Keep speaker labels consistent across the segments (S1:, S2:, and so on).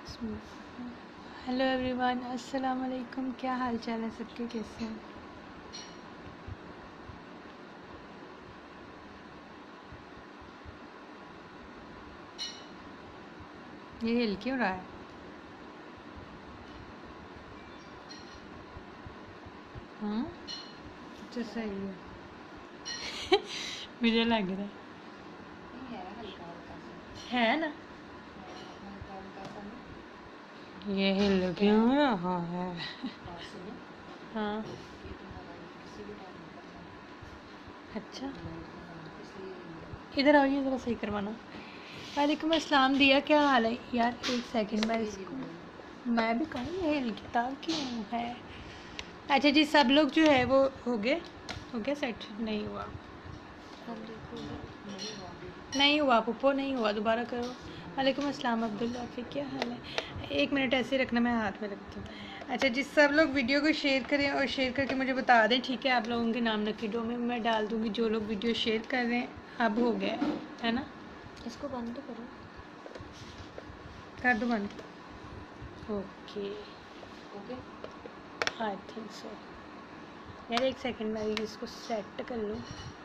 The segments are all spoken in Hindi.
S1: हेलो एवरीवन, अस्सलाम वालेकुम। क्या हाल चाल है सबके, कैसे हैं? ये हिल क्यों रहा है? अच्छा सही है। मुझे लग रहा है ना, ये हिल क्यों रहा है? हाँ अच्छा, इधर आओ, ये ज़रा सही करवाना। वालेकुम अस्सलाम दिया, क्या हाल है यार? एक सेकंड, मैं इसको मैं भी कहूँ ये हिल किताब क्यों है। अच्छा जी, सब लोग जो है वो हो गए सेट? नहीं हुआ, नहीं हुआ पुप्पो, नहीं हुआ, दोबारा करो। वालेकुम अस्सलाम अब्दुल्ला, फिर क्या हाल है? एक मिनट ऐसे रखना, मैं हाथ में रखती हूँ। अच्छा जी, सब लोग वीडियो को शेयर करें और शेयर करके मुझे बता दें, ठीक है? आप लोगों के नाम नकीडों में मैं डाल दूँगी जो लोग वीडियो शेयर कर रहे हैं। अब हो गया है ना?
S2: इसको बंद तो करो।
S1: कर दो बंद। Okay I think so. यार एक सेकंड, मैं इसको सेट कर लूँ।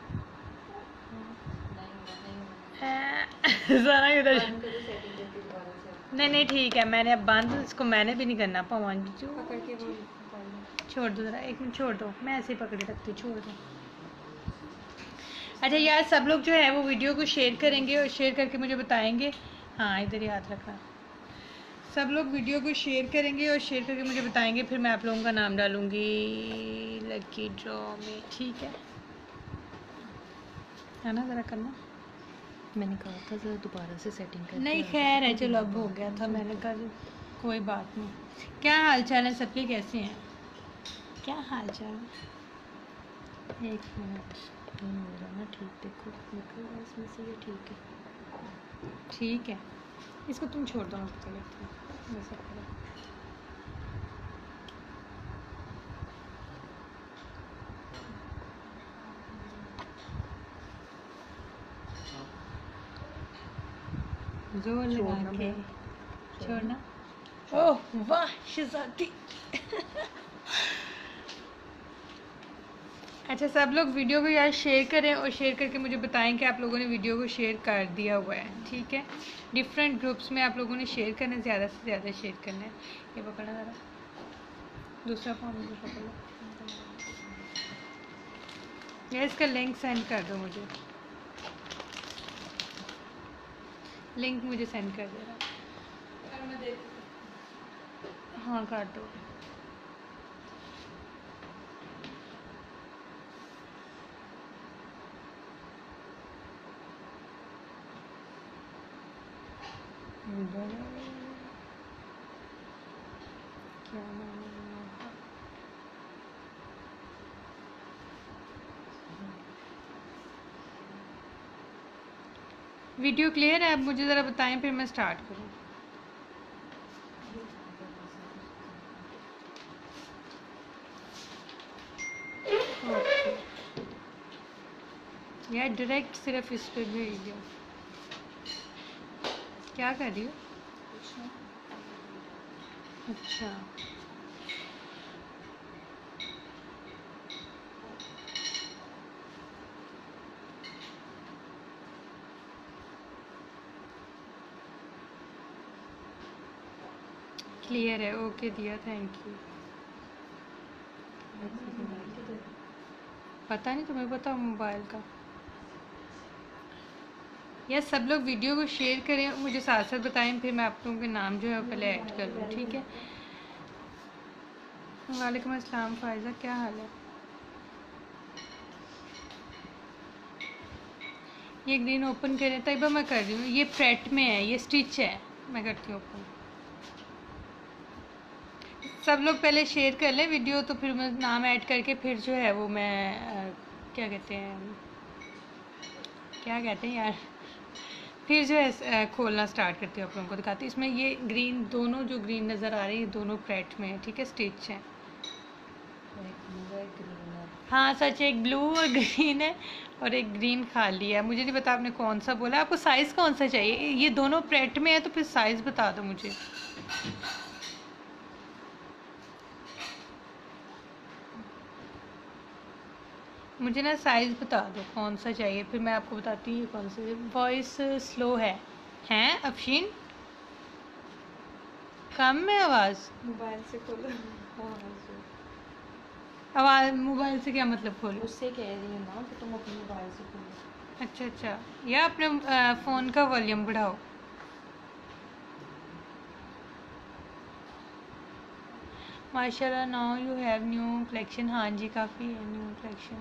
S1: सारा इधर नहीं ठीक है, मैंने अब बंद, इसको मैंने भी नहीं करना। पवन जो
S2: पकड़ के वो
S1: छोड़ दो ज़रा, एक मिनट छोड़ दो, मैं ऐसे ही पकड़े रखती हूँ, छोड़ दो। अच्छा यार, सब लोग जो है वो वीडियो को शेयर करेंगे और शेयर करके मुझे बताएंगे। हाँ इधर ही हाथ रखना। सब लोग वीडियो को शेयर करेंगे और शेयर करके मुझे बताएंगे, फिर मैं आप लोगों का नाम डालूँगी लकी ड्रॉ में, ठीक है ना? ज़रा करना।
S2: मैंने कहा था ज़रा दोबारा से सेटिंग करके
S1: नहीं खैर है, चलो अब हो गया था, मैंने कहा कोई बात नहीं। क्या हाल चाल है सबके, कैसे हैं? क्या हाल चाल है? एक मिनट,
S2: नहीं हो रहा ना ठीक, देखो देखो इसमें से ये ठीक है।
S1: ठीक है, इसको तुम छोड़ दो, मैं पता लेती हूँ वैसा करो। जोर लगा के छोड़ना। ओह वाह शहजादी। अच्छा, सब लोग वीडियो को यार शेयर करें और शेयर करके मुझे बताएं कि आप लोगों ने वीडियो को शेयर कर दिया हुआ है, ठीक है? डिफरेंट ग्रुप्स में आप लोगों ने शेयर करना है, ज़्यादा से ज़्यादा शेयर करना है। ये पकड़ना ज़रा, दूसरा फ़ोन मुझे पकड़ लो यार, इसका लिंक सेंड कर दो मुझे, लिंक मुझे सेंड कर देना। हाँ कर दो। क्या नाम है? वीडियो क्लियर है? अब मुझे ज़रा बताएं, फिर मैं स्टार्ट करूँ। यार डायरेक्ट सिर्फ इस पे भेज दिया। क्या कर रही हो? अच्छा क्लियर है, ओके दिया, थैंक यू। पता नहीं, तुम्हें पता मोबाइल का? यार सब लोग वीडियो को शेयर करें, मुझे साथ साथ बताएं, फिर मैं आप लोगों के नाम जो है पहले ऐड कर लूँ, ठीक है? वालेकुम अस्सलाम फ़ायज़ा, क्या हाल है? ये ग्रीन ओपन करें, तैयबा मैं कर रही हूँ। ये फ्रेट में है, ये स्टिच है, मैं करती हूँ ओपन। सब लोग पहले शेयर कर लें वीडियो, तो फिर मैं नाम ऐड करके फिर जो है वो मैं क्या कहते हैं यार, फिर जो है खोलना स्टार्ट करती हूँ, आप लोगों को दिखाती हूँ। इसमें ये ग्रीन, दोनों जो ग्रीन नज़र आ रही है दोनों फ्रेट में है, ठीक है? स्टिच है। हाँ सच, एक ब्लू और ग्रीन है और एक ग्रीन खाली है। मुझे नहीं पता आपने कौन सा बोला। आपको साइज़ कौन सा चाहिए? ये दोनों प्रेट में है तो फिर साइज़ बता दो मुझे। मुझे ना साइज़ बता दो कौन सा चाहिए, फिर मैं आपको बताती हूँ ये कौन सा। वॉइस स्लो है। हैं अफशीन? कम में आवाज़?
S2: मोबाइल से खोलो।
S1: आवाज़ मोबाइल से क्या मतलब खोलो?
S2: उससे कह रही हूँ ना कि तुम अपने मोबाइल से खोलो।
S1: अच्छा अच्छा, या अपने फ़ोन का वॉल्यूम बढ़ाओ। माशाल्लाह, now you have new collection. हाँ जी, काफ़ी है न्यू कलेक्शन,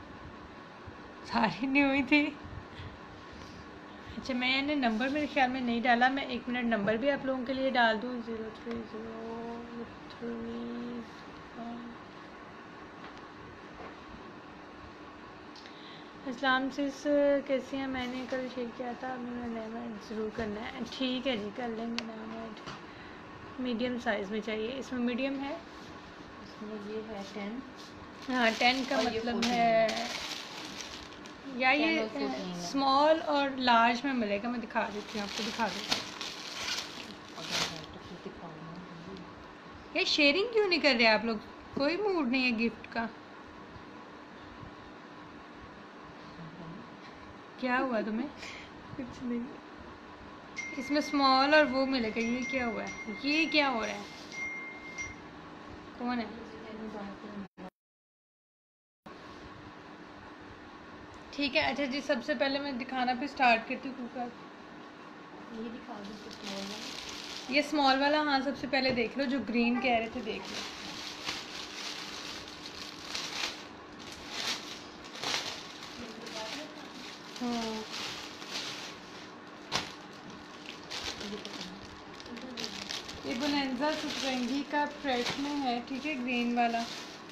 S1: सारी न्यू ही थी। अच्छा, मैंने नंबर मेरे ख्याल में नहीं डाला। मैं 1 मिनट नंबर भी आप लोगों के लिए डाल दूँ। 03003। इस्लाम सिस कैसी हैं? मैंने कल शेयर किया था, मेरा नेम ऐड ज़रूर करना है। ठीक है जी, कर लेंगे नाम ऐड। मीडियम साइज़ में चाहिए। इसमें मीडियम है?
S2: इसमें ये है 10।
S1: हाँ, 10 का
S2: और ये
S1: मतलब
S2: 14
S1: है या
S2: 10
S1: ये
S2: और 14 है।
S1: स्मॉल और लार्ज में मिलेगा। मैं दिखा देती हूँ आपको, दिखा दूँ।
S2: अगर है तो फिर दिखाओ ना।
S1: ये शेयरिंग क्यों नहीं कर रहे आप लोग? कोई मूड नहीं है गिफ्ट का? क्या हुआ तुम्हें?
S2: कुछ नहीं।
S1: इसमें स्मॉल और वो मिलेगा। ये क्या हुआ है? ये क्या हो रहा है? कौन है? ठीक है। अच्छा जी, सबसे पहले मैं दिखाना फिर स्टार्ट करती हूँ कुकर।
S2: ये दिखा दो तो स्मॉल वाला।
S1: ये स्मॉल वाला, हाँ सबसे पहले देख लो। जो ग्रीन कह रहे थे देख लो। हाँ, ये बोनेंजा सतरंगी का फ्रेश में है। ठीक है, ग्रीन वाला।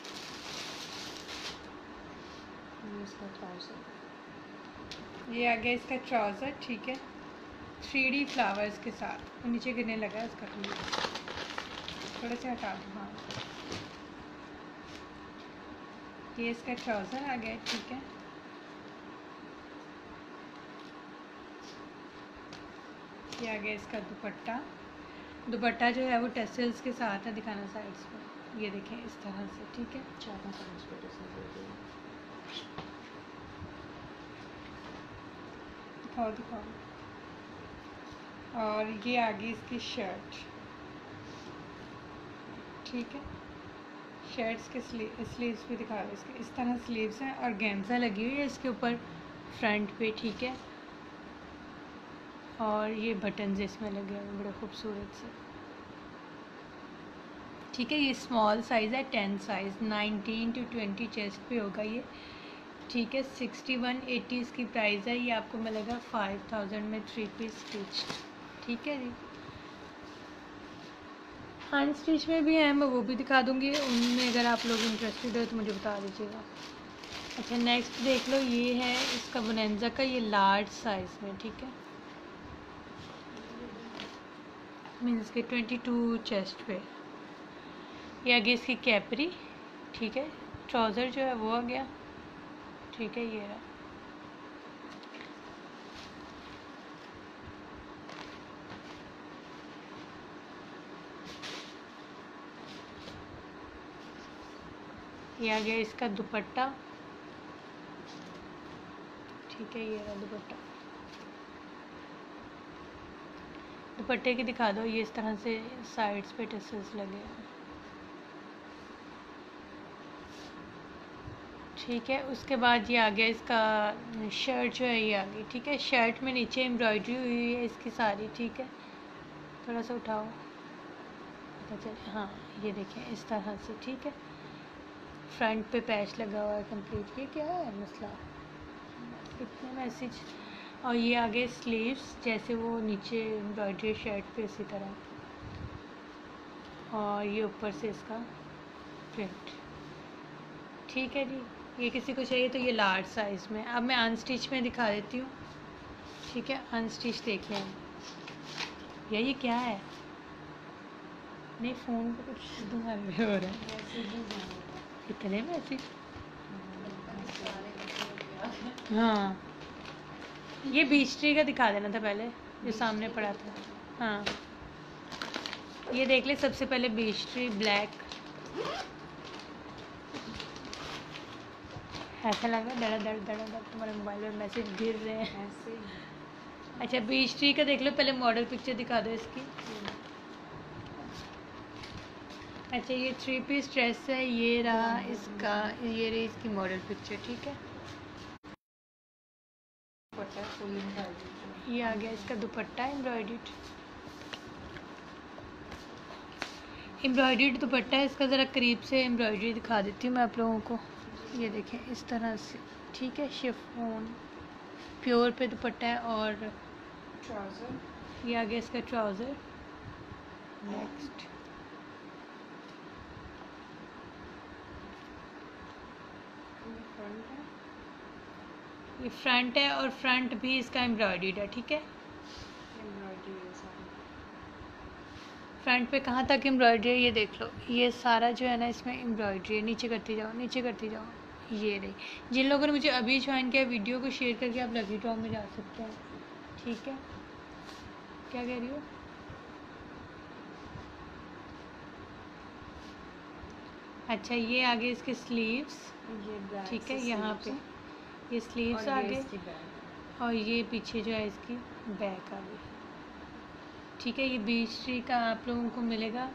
S2: ये इसका ट्राउजर।
S1: ये आ गया इसका ट्राउज़र। ठीक है, 3D फ्लावर्स के साथ। वो नीचे गिरने लगा है इसका। थोड़ा सा हटा दो। हाँ, ये इसका ट्राउज़र आ गया। ठीक है, ये आ गया इसका दुपट्टा। दुपट्टा जो है वो टेसल्स के साथ है। दिखाना साइड्स पर, ये देखें इस तरह से। ठीक है,
S2: चारों साइड पे टेसल दे दो।
S1: दिखाओ दिखाओ। और ये आ गई इसकी शर्ट। ठीक है, शर्ट्स के स्लीव्स भी दिखा दो। इसके इस तरह स्लीव्स हैं और गेंजा लगी हुई है इसके ऊपर फ्रंट पे। ठीक है, और ये बटन्स इसमें लगे हुए हैं बड़े खूबसूरत से। ठीक है, ये स्मॉल साइज़ है, 10 साइज़। 19 to 20 चेस्ट पे होगा ये। ठीक है, 6180 इसकी प्राइस है। ये आपको मिलेगा 5000 में 3 पीस स्टिच। ठीक है जी, हैंड स्टिच में भी है, मैं वो भी दिखा दूँगी। उनमें अगर आप लोग इंटरेस्टेड हो तो मुझे बता दीजिएगा। अच्छा, नेक्स्ट देख लो। ये है इसका बोनेंजा का, ये लार्ज साइज़ में। ठीक है, मीन्स के 22 चेस्ट पे। ये आ गई इसकी कैपरी। ठीक है, ट्राउज़र जो है वो आ गया। ठीक है, ये रहा। ये आ गया इसका दुपट्टा। ठीक है, ये रहा दुपट्टा। दुपट्टे की दिखा दो। ये इस तरह से साइड्स पे टसल्स लगे हैं। ठीक है, उसके बाद ये आ गया इसका शर्ट जो है, ये आ गई। ठीक है, शर्ट में नीचे एम्ब्रॉयडरी हुई है इसकी सारी। ठीक है, थोड़ा सा उठाओ पता चले। हाँ, ये देखें इस तरह से। ठीक है, फ्रंट पे पैच लगा हुआ है कंप्लीट। ये क्या है मसला? कितने मैसेज। और ये आगे स्लीव्स जैसे वो नीचे एम्ब्रॉयडरी शर्ट पे इसी तरह। और ये ऊपर से इसका प्रिंट। ठीक है जी, ये किसी को चाहिए तो ये लार्ज साइज़ में। अब मैं अनस्टिच में दिखा देती हूँ। ठीक है, अनस्टिच देख लें। या ये क्या है? नहीं, फ़ोन पे कुछ धुआं हो रहा है। इतने मैसेज। हाँ, ये बीच ट्री का दिखा देना था पहले, जो सामने पड़ा था। हाँ, ये देख ले सबसे पहले बीच ट्री ब्लैक। ऐसा लग रहा है दड़ा दड़ दड़ा दड़ तुम्हारे मोबाइल में मैसेज गिर रहे हैं
S2: ऐसे ही।
S1: अच्छा, बीच ट्री का देख लो पहले, मॉडल पिक्चर दिखा दो इसकी। अच्छा, ये 3 पीस ड्रेस है, ये रहा इसका, ये रही इसकी मॉडल पिक्चर। ठीक है,
S2: दुपट्टा फुल एम्ब्रॉयडरी।
S1: ये आ गया इसका दुपट्टा एम्ब्रॉयडर्ड। एम्ब्रॉयडर्ड दुपट्टा है इसका। ज़रा करीब से एम्ब्रॉयडरी दिखा देती हूँ मैं आप लोगों को। ये देखें इस तरह से। ठीक है, शिफॉन प्योर पे दुपट्टा है। और
S2: ट्राउज़र,
S1: ये आ गया इसका ट्राउज़र। नेक्स्ट,
S2: फ्रंट है,
S1: ये फ्रंट है और फ्रंट भी इसका एम्ब्रॉयडर्ड है। ठीक है,
S2: एम्ब्रॉयडरी है सारी।
S1: फ्रंट पे कहाँ तक एम्ब्रॉयडरी है ये देख लो। ये सारा जो है ना इसमें एम्ब्रॉयडरी है। नीचे करती जाओ, नीचे करती जाओ। ये रही। जिन लोगों ने मुझे अभी ज्वाइन किया, वीडियो को शेयर करके आप लकी ड्रॉ में जा सकते हैं। ठीक है, क्या कह रही हो? अच्छा, ये आगे इसके स्लीव्स।
S2: ये ब्लैक
S1: ठीक है,
S2: से
S1: यहाँ पे
S2: sleeves
S1: ये स्लीव्स
S2: और ये
S1: आगे,
S2: इसकी बैग।
S1: और ये पीछे जो है इसकी बैक आ गई। ठीक है, ये बीच ट्री का आप लोगों को मिलेगा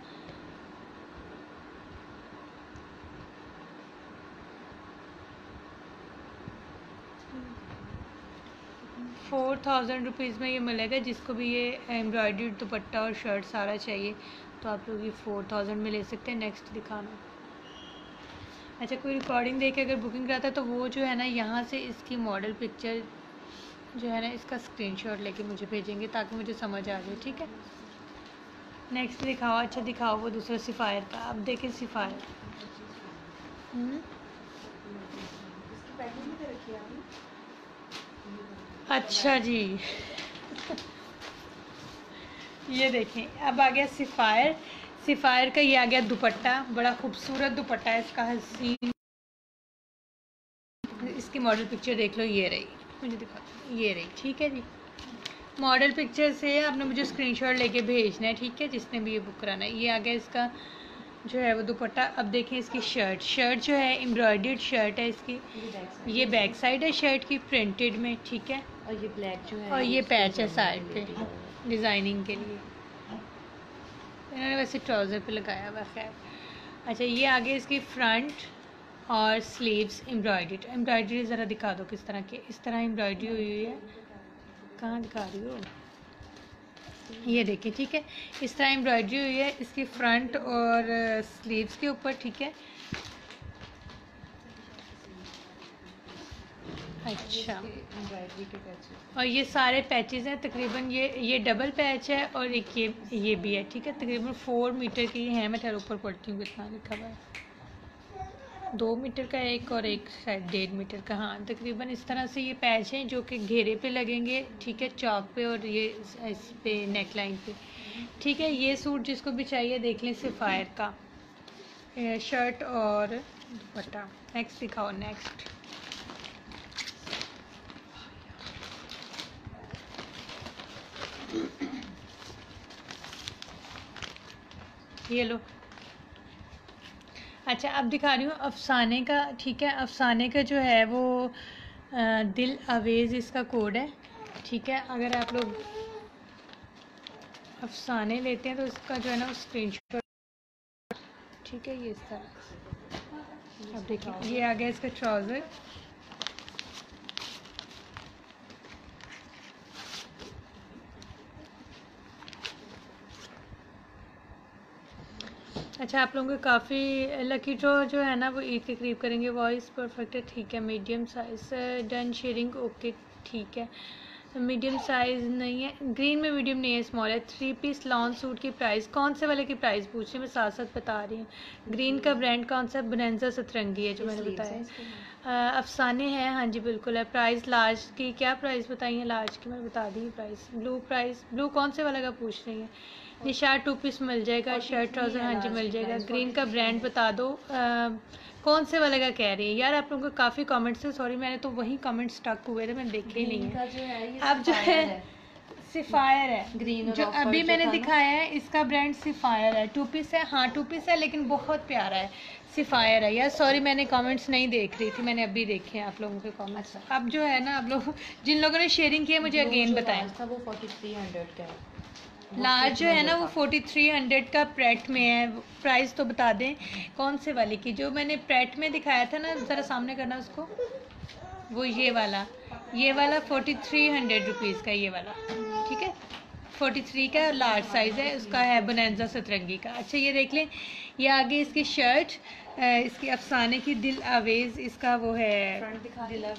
S1: 4000 रुपीज़ में ये मिलेगा। जिसको भी ये एम्ब्रॉयडरी दुपट्टा और शर्ट सारा चाहिए तो आप लोग ये 4000 में ले सकते हैं। नेक्स्ट दिखाना। अच्छा, कोई रिकॉर्डिंग देख के अगर बुकिंग कराता है तो वो जो है ना यहाँ से इसकी मॉडल पिक्चर जो है ना इसका स्क्रीनशॉट लेके मुझे भेजेंगे ताकि मुझे समझ आ जाए। ठीक है, नेक्स्ट दिखाओ। अच्छा दिखाओ वो दूसरा सिफायर का। अब देखें सिफायर।
S2: इसकी पैकिंग भी तो रखी है आपने।
S1: अच्छा जी ये देखें, अब आ गया सिफायर। सिफायर का ये आ गया दुपट्टा। बड़ा खूबसूरत दुपट्टा है इसका, हसीन। इसकी मॉडल पिक्चर देख लो, ये रही। मुझे दिखा, ये रही। ठीक है जी, मॉडल पिक्चर से आपने मुझे स्क्रीनशॉट लेके भेजना है। ठीक है, जिसने भी ये बुक कराना है। ये आ गया इसका जो है वो दुपट्टा। अब देखें इसकी शर्ट। शर्ट जो है एम्ब्रॉयडर्ड शर्ट है इसकी। ये बैक साइड है शर्ट की, प्रिंटेड में। ठीक है,
S2: और ये ब्लैक जो है,
S1: और ये पैच है साइड पे डिज़ाइनिंग के लिए। इन्होंने वैसे ट्राउज़र पे लगाया हुआ। खैर, अच्छा, ये आगे इसकी फ्रंट और स्लीव्स एम्ब्रॉयडर्ड। एम्ब्रॉयडरी ज़रा दिखा दो किस तरह की। इस तरह एम्ब्रॉयडरी हुई हुई है। कहाँ दिखा रही हो? ये देखिए। ठीक है, इस तरह एम्ब्रॉयडरी हुई है इसकी फ्रंट और स्लीव्स के ऊपर। ठीक है, अच्छा,
S2: एम्ब्रॉयडरी के पैचेस।
S1: और ये सारे पैचेस हैं तकरीबन। ये डबल पैच है और एक ये भी है। ठीक है, तकरीबन 4 मीटर की है। मैं ठहर ऊपर पढ़ती हूँ कितना लिखा हुआ है। 2 मीटर का एक और एक शायद 1.5 मीटर का। हाँ, तकरीबन इस तरह से ये पैच हैं जो कि घेरे पे लगेंगे। ठीक है, चौक पे और ये इस पे नेक लाइन पे। ठीक है, ये सूट जिसको भी चाहिए देख लें सिफायर का, शर्ट और दुपट्टा। नेक्स्ट दिखाओ। नेक्स्ट, ये लो। अच्छा, अब दिखा रही हूँ अफसाने का। ठीक है, अफसाने का जो है वो दिल अवेज़ इसका कोड है। ठीक है, अगर आप लोग अफसाने लेते हैं तो इसका जो है ना स्क्रीनशॉट। ठीक है, ये इस तरह। अब देखिए, ये आ गया इसका ट्राउज़र। अच्छा, आप लोगों को काफ़ी लकी ड्रॉ जो है ना वो ईद के करीब करेंगे। वॉइस परफेक्ट है। ठीक है, medium size done sharing okay. ठीक है, मीडियम साइज़ नहीं है, ग्रीन में मीडियम नहीं है, स्मॉल है। 3 पीस लॉन्ग सूट की प्राइस, कौन से वाले की प्राइस पूछ रही हूँ मैं, साथ साथ बता रही हूँ। ग्रीन का ब्रांड कौन सा? बोनेंजा सतरंगी है जो मैंने बताया। अफसाने हैं, हाँ जी बिल्कुल है। प्राइस लार्ज की क्या प्राइस बताई है? लार्ज की मैंने बता दी प्राइस। ब्लू प्राइस, ब्लू कौन से वाले का पूछ रही है? ये शर्ट 2 पीस मिल जाएगा, शर्ट ट्राउज़र हाँ जी मिल जाएगा। ग्रीन का ब्रांड बता दो, कौन से वाले का कह रही है यार? आप लोगों के काफ़ी कमेंट्स है, सॉरी मैंने तो वही कमेंट स्टक हुए थे, मैंने देखे ही नहीं है। अब जो है सिफायर है
S2: ग्रीन और
S1: जो
S2: ऑफ
S1: अभी
S2: वाइट
S1: मैंने
S2: जो था ना।
S1: दिखाया है, इसका ब्रांड सिफायर है। 2 पीस है, हाँ 2 पीस है लेकिन बहुत प्यारा है, सिफायर है यार। सॉरी मैंने कमेंट्स नहीं देख रही थी, मैंने अभी देखे हैं आप लोगों के कमेंट्स। अब जो है ना, आप लोग जिन लोगों ने शेयरिंग की है मुझे अगेन बताएं।
S2: था वो 4300 का है।
S1: लार्ज जो है ना वो 4300 का प्रेट में है। प्राइस तो बता दें कौन से वाले की, जो मैंने प्रेट में दिखाया था ना, ज़रा सामने करना उसको, वो ये वाला 4300 रुपीज़ का, ये वाला ठीक है। 43 का लार्ज साइज़ है, उसका है बोनेंजा सतरंगी का। अच्छा ये देख लें, ये आगे इसकी शर्ट, इसकी अफसाने की दिल आवेज़, इसका वो है
S2: फ्रंट दिखा दिला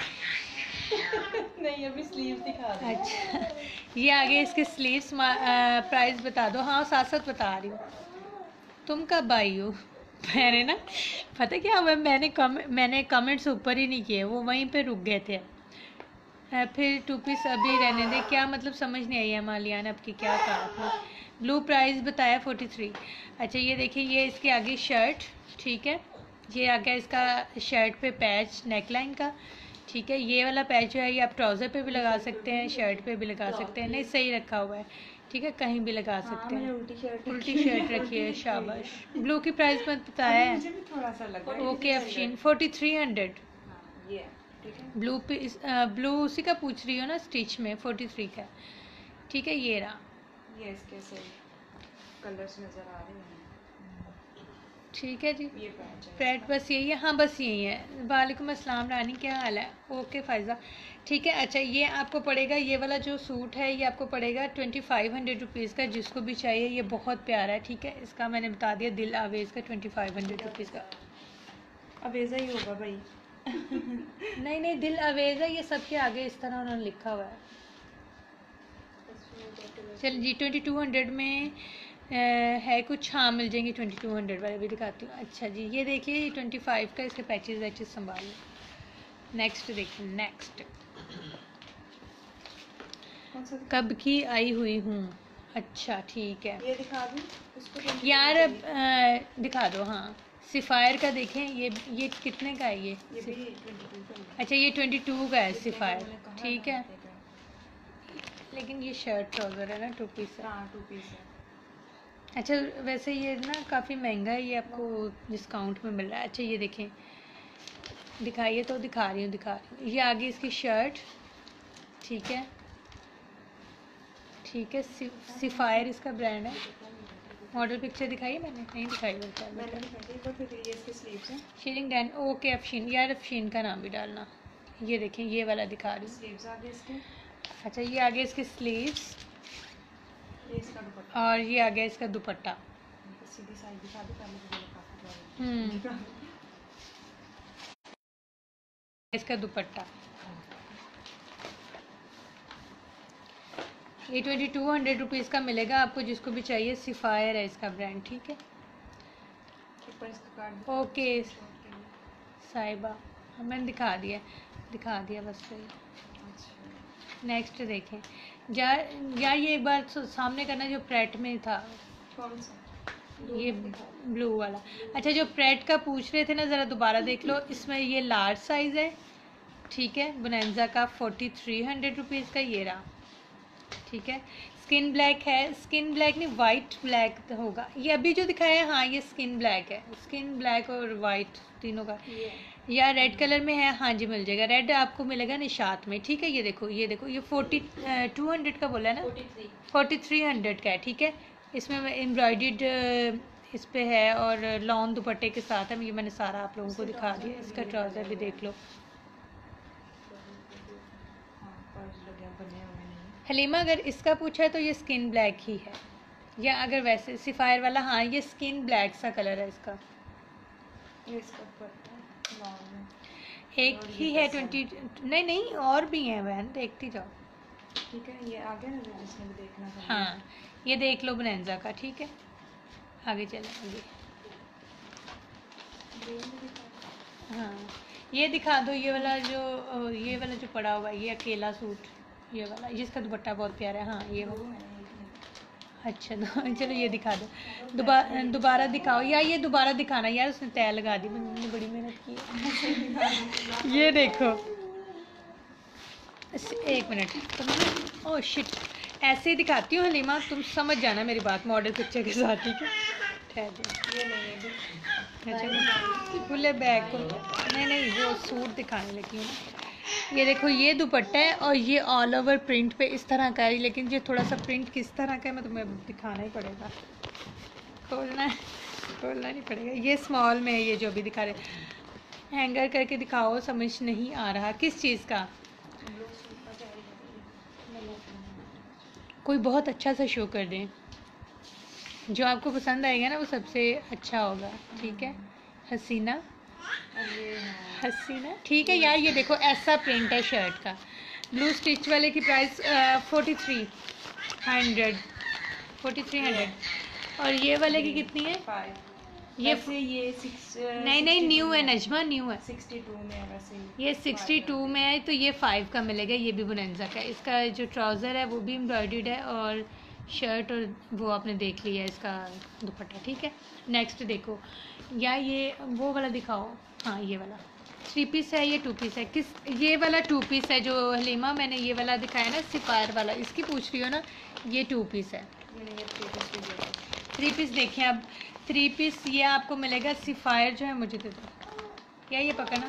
S2: नहीं अभी स्लीव दिखा दे।
S1: अच्छा ये आगे इसके स्लीव्स। प्राइस बता दो। हाँ साथ साथ बता रही हूँ। तुम कब आई हो? मैंने ना, पता क्या हुआ, मैंने कमेंट्स ऊपर ही नहीं किए, वो वहीं पे रुक गए थे। फिर 2 पीस अभी रहने दे, क्या मतलब समझ नहीं आई है मालियान आपकी, क्या कहा आपने? ब्लू प्राइस बताया 43। अच्छा ये देखिए, ये इसके आगे शर्ट, ठीक है, ये आ गया इसका शर्ट पे पैच नेकलाइन का, ठीक है। ये वाला पैच जो है ये आप ट्राउज़र पे भी लगा सकते हैं, शर्ट पे भी लगा सकते हैं, नहीं सही रखा हुआ है, ठीक है, कहीं भी लगा सकते हैं। उल्टी शर्ट रखी है, शाबाश। ब्लू की प्राइस मत बताया है,
S2: थोड़ा सा लगा।
S1: ओके अफशीन 4300।
S2: ये ठीक है।
S1: ब्लू पे ब्लू उसी का पूछ रही हो ना, स्टिच में 43 का, ठीक है। ये रहा,
S2: ये इसके सही कलर्स नजर आ रहे हैं।
S1: ठीक है जी।
S2: ये पैच है।
S1: प्रेट बस यही है, हाँ बस यही है। वालेकुम अस्सलाम रानी, क्या हाल है? ओके फ़ायज़ा, ठीक है। अच्छा ये आपको पड़ेगा, ये वाला जो सूट है ये आपको पड़ेगा 2500 रुपीज़ का, जिसको भी चाहिए। ये बहुत प्यारा है, ठीक है। इसका मैंने बता दिया, दिल आवेज़ का 2500 रुपीज़ का।
S2: अवेजा ही होगा भाई।
S1: नहीं नहीं, दिल आवेज़ है, ये सबके आगे इस तरह उन्होंने लिखा हुआ है। चल जी 2200 में है कुछ, हाँ मिल जाएंगे 2200 वाले भी दिखाती हूँ। अच्छा जी ये देखिए, ये 25 का, इसके पैचेज वैचेज संभाल लें। नेक्स्ट देखिए, नेक्स्ट
S2: कौन सा
S1: कब की आई हुई हूँ। अच्छा ठीक है
S2: ये दिखा दूँ इसको?
S1: यार, अब दिखा दो। हाँ सिफायर का देखें, ये कितने का है ये
S2: भी 22 का है।
S1: अच्छा ये 22 का है सिफायर,
S2: मैंने कहा
S1: ठीक
S2: ना,
S1: है। लेकिन ये शर्ट ट्राउज़र है ना, 2 पीस है।
S2: हाँ 2 पीस है।
S1: अच्छा वैसे ये ना काफ़ी महंगा है, ये आपको डिस्काउंट में मिल रहा है। अच्छा ये देखें, दिखाइए तो, दिखा रही हूँ। ये आगे इसकी शर्ट, ठीक है, ठीक है। सिफायर इसका ब्रांड है। मॉडल पिक्चर दिखाई है मैंने, नहीं दिखाई बोलता है
S2: मैंने दिखाई थी, फिर ये इसके स्लीव्स हैं।
S1: शेयरिंग डैन, ओके अफशीन, यार अफशीन का नाम भी डालना। ये देखें, ये वाला दिखा रही हूँ।
S2: स्लीव्स आगे इसके।
S1: अच्छा ये आगे इसके स्लीव्स,
S2: ये इसका दुपट्टा।
S1: और ये आगे इसका दुपट्टा।
S2: सीधी साइड दिखा दो पहले, तो
S1: इसका दुपट्टा। ये 2200 रुपीज़ का मिलेगा आपको, जिसको भी चाहिए। सिफायर है इसका ब्रांड, ठीक है।
S2: ऊपर इसका कार्ड।
S1: ओके साहिबा, हाँ, मैंने दिखा दिया बस सही। नेक्स्ट देखें यार ये एक बार सामने करना, जो प्रेट में था,
S2: कौन सा?
S1: ये ब्लू वाला। अच्छा जो प्रेट का पूछ रहे थे ना, ज़रा दोबारा देख लो। इसमें ये लार्ज साइज़ है, ठीक है, बोनेंजा का 4300 रुपीज़ का ये रहा, ठीक है। स्किन ब्लैक है, स्किन ब्लैक नहीं वाइट ब्लैक होगा ये अभी जो दिखाया है। हाँ ये स्किन ब्लैक है, स्किन ब्लैक और वाइट तीनों का। या रेड कलर में है, हाँ जी मिल जाएगा। रेड आपको मिलेगा निशात में, ठीक है। ये देखो ये 4200 का बोला है ना, 4300 का है, ठीक है। इसमें एम्ब्रॉयड इस पे है और लॉन दुपट्टे के साथ है। ये मैंने सारा आप लोगों को दिखा दिया। इसका ट्राउज़र भी देख लो। हलीमा अगर इसका पूछा है तो ये स्किन ब्लैक ही है, या अगर वैसे सिफायर वाला, हाँ ये स्किन ब्लैक सा कलर है इसका।
S2: ये इसका दुपट्टा
S1: एक ही है 20, नहीं और भी हैं बहन, देखती जाओ।
S2: ठीक है, ये आगे ना जिसने भी देखना था।
S1: हाँ ये देख लो बोनेंजा का, ठीक है। आगे चलेंगे। हाँ ये दिखा दो, ये वाला जो पड़ा हुआ है, ये अकेला सूट, ये वाला जिसका दुपट्टा बहुत प्यारा है। हाँ ये वाला, अच्छा चलो ये दिखा दो, दोबारा दिखाओ यार, ये दोबारा दिखाना यार, उसने तय लगा दी, मैंने बड़ी मेहनत की है। ये देखो, एक मिनट तुम, ओह शिट, ऐसे ही दिखाती हूँ हलीमा, तुम समझ जाना मेरी बात मॉडल पिक्चर के साथ, ठीक है? ठहर जाओ। अच्छा खुले बैग को, नहीं वो सूट दिखाने लगी हूँ। ये देखो, ये दुपट्टा है और ये ऑल ओवर प्रिंट पे इस तरह का है, लेकिन ये थोड़ा सा प्रिंट किस तरह का है मैं तुम्हें दिखाना ही पड़ेगा, खोलना नहीं पड़ेगा। ये स्मॉल में है, ये जो भी दिखा रहे, हैंगर करके दिखाओ, समझ नहीं आ रहा किस चीज़ का, कोई बहुत अच्छा सा शो कर दें, जो आपको पसंद आएगा ना वो सबसे अच्छा होगा, ठीक है? हसीना ठीक है यार। ये देखो ऐसा प्रिंट है शर्ट का, ब्लू स्टिच वाले की प्राइस 4300 और ये वाले की कितनी है? ये
S2: 6
S1: नहीं न्यू है नजमा, न्यू है,
S2: 62 में है वैसे,
S1: ये 62 में है, तो ये 5 का मिलेगा। ये भी बुनेंजा का है, इसका जो ट्राउज़र है वो भी एम्ब्रॉयडर्ड है और शर्ट और वो आपने देख लिया इसका दुपट्टा, ठीक है? नेक्स्ट देखो, या ये वो वाला दिखाओ, हाँ ये वाला 3 पीस है, ये 2 पीस है, किस, ये वाला 2 पीस है जो हलीमा मैंने ये वाला दिखाया ना सिपायर वाला, इसकी पूछ रही हो ना, ये 2 पीस है। 3 पीस देखिए अब, 3 पीस ये आपको मिलेगा, सिफायर जो है मुझे दे दो, क्या ये पकड़ना,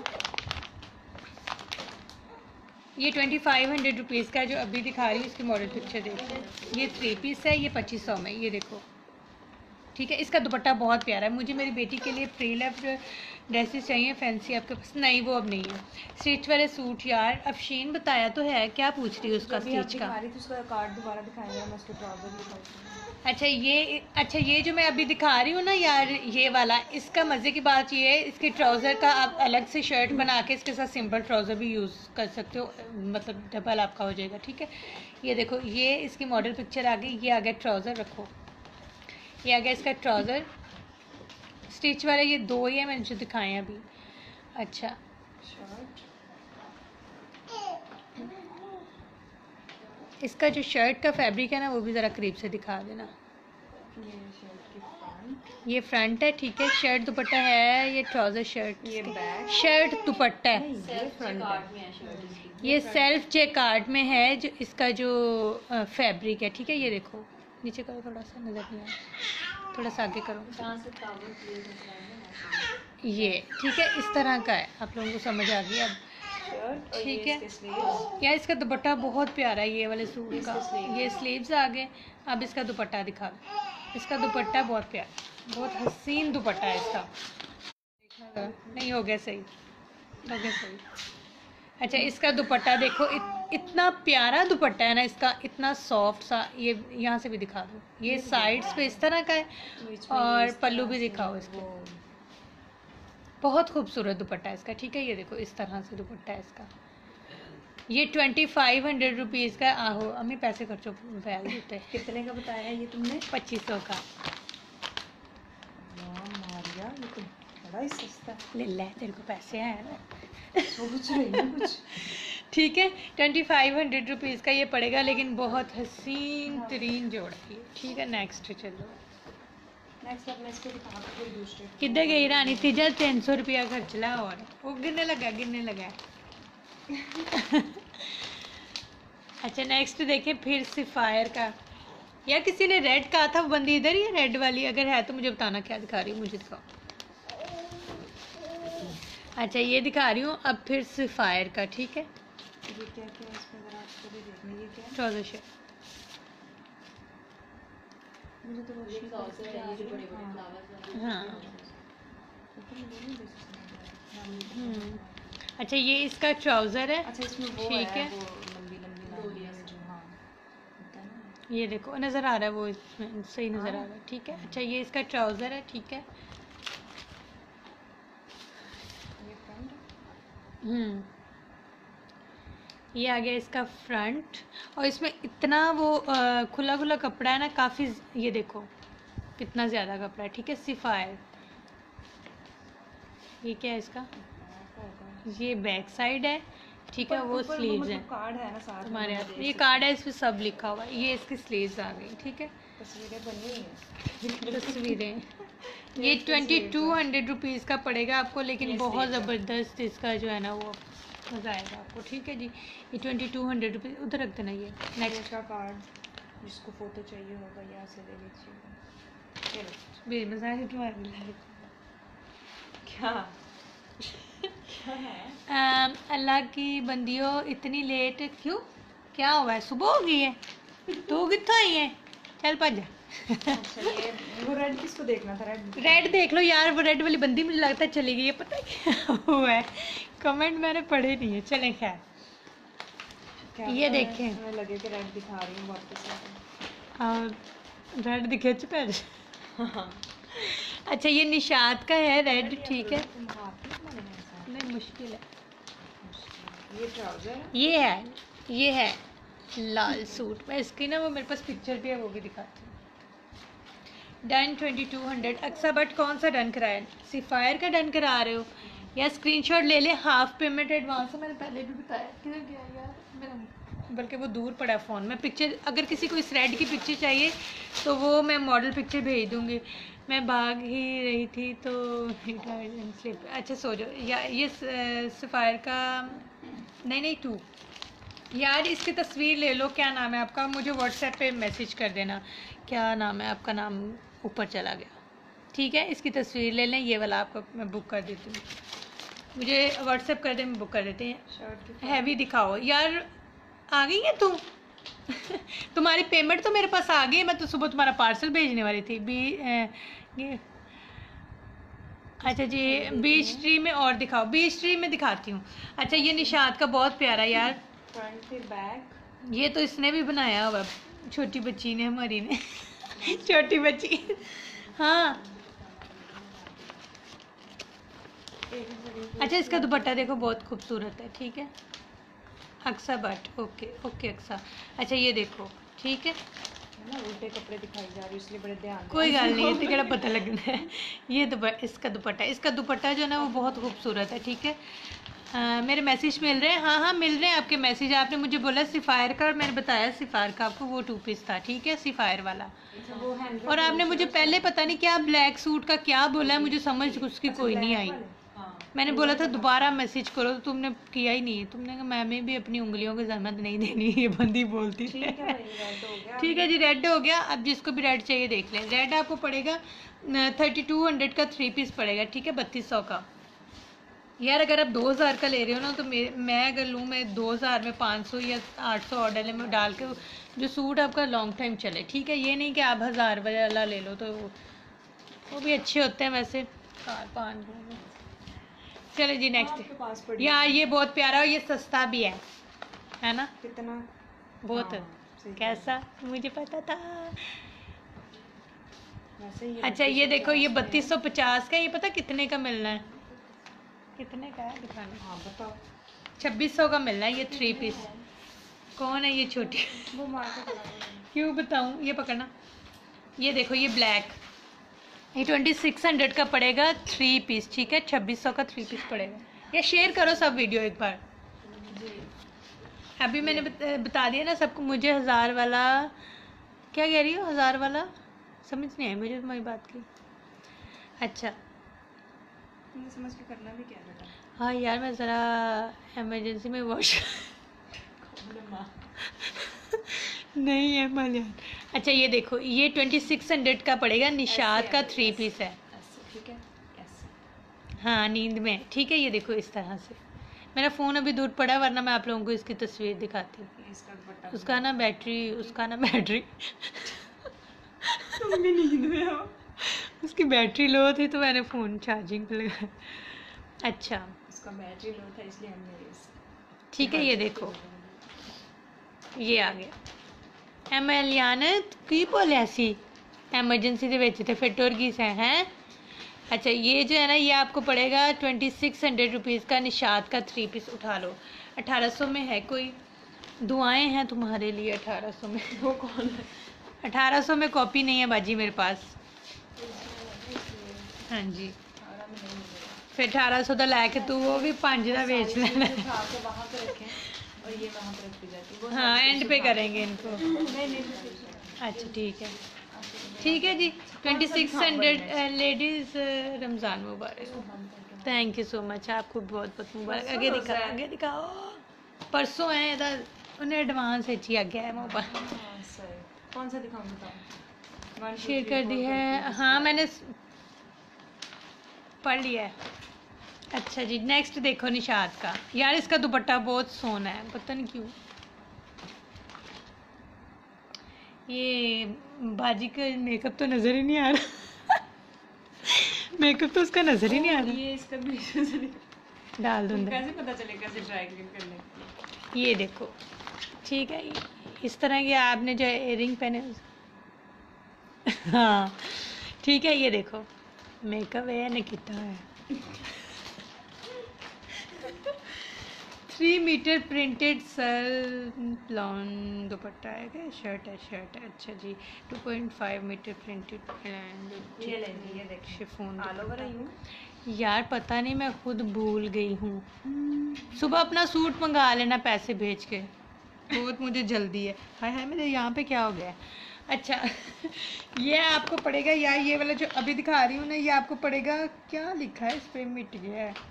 S1: ये 2500 रुपीज़ का है जो अभी दिखा रही हूँ, इसकी मॉडल पिक्चर देखो। ये 3 पीस है, ये 2500 में, ये देखो, ठीक है? इसका दुपट्टा बहुत प्यारा है, मुझे मेरी बेटी के लिए प्री लेफ्ट ड्रेसेस चाहिए फैंसी, आपके पास? नहीं वो अब नहीं है। स्टिच वाले सूट यार, अफशीन बताया तो है, क्या पूछ रही है उसका स्टिच का?
S2: उसका कार्ड दोबारा दिखाएगा, मैं उसके ट्राउजर दिखाऊंगी।
S1: अच्छा ये जो मैं अभी दिखा रही हूँ ना यार, ये वाला, इसका मज़े की बात ये है, इसके ट्राउज़र का आप अलग से शर्ट बना के इसके साथ सिंपल ट्राउज़र भी यूज़ कर सकते हो, मतलब डबल आपका हो जाएगा, ठीक है? ये देखो, ये इसकी मॉडल पिक्चर आ गई, ये आ गया ट्राउज़र, रखो, ये आ गया इसका ट्राउज़र स्टिच वाले, ये 2 ही है मैंने जो दिखाए हैं अभी। अच्छा इसका जो शर्ट का फैब्रिक है ना वो भी ज़रा करीब से दिखा देना। ये फ्रंट है, ठीक है? शर्ट दुपट्टा है, ये ट्राउज़र शर्ट,
S2: ये बैक,
S1: शर्ट दुपट्टा है, ये सेल्फ जेकार्ड में है जो इसका जो फैब्रिक है, ठीक है? ये देखो, नीचे करो थोड़ा सा, नज़र नहीं आ रहा, थोड़ा सा आगे करो, ये ठीक है? इस तरह का है, आप लोगों को समझ आ गई अब, ठीक है? यार इसका दुपट्टा बहुत प्यारा है ये वाले सूट का, ये स्लीव्स आ गए। अब इसका दुपट्टा दिखा दो, इसका दुपट्टा बहुत प्यारा, बहुत हसीन दुपट्टा है इसका, नहीं हो गया सही, हो गया सही। अच्छा इसका दुपट्टा देखो, इतना प्यारा दुपट्टा है ना इसका, इतना सॉफ्ट सा, ये यहाँ से भी दिखा दो, ये साइड्स पे इस तरह का है और पल्लू भी दिखाओ इसके, बहुत खूबसूरत दुपट्टा है इसका, ठीक है? ये देखो इस तरह से दुपट्टा है इसका, ये 2500 रुपीज़ का। आहो अम्मी पैसे खर्चो बैग देते हैं।
S2: कितने का बताया है ये तुमने?
S1: 2500 का।
S2: मारिया, ये तो बड़ा ही सस्ता,
S1: ले ले, तेरे को पैसे हैं ना,
S2: सोच रही हूँ कुछ,
S1: ठीक है? 2500 रुपीज़ का ये पड़ेगा, लेकिन बहुत हसीन तरीन जोड़ है, ठीक है? नेक्स्ट चलो,
S2: नेक्स्ट अब मैं इसको दिखा कोई दूसरे,
S1: किधर गई रानी तीजा? 300 रुपया खर्च ला, और वो गिनने लगा अच्छा नेक्स्ट देखें, फिर सिफायर का, या किसी ने रेड कहा था, बंदी इधर ही है रेड वाली, अगर है तो मुझे बताना क्या दिखा रही हूँ, मुझे दिखाओ। अच्छा ये दिखा रही हूँ अब फिर सिफायर का, ठीक है?
S2: ये क्या क्या है इसमें, जरा आपको भी देखना, ये क्या है?
S1: ट्राउजर शर्ट,
S2: मुझे तो वो ट्राउजर है, ये जो बड़े बड़े फ्लावर्स हैं,
S1: हाँ अच्छा ये इसका ट्राउज़र है,
S2: अच्छा इसमें वो
S1: ठीक है?
S2: वो लंबी लंबी नालियाँ में जो, हाँ होता है ना,
S1: ये देखो नज़र आ रहा है, वो इसमें सही नज़र आ रहा है, ठीक है? अच्छा ये इसका ट्राउज़र है, ठीक है?
S2: ये फ्रंट,
S1: ये आ गया इसका फ्रंट, और इसमें इतना वो खुला खुला कपड़ा है ना काफ़ी, ये देखो कितना ज़्यादा कपड़ा है, ठीक है? सिफायर, ये क्या है इसका, ये बैक साइड है, ठीक है? वो स्लीव्स हैं
S2: कार्ड है ना साथ में,
S1: तुम्हारे हाथ में, ये कार्ड है, इस पर सब लिखा हुआ है, ये इसकी स्लीव्स आ गई, ठीक है?
S2: तस्वीरें बनी हुई हैं।
S1: तस्वीरें ये 2200 रुपीज़ का पड़ेगा आपको, लेकिन बहुत ज़बरदस्त इसका जो है ना वो मज़ा आएगा आपको। ठीक है जी, ये 2200 रुपीज़ उधर रख देना। ये नेक्स्ट
S2: का कार्ड जिसको फ़ोटो चाहिए होगा यहाँ से ले लीजिएगा। चलो
S1: मेरी मजाक है तुम्हारे लिए।
S2: क्या
S1: अल्लाह की बंदियों इतनी लेट क्यों, क्या हुआ है? सुबह हो गई है, तू कितों आई है? चल भज।
S2: अच्छा ये वो रेड किसको देखना था?
S1: रेड देख लो यार, वो रेड वाली बंदी मुझे लगता है चली गई है, पता है क्या हुआ है? कमेंट मैंने पढ़े नहीं है। चले खैर
S2: क्या
S1: ये देखें,
S2: हमें लगे कि रेड दिखा रही हूँ वापस।
S1: और रेड दिखे पे। अच्छा ये निशात का है रेड, ठीक है, नहीं मुश्किल है।
S2: ये ट्राउजर है,
S1: ये है लाल सूट। मैं इसकी ना वो मेरे पास पिक्चर भी है, वो भी दिखाती हूँ। डन 2200। अक्सा बट कौन सा डन कराया? सिफायर का डन करा रहे हो या स्क्रीनशॉट ले ले? हाफ पेमेंट एडवांस है, मैंने पहले भी बताया। किधर गया यार मेरा, बल्कि वो दूर पड़ा फ़ोन में। पिक्चर अगर किसी को इस रेड की पिक्चर चाहिए तो वो मैं मॉडल पिक्चर भेज दूँगी। मैं भाग ही रही थी तो स्लिप। अच्छा सो जाओ या ये सफ़ायर का नहीं 2 यार। इसकी तस्वीर ले लो। क्या नाम है आपका? मुझे व्हाट्सएप पे मैसेज कर देना क्या नाम है आपका। नाम ऊपर चला गया, ठीक है। इसकी तस्वीर ले लें, ये वाला आपको मैं बुक कर देती हूँ। मुझे व्हाट्सएप कर दें, मैं बुक कर देते हैं। हैवी दिखाओ यार। आ गई है तू? तुम्हारी पेमेंट तो मेरे पास आ गई है, मैं तो सुबह तुम्हारा पार्सल भेजने वाली थी। अच्छा जी बीच ट्री में और दिखाओ। बीच ट्री में दिखाती हूँ। अच्छा ये निशात का बहुत प्यारा यार,
S2: फ्रंट से बैक।
S1: ये तो इसने भी बनाया हुआ, छोटी बच्ची ने, हमारी ने। छोटी बच्ची, हाँ। अच्छा इसका दुपट्टा देखो, बहुत खूबसूरत है, ठीक है। Aqsa but okay okay Aqsa. अच्छा ये देखो, ठीक है
S2: ना उल्टे कपड़े दिखाई जा रही है इसलिए बड़े ध्यान।
S1: कोई गल नहीं है, तो पता लगना है। ये इसका दुपट्टा जो है ना वो बहुत खूबसूरत है, ठीक है। मेरे मैसेज मिल रहे हैं, हाँ मिल रहे हैं आपके मैसेज। आपने मुझे बोला सिफायर का, और मैंने बताया सिफायर का आपको वो 2 पीस था, ठीक है, सिफायर वाला। और आपने मुझे पहले पता नहीं क्या ब्लैक सूट का क्या बोला है, मुझे समझ उसकी कोई नहीं आई। मैंने बोला था दोबारा मैसेज करो, तो तुमने किया ही नहीं है। तुमने कहा मैं भी अपनी उंगलियों को जहमत नहीं देनी, ये बंदी बोलती है। ठीक है जी रेड हो गया। अब जिसको भी रेड चाहिए देख लें। रेड आपको पड़ेगा 3200 का 3 पीस पड़ेगा, ठीक है, 3200 का। यार अगर आप 2000 का ले रहे हो ना, तो मैं अगर लूँ, मैं 2000 में 500 या 800 ऑर्डर में डाल के जो सूट आपका लॉन्ग टाइम चले, ठीक है। ये नहीं कि आप 1000 वाला ले लो, तो वो भी अच्छे होते हैं वैसे। 5 चले जी नेक्स्ट। यार ये बहुत प्यारा और ये सस्ता भी है ना?
S2: कितना?
S1: बहुत कैसा, मुझे पता था। अच्छा ये देखो, ये 3250 का। ये पता कितने का मिलना है? कितने का है दिखाना?
S2: हाँ बताओ।
S1: 2600 का मिलना है ये 3 पीस। कौन है ये छोटी?
S2: वो
S1: क्यों बताऊँ? ये पकड़ना। ये देखो ये ब्लैक, ये 2600 का पड़ेगा 3 पीस, ठीक है। 2600 का 3 पीस पड़ेगा। या शेयर करो सब वीडियो एक बार। अभी मैंने बता दिया ना सबको। मुझे 1000 वाला, क्या कह रही हो? 1000 वाला समझ नहीं आई मुझे तुम्हारी बात की। अच्छा
S2: समझ के करना भी क्या बेटा?
S1: हाँ यार मैं ज़रा इमरजेंसी में वॉश नहीं है मलयान। अच्छा ये देखो, ये 2600 का पड़ेगा। निशात का 3 पीस है,
S2: ठीक है।
S1: हाँ नींद में, ठीक है। ये देखो इस तरह से। मेरा फ़ोन अभी दूर पड़ा, वरना मैं आप लोगों को इसकी तस्वीर दिखाती हूँ। उसका ना बैटरी
S2: तुम भी नींद में हो।
S1: उसकी बैटरी लो थी तो मैंने फ़ोन चार्जिंग पे लगाया। अच्छा
S2: उसका बैटरी लो था इसलिए हमने
S1: ठीक है। ये देखो ये आ गया। एमलियानत की बोले ऐसी एमरजेंसी ਦੇ ਵਿੱਚ ਤੇ फिर टुर गई से हैं। अच्छा ये जो है ना, ये आपको पड़ेगा 2600 रुपीज़ का। निशात का 3 पीस उठा लो। 1800 में है कोई? दुआएं हैं तुम्हारे लिए 1800 में।
S2: वो कौन है?
S1: 1800 में कॉपी नहीं है बाजी मेरे पास। हाँ जी फिर 1800 का लैके तू वो भी 5 का बेच लेना।
S2: वहाँ पे रखें और ये वहाँ पे रखी जाती है।
S1: हाँ एंड पे करेंगे इनको।
S2: नहीं
S1: अच्छा ठीक है। ठीक है जी। 2600 लेडीज रमज़ान मुबारक। थैंक यू सो मच, आपको बहुत बहुत मुबारक। आगे दिखा, आगे दिखाओ। परसों है इधर, उन्हें एडवांस है जी, आगे है मोबाइल।
S2: हाँ सही। कौन सा दिखाऊं बताओ? 1 2
S1: शेयर
S2: 3
S1: कर
S2: 4
S1: दी है,
S2: करके
S1: हाँ मैंने पढ़ लिया है। अच्छा जी, नेक्स्ट देखो निशात का। यार इसका दुपट्टा बहुत सोना है, पता नहीं क्यों। ये बाजी का मेकअप तो नज़र ही नहीं आ रहा। मेकअप तो उसका नज़र ही नहीं आ रहा।
S2: ये इसका भी
S1: डाल दूँ
S2: कैसे पता चलेगा कैसे ड्राई क्लीन करने की?
S1: ये देखो, ठीक है। इस तरह के आपने जो इयरिंग पहने हाँ ठीक है। ये देखो मेकअप है या निकिता है। 3 मीटर प्रिंटेड लॉन दुपट्टा है क्या? शर्ट है। अच्छा जी। 2.5 मीटर प्रिंटेड
S2: ये ले जी, ये देख
S1: शिफॉन
S2: ऑल ओवर है यूं।
S1: यार पता नहीं, मैं खुद भूल गई हूँ। सुबह अपना सूट मंगा लेना पैसे भेज के, बहुत मुझे जल्दी है। हाय हाय, मेरे यहाँ पे क्या हो गया है? अच्छा ये आपको पड़ेगा यार, ये वाला जो अभी दिखा रही हूँ ना, ये आपको पड़ेगा। क्या लिखा है इस पे? मिट गया है,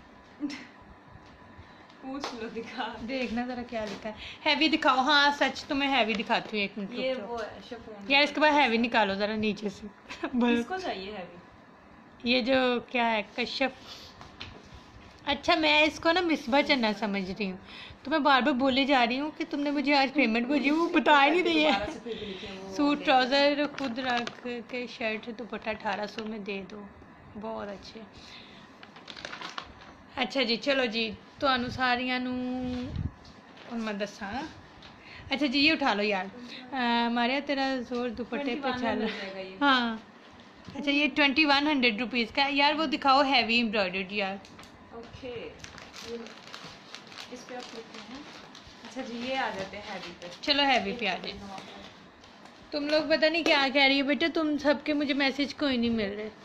S2: पूछ लो, दिखा।
S1: देखना जरा क्या लिखा है। हैवी दिखाओ। हाँ सच, तुम्हें हैवी दिखाती हूँ, एक मिनट
S2: ये
S1: रुक जाओ।
S2: वो है शिफॉन।
S1: यार इसके बाद हैवी निकालो जरा नीचे से।
S2: किसको चाहिए हैवी?
S1: ये जो क्या है, कश्यप। अच्छा मैं इसको ना मिसबा चन्ना समझ रही हूँ, तो मैं बार बार बोले जा रही हूँ कि तुमने मुझे आज पेमेंट भेजी, वो बता ही नहीं रही है। सूट ट्राउज़र खुद रख के शर्ट दुपट्टा 1800 में दे दो, बहुत अच्छे। अच्छा जी, चलो जी, तो सारियां नू मैं दसा ना। अच्छा जी, ये उठा लो यार। मारिया तेरा जोर दुपट्टे पे चल। हाँ अच्छा, ये 2100 रुपीज़ का है। यार वो दिखाओ हैवी एम्ब्रॉयडर्ड यार।
S2: ओके, इस पे आप लिखते हैं। अच्छा जी, ये आ जाते हैं हैवी पे।
S1: चलो हैवी पे आ जाए। तुम लोग पता नहीं क्या कह रही है बेटा, तुम सबके मुझे मैसेज कोई नहीं मिल रहे।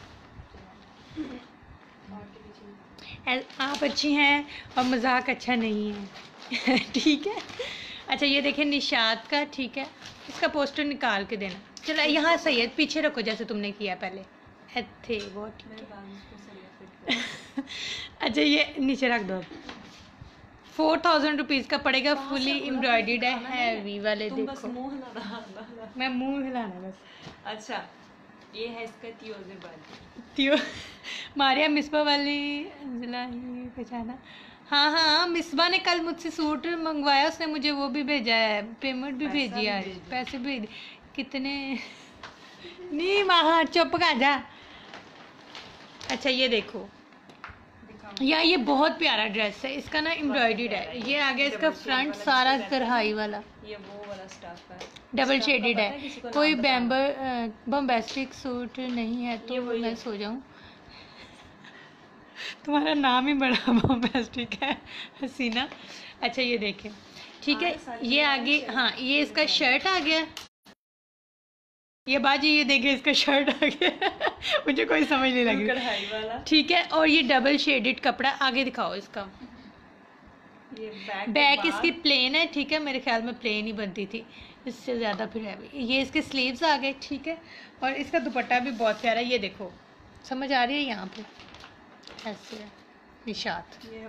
S1: आप अच्छी हैं और मजाक अच्छा नहीं है। ठीक है। अच्छा ये देखें निशात का, ठीक है। इसका पोस्टर निकाल के देना। चलो यहाँ सही है, पीछे रखो जैसे तुमने किया पहले। थे वो ठीक है। अच्छा ये नीचे रख दो। 4000 रुपीज़ का पड़ेगा, फुली एम्ब्रॉयडर्ड है, हैवी वाले। देखो मैं मुंह हिलाना बस।
S2: अच्छा ये है इसका
S1: तियो मारिया मिसबा वाली अंजला ही पहचाना। हाँ हाँ, मिसबा ने कल मुझसे सूट मंगवाया, उसने मुझे वो भी भेजा है, पेमेंट भी भेजी है, पैसे भी कितने। नहीं वहाँ चुप कर जा। अच्छा ये देखो यार, ये बहुत प्यारा ड्रेस है, इसका ना एम्ब्रॉयडर्ड है। ये आगे इसका फ्रंट सारा कढ़ाई वाला,
S2: ये वो वाला स्टफ है,
S1: डबल शेडेड है। कोई बम्बेस्टिक सूट नहीं है तो मैं सो जाऊं। तुम्हारा नाम ही बड़ा बम्बेस्टिक है, हसीना। अच्छा ये देखें, ठीक है। ये आगे, हाँ ये इसका शर्ट आ गया। ये बाजी ये देखे, इसका शर्ट आ गया। मुझे कोई समझ नहीं लगी,
S2: कढ़ाई वाला,
S1: ठीक है। और ये डबल शेडेड कपड़ा। आगे दिखाओ इसका।
S2: ये
S1: बैक इसकी प्लेन है, ठीक है। मेरे ख्याल में प्लेन ही बनती थी, इससे ज़्यादा फिर है। ये इसके स्लीव्स आ गए, ठीक है। और इसका दुपट्टा भी बहुत प्यारा है, ये देखो, समझ आ रही है यहाँ पे ऐसे है निशात।
S2: ये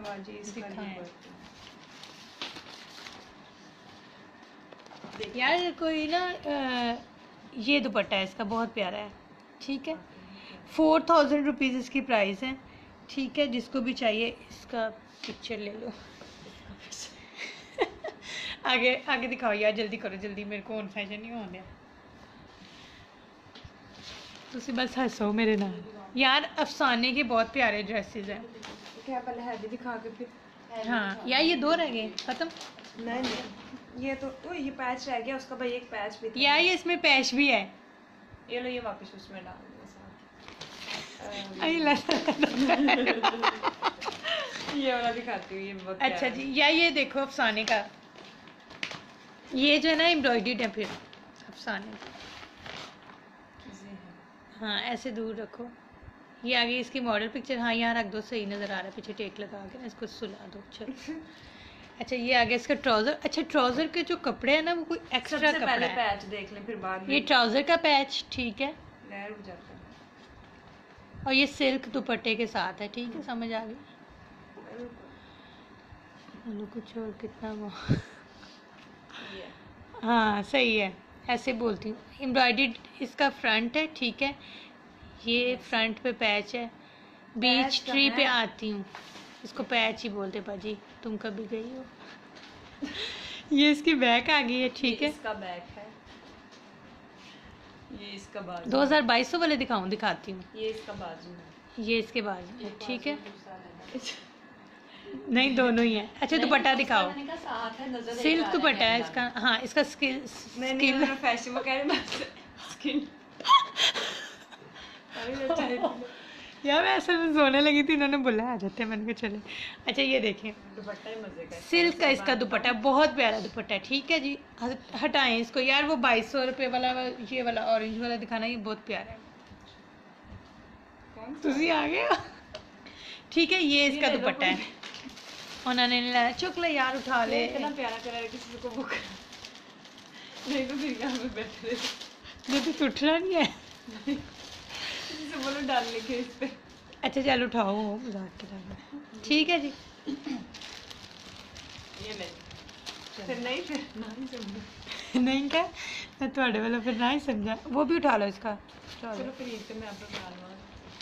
S1: यार कोई ना ये दुपट्टा है इसका, बहुत प्यारा है, ठीक है। 4000 रुपीज़ इसकी प्राइस है, ठीक है। जिसको भी चाहिए इसका पिक्चर ले लो। आगे आगे दिखाओ यार, जल्दी करो जल्दी, मेरे को ऑन फैशन नहीं होने। तुसी बस हंसो मेरे नाल। यार अफसाने के बहुत प्यारे ड्रेसेस हैं।
S2: क्या पहले हैवी दिखा के फिर।
S1: हाँ यार ये 2 रह गए खत्म।
S2: नहीं ये तो ये पैच रह गया उसका भाई, एक पैच भी था।
S1: यार ये इसमें पैच भी है।
S2: ये लो, ये वापस उसमें डाल दो साथ। ये वाला दिखाती हूँ, ये बहुत
S1: अच्छा जी, या ये देखो अफसाने का, ये जो है ना एम्ब्रॉयडर्ड है फिर अफसाने। हाँ ऐसे दूर रखो। ये आगे इसकी मॉडल पिक्चर, हाँ यहाँ रख दो, सही नज़र आ रहा है। पीछे टेक लगा के ना इसको सुला दो। चलो अच्छा ये आगे इसका ट्राउज़र। अच्छा ट्राउज़र के जो कपड़े हैं ना, वो कोई एक्स्ट्रा कपड़ा है।
S2: पैच देख लें फिर बाद में।
S1: ये ट्राउज़र का पैच, ठीक है।
S2: फ्लेयर हो जाता है।
S1: और ये सिल्क दुपट्टे के साथ है, ठीक है, समझ आ गई। चलो कुछ और कितना वो
S2: ये
S1: हाँ सही है, ऐसे बोलती हूँ। एम्ब्रॉयडर्ड इसका फ्रंट है, ठीक है, ये फ्रंट पे पैच है। बीच
S2: पैच तो
S1: ट्री पे
S2: है।
S1: आती हूँ, इसको पैच ही बोलते बाजी, तुम कभी गई हो। ये इसकी बैक आ गई है, ठीक
S2: ये
S1: है।
S2: इसका बैक है, ये इसका बाजू
S1: 2200 वाले दिखाती हूँ।
S2: है। ये इसका बाजू है।
S1: ये इसके बाजू है, ठीक है।
S2: दूसरा
S1: नहीं दोनों ही है। अच्छा दुपट्टा दिखाओ।
S2: मैंने कहा साथ है, नजर एक
S1: सिल्क
S2: आ रहा
S1: दुपट्टा है
S2: कैमरा
S1: इसका,
S2: में।
S1: हाँ इसका स्किल
S2: मैंने
S1: स्किल
S2: उन्होंने फैशन वो कह रहे मैं स्किन अरे अच्छा है।
S1: यार मैं ऐसा में सोने लगी थी, इन्होंने बोला आ जाते हैं, मैंने कहा चले। अच्छा ये देखें,
S2: दुपट्टा ही मजे का है।
S1: सिल्क का इसका दुपट्टा, बहुत प्यारा दुपट्टा है, ठीक है जी। हटाएं इसको यार, वो 2200 रुपये वाला ये वाला ऑरेंज वाला दिखाना, ये बहुत प्यारा है।
S2: कौन सा?
S1: तुझे आ गया, ठीक है। ये इसका
S2: ले लो
S1: दुपट्टा है, उन्होंने नहीं लाया। चुक ले यार, उठा ले।
S2: ये इतना प्यारा कलर है, किसी को बुक नहीं तो फिर यहाँ पे बैठे रहे।
S1: तो उठना नहीं है।
S2: किसी से बोलो डाल लिखे इस पे।
S1: अच्छा चल उठाओ, मजाक के टाइम, ठीक है जी।
S2: ये ले फिर नहीं समझा।
S1: नहीं क्या, मैं थोड़े वाला फिर ना ही समझा। वो भी उठा लो इसका,
S2: चलो फिर ये तो मैं आपको बना लूँगा।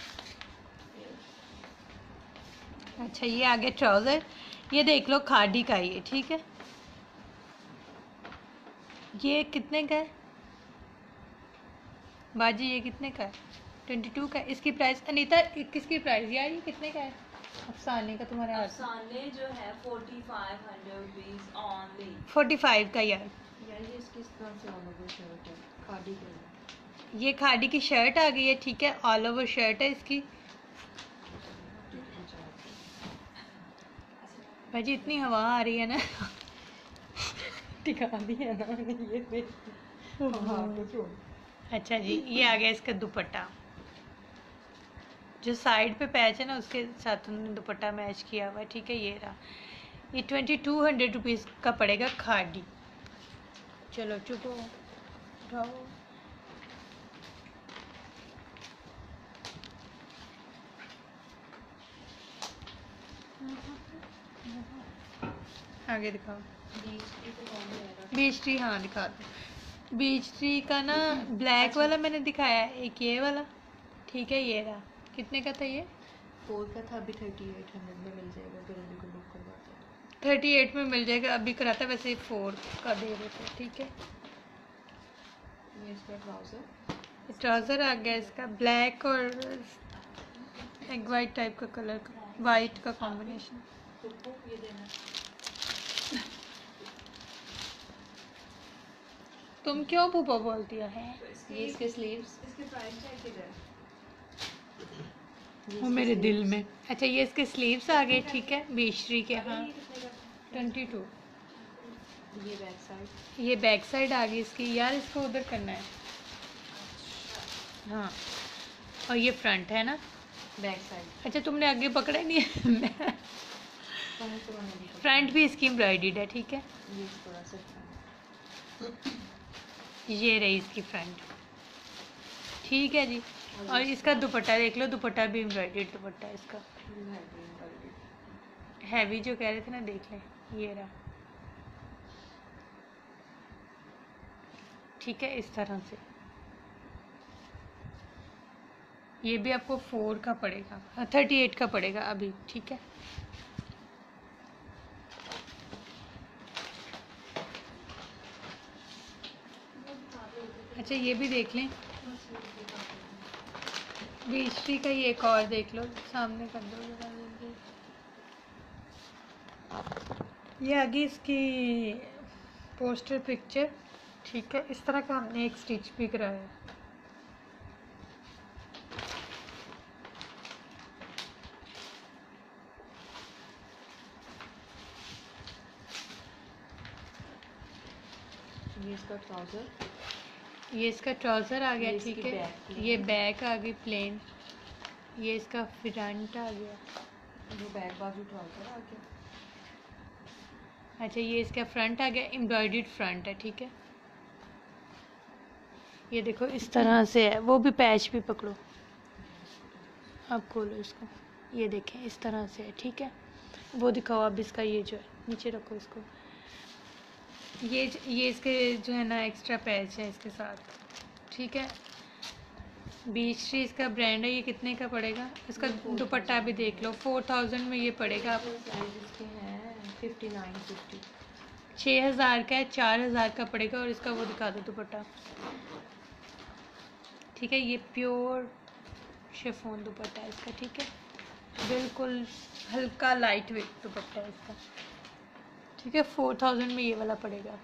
S1: अच्छा ये आगे ट्राउज़र, ये देख लो खादी का ये, ठीक है। ये कितने का है बाजी, ये कितने का है? 22 का। इसकी प्राइस अनीता, किसकी प्राइस यार, ये कितने का है अफसाने का तुम्हारे हाथ?
S2: अफसाने जो है 4500 रुपीस ओनली।
S1: 45 का यार।
S2: यार ये इसकी इस तरह से ऑल ओवर शर्ट है, खादी के लिए।
S1: ये खादी की शर्ट आ गई है, ठीक है, ऑल ओवर शर्ट है इसकी। भाजी इतनी हवा आ रही है ना,
S2: टिका दी है ना ये देख। हाँ तो छोड़।
S1: अच्छा जी, ये आ गया इसका दुपट्टा, जो साइड पे पैच है ना उसके साथ उन्होंने दुपट्टा मैच किया हुआ है, ठीक है। ये रहा, ये 2200 रुपीज़ का पड़ेगा खादी। चलो चुप हो, उठाओ। आगे दिखाओ। बीच ट्री, हाँ दिखा दो। बीच ट्री का ना ब्लैक वाला मैंने दिखाया है, एक ये वाला, ठीक है। ये रहा, कितने का था ये?
S2: 4 का था, अभी 3800 में मिल जाएगा अगर अभी को बुक करवाते हैं।
S1: 38 में मिल जाएगा, अभी कराता है, वैसे 4 का दे रहे थे, ठीक है।
S2: ये इसका ट्राउजर,
S1: ट्राउज़र आ गया इसका, ब्लैक और एक वाइट टाइप का कलर का, वाइट का कॉम्बिनेशन।
S2: ये देना।
S1: तुम क्यों पुपा बोलती है?
S2: ये इसके स्लीव्स, इसके प्राइस टैग किधर है?
S1: वो मेरे दिल में। अच्छा ये इसके स्लीव्स आ गए, ठीक है, बीचरी के, हाँ
S2: ये कितने का?
S1: 22।
S2: ये बैक साइड,
S1: ये बैक साइड आ गई इसकी यार, इसको उधर करना है, हाँ। और ये फ्रंट है ना,
S2: बैक साइड।
S1: अच्छा तुमने आगे पकड़ा ही नहीं है। फ्रंट भी इसकी एम्ब्रॉयडर्ड है, ठीक है।
S2: ये थोड़ा सा
S1: ये रही इसकी फ्रंट, ठीक है जी। और इसका दुपट्टा देख लो, दुपट्टा भी एम्ब्रॉयडर्ड दुपट्टा है इसका, हैवी जो कह रहे थे ना, देख लें, ये रहा, ठीक है। इस तरह से ये भी आपको 4 का पड़ेगा, 38 का पड़ेगा अभी, ठीक है। अच्छा ये भी देख लें, बीचरी का ये एक और देख लो, सामने कर दो जरा जल्दी। ये आगे इसकी पोस्टर पिक्चर, ठीक है। इस तरह का हमने एक स्टिच भी कराया है।
S2: ये इसका ट्राउजर,
S1: ये इसका ट्राउज़र आ गया,
S2: ये
S1: ठीक
S2: इसकी
S1: है।
S2: बैक,
S1: ये बैक आ गई प्लेन, ये इसका फ्रंट आ गया।
S2: वो बैक बाजू ट्राउजर आ गया।
S1: अच्छा ये इसका फ्रंट आ गया, एम्ब्रॉयडर्ड फ्रंट है, ठीक है। ये देखो इस तरह से है, वो भी पैच भी पकड़ो, आप खोलो इसको, ये देखें इस तरह से है, ठीक है। वो दिखाओ अब इसका, ये जो है नीचे रखो इसको, ये इसके जो है ना एक्स्ट्रा पैच है इसके साथ, ठीक है। बीच ट्री इसका ब्रांड है। ये कितने का पड़ेगा? इसका दुपट्टा भी देख लो, 4000 में ये पड़ेगा आपको। 6000 का है, 4000 का पड़ेगा। और इसका वो दिखा दो दुपट्टा, ठीक है। ये प्योर शिफॉन दुपट्टा है इसका, ठीक है। बिल्कुल हल्का लाइट वेट दुपट्टा है इसका, ठीक है। 4000 में ये वाला पड़ेगा।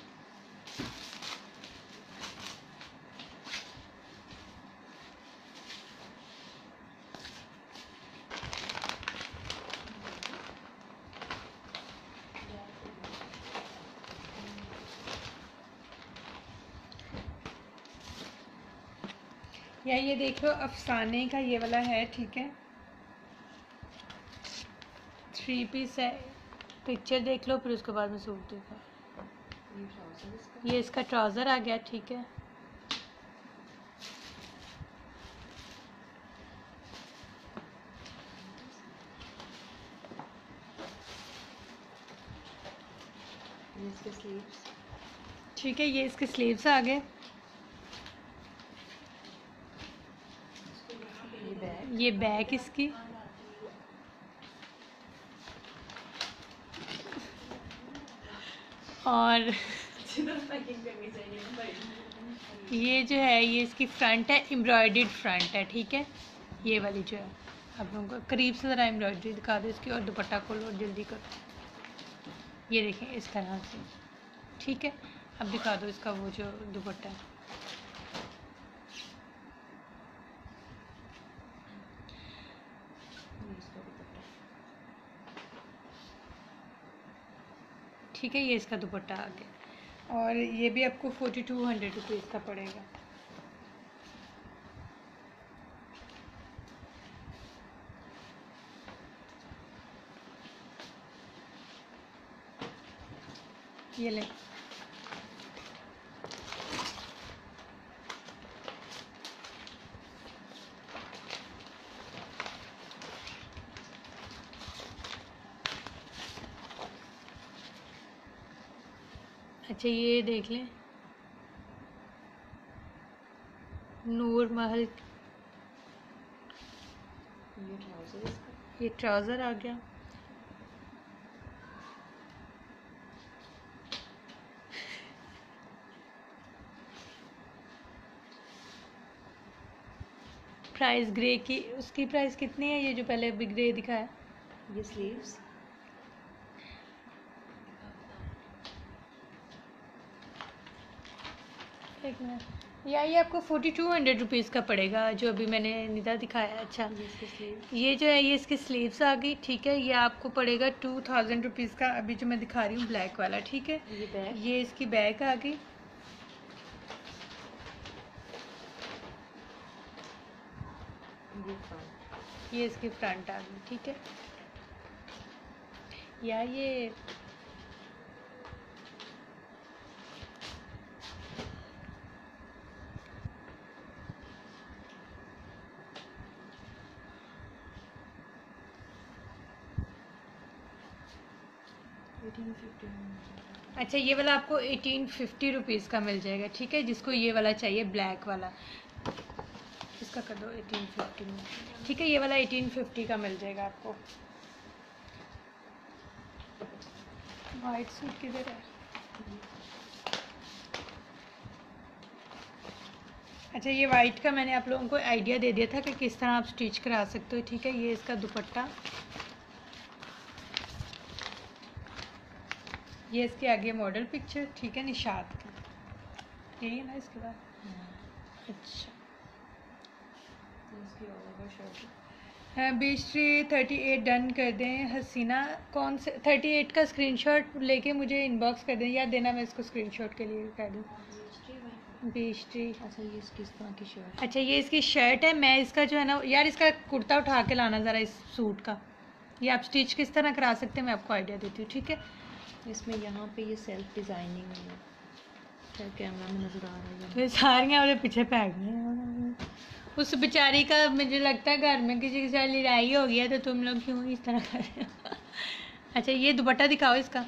S1: या ये देख लो अफसाने का ये वाला है, ठीक है। 3 पीस है, पिक्चर देख लो फिर उसके बाद में सूट देखो। ये इसका ट्राउज़र आ गया, ठीक है।
S2: इसके स्लीव्स,
S1: ठीक है। ये इसके स्लीव्स आ गए। ये बैक इसकी, और ये जो है ये इसकी फ्रंट है, एम्ब्रॉयडर्ड फ्रंट है, ठीक है। ये वाली जो है, आप लोगों को करीब से ज़रा एम्ब्रॉयडरी दिखा दो इसकी। और दुपट्टा खोलो और जल्दी करो, ये देखें इस तरह से, ठीक है। अब दिखा दो इसका वो जो दुपट्टा है। ठीक है, ये इसका दुपट्टा आ गया। और ये भी आपको 4200 रुपीज़ का पड़ेगा। ये ले, अच्छा ये देख लें, नूर महल, ये ट्राउज़र आ गया। प्राइस ग्रे की, उसकी प्राइस कितनी है? ये जो पहले अभी ग्रे दिखाया,
S2: ये स्लीव्स,
S1: एक मिनट, या ये आपको 4200 रुपीज़ का पड़ेगा जो अभी मैंने निदा दिखाया। अच्छा ये जो है ये इसकी स्लीव्स आ गई, ठीक है। ये आपको पड़ेगा 2000 रुपीज़ का, अभी जो मैं दिखा रही हूँ ब्लैक वाला, ठीक है।
S2: ये बैक,
S1: ये इसकी बैक आ गई, ये इसकी फ्रंट आ गई, ठीक है। या ये अच्छा ये वाला आपको 1850 रुपीज़ का मिल जाएगा, ठीक है। जिसको ये वाला चाहिए ब्लैक वाला, इसका कर दो 1850 में, ठीक है। ये वाला 1850 का मिल जाएगा आपको। वाइट सूट किधर है? अच्छा ये वाइट का मैंने आप लोगों को आइडिया दे दिया था कि किस तरह आप स्टिच करा सकते हो, ठीक है। ये इसका दुपट्टा, ये इसके आगे मॉडल पिक्चर, ठीक है, निशात की, यही है ना इसके बाद। अच्छा हाँ, बीच ट्री 38 डन कर दें। हसीना कौन से 38 का स्क्रीनशॉट लेके मुझे इनबॉक्स कर दें, या देना मैं इसको स्क्रीनशॉट के लिए कह दूँ। बीच ट्री,
S2: अच्छा ये किस तरह की शर्ट,
S1: अच्छा ये इसकी शर्ट है। मैं इसका जो है ना यार, इसका कुर्ता उठा के लाना ज़रा इस सूट का। ये आप स्टिच किस तरह करा सकते हैं मैं आपको आइडिया देती हूँ, ठीक है।
S2: इसमें यहाँ पे ये सेल्फ डिज़ाइनिंग है, क्या कैमरा में नजर आ रहा है?
S1: फिर सारियाँ वाले पीछे पै गई। उस बेचारी का मुझे लगता है घर में किसी के साथ लड़ाई हो गया, तो तुम लोग क्यों इस तरह कर रहे हो? अच्छा ये दुपट्टा दिखाओ इसका,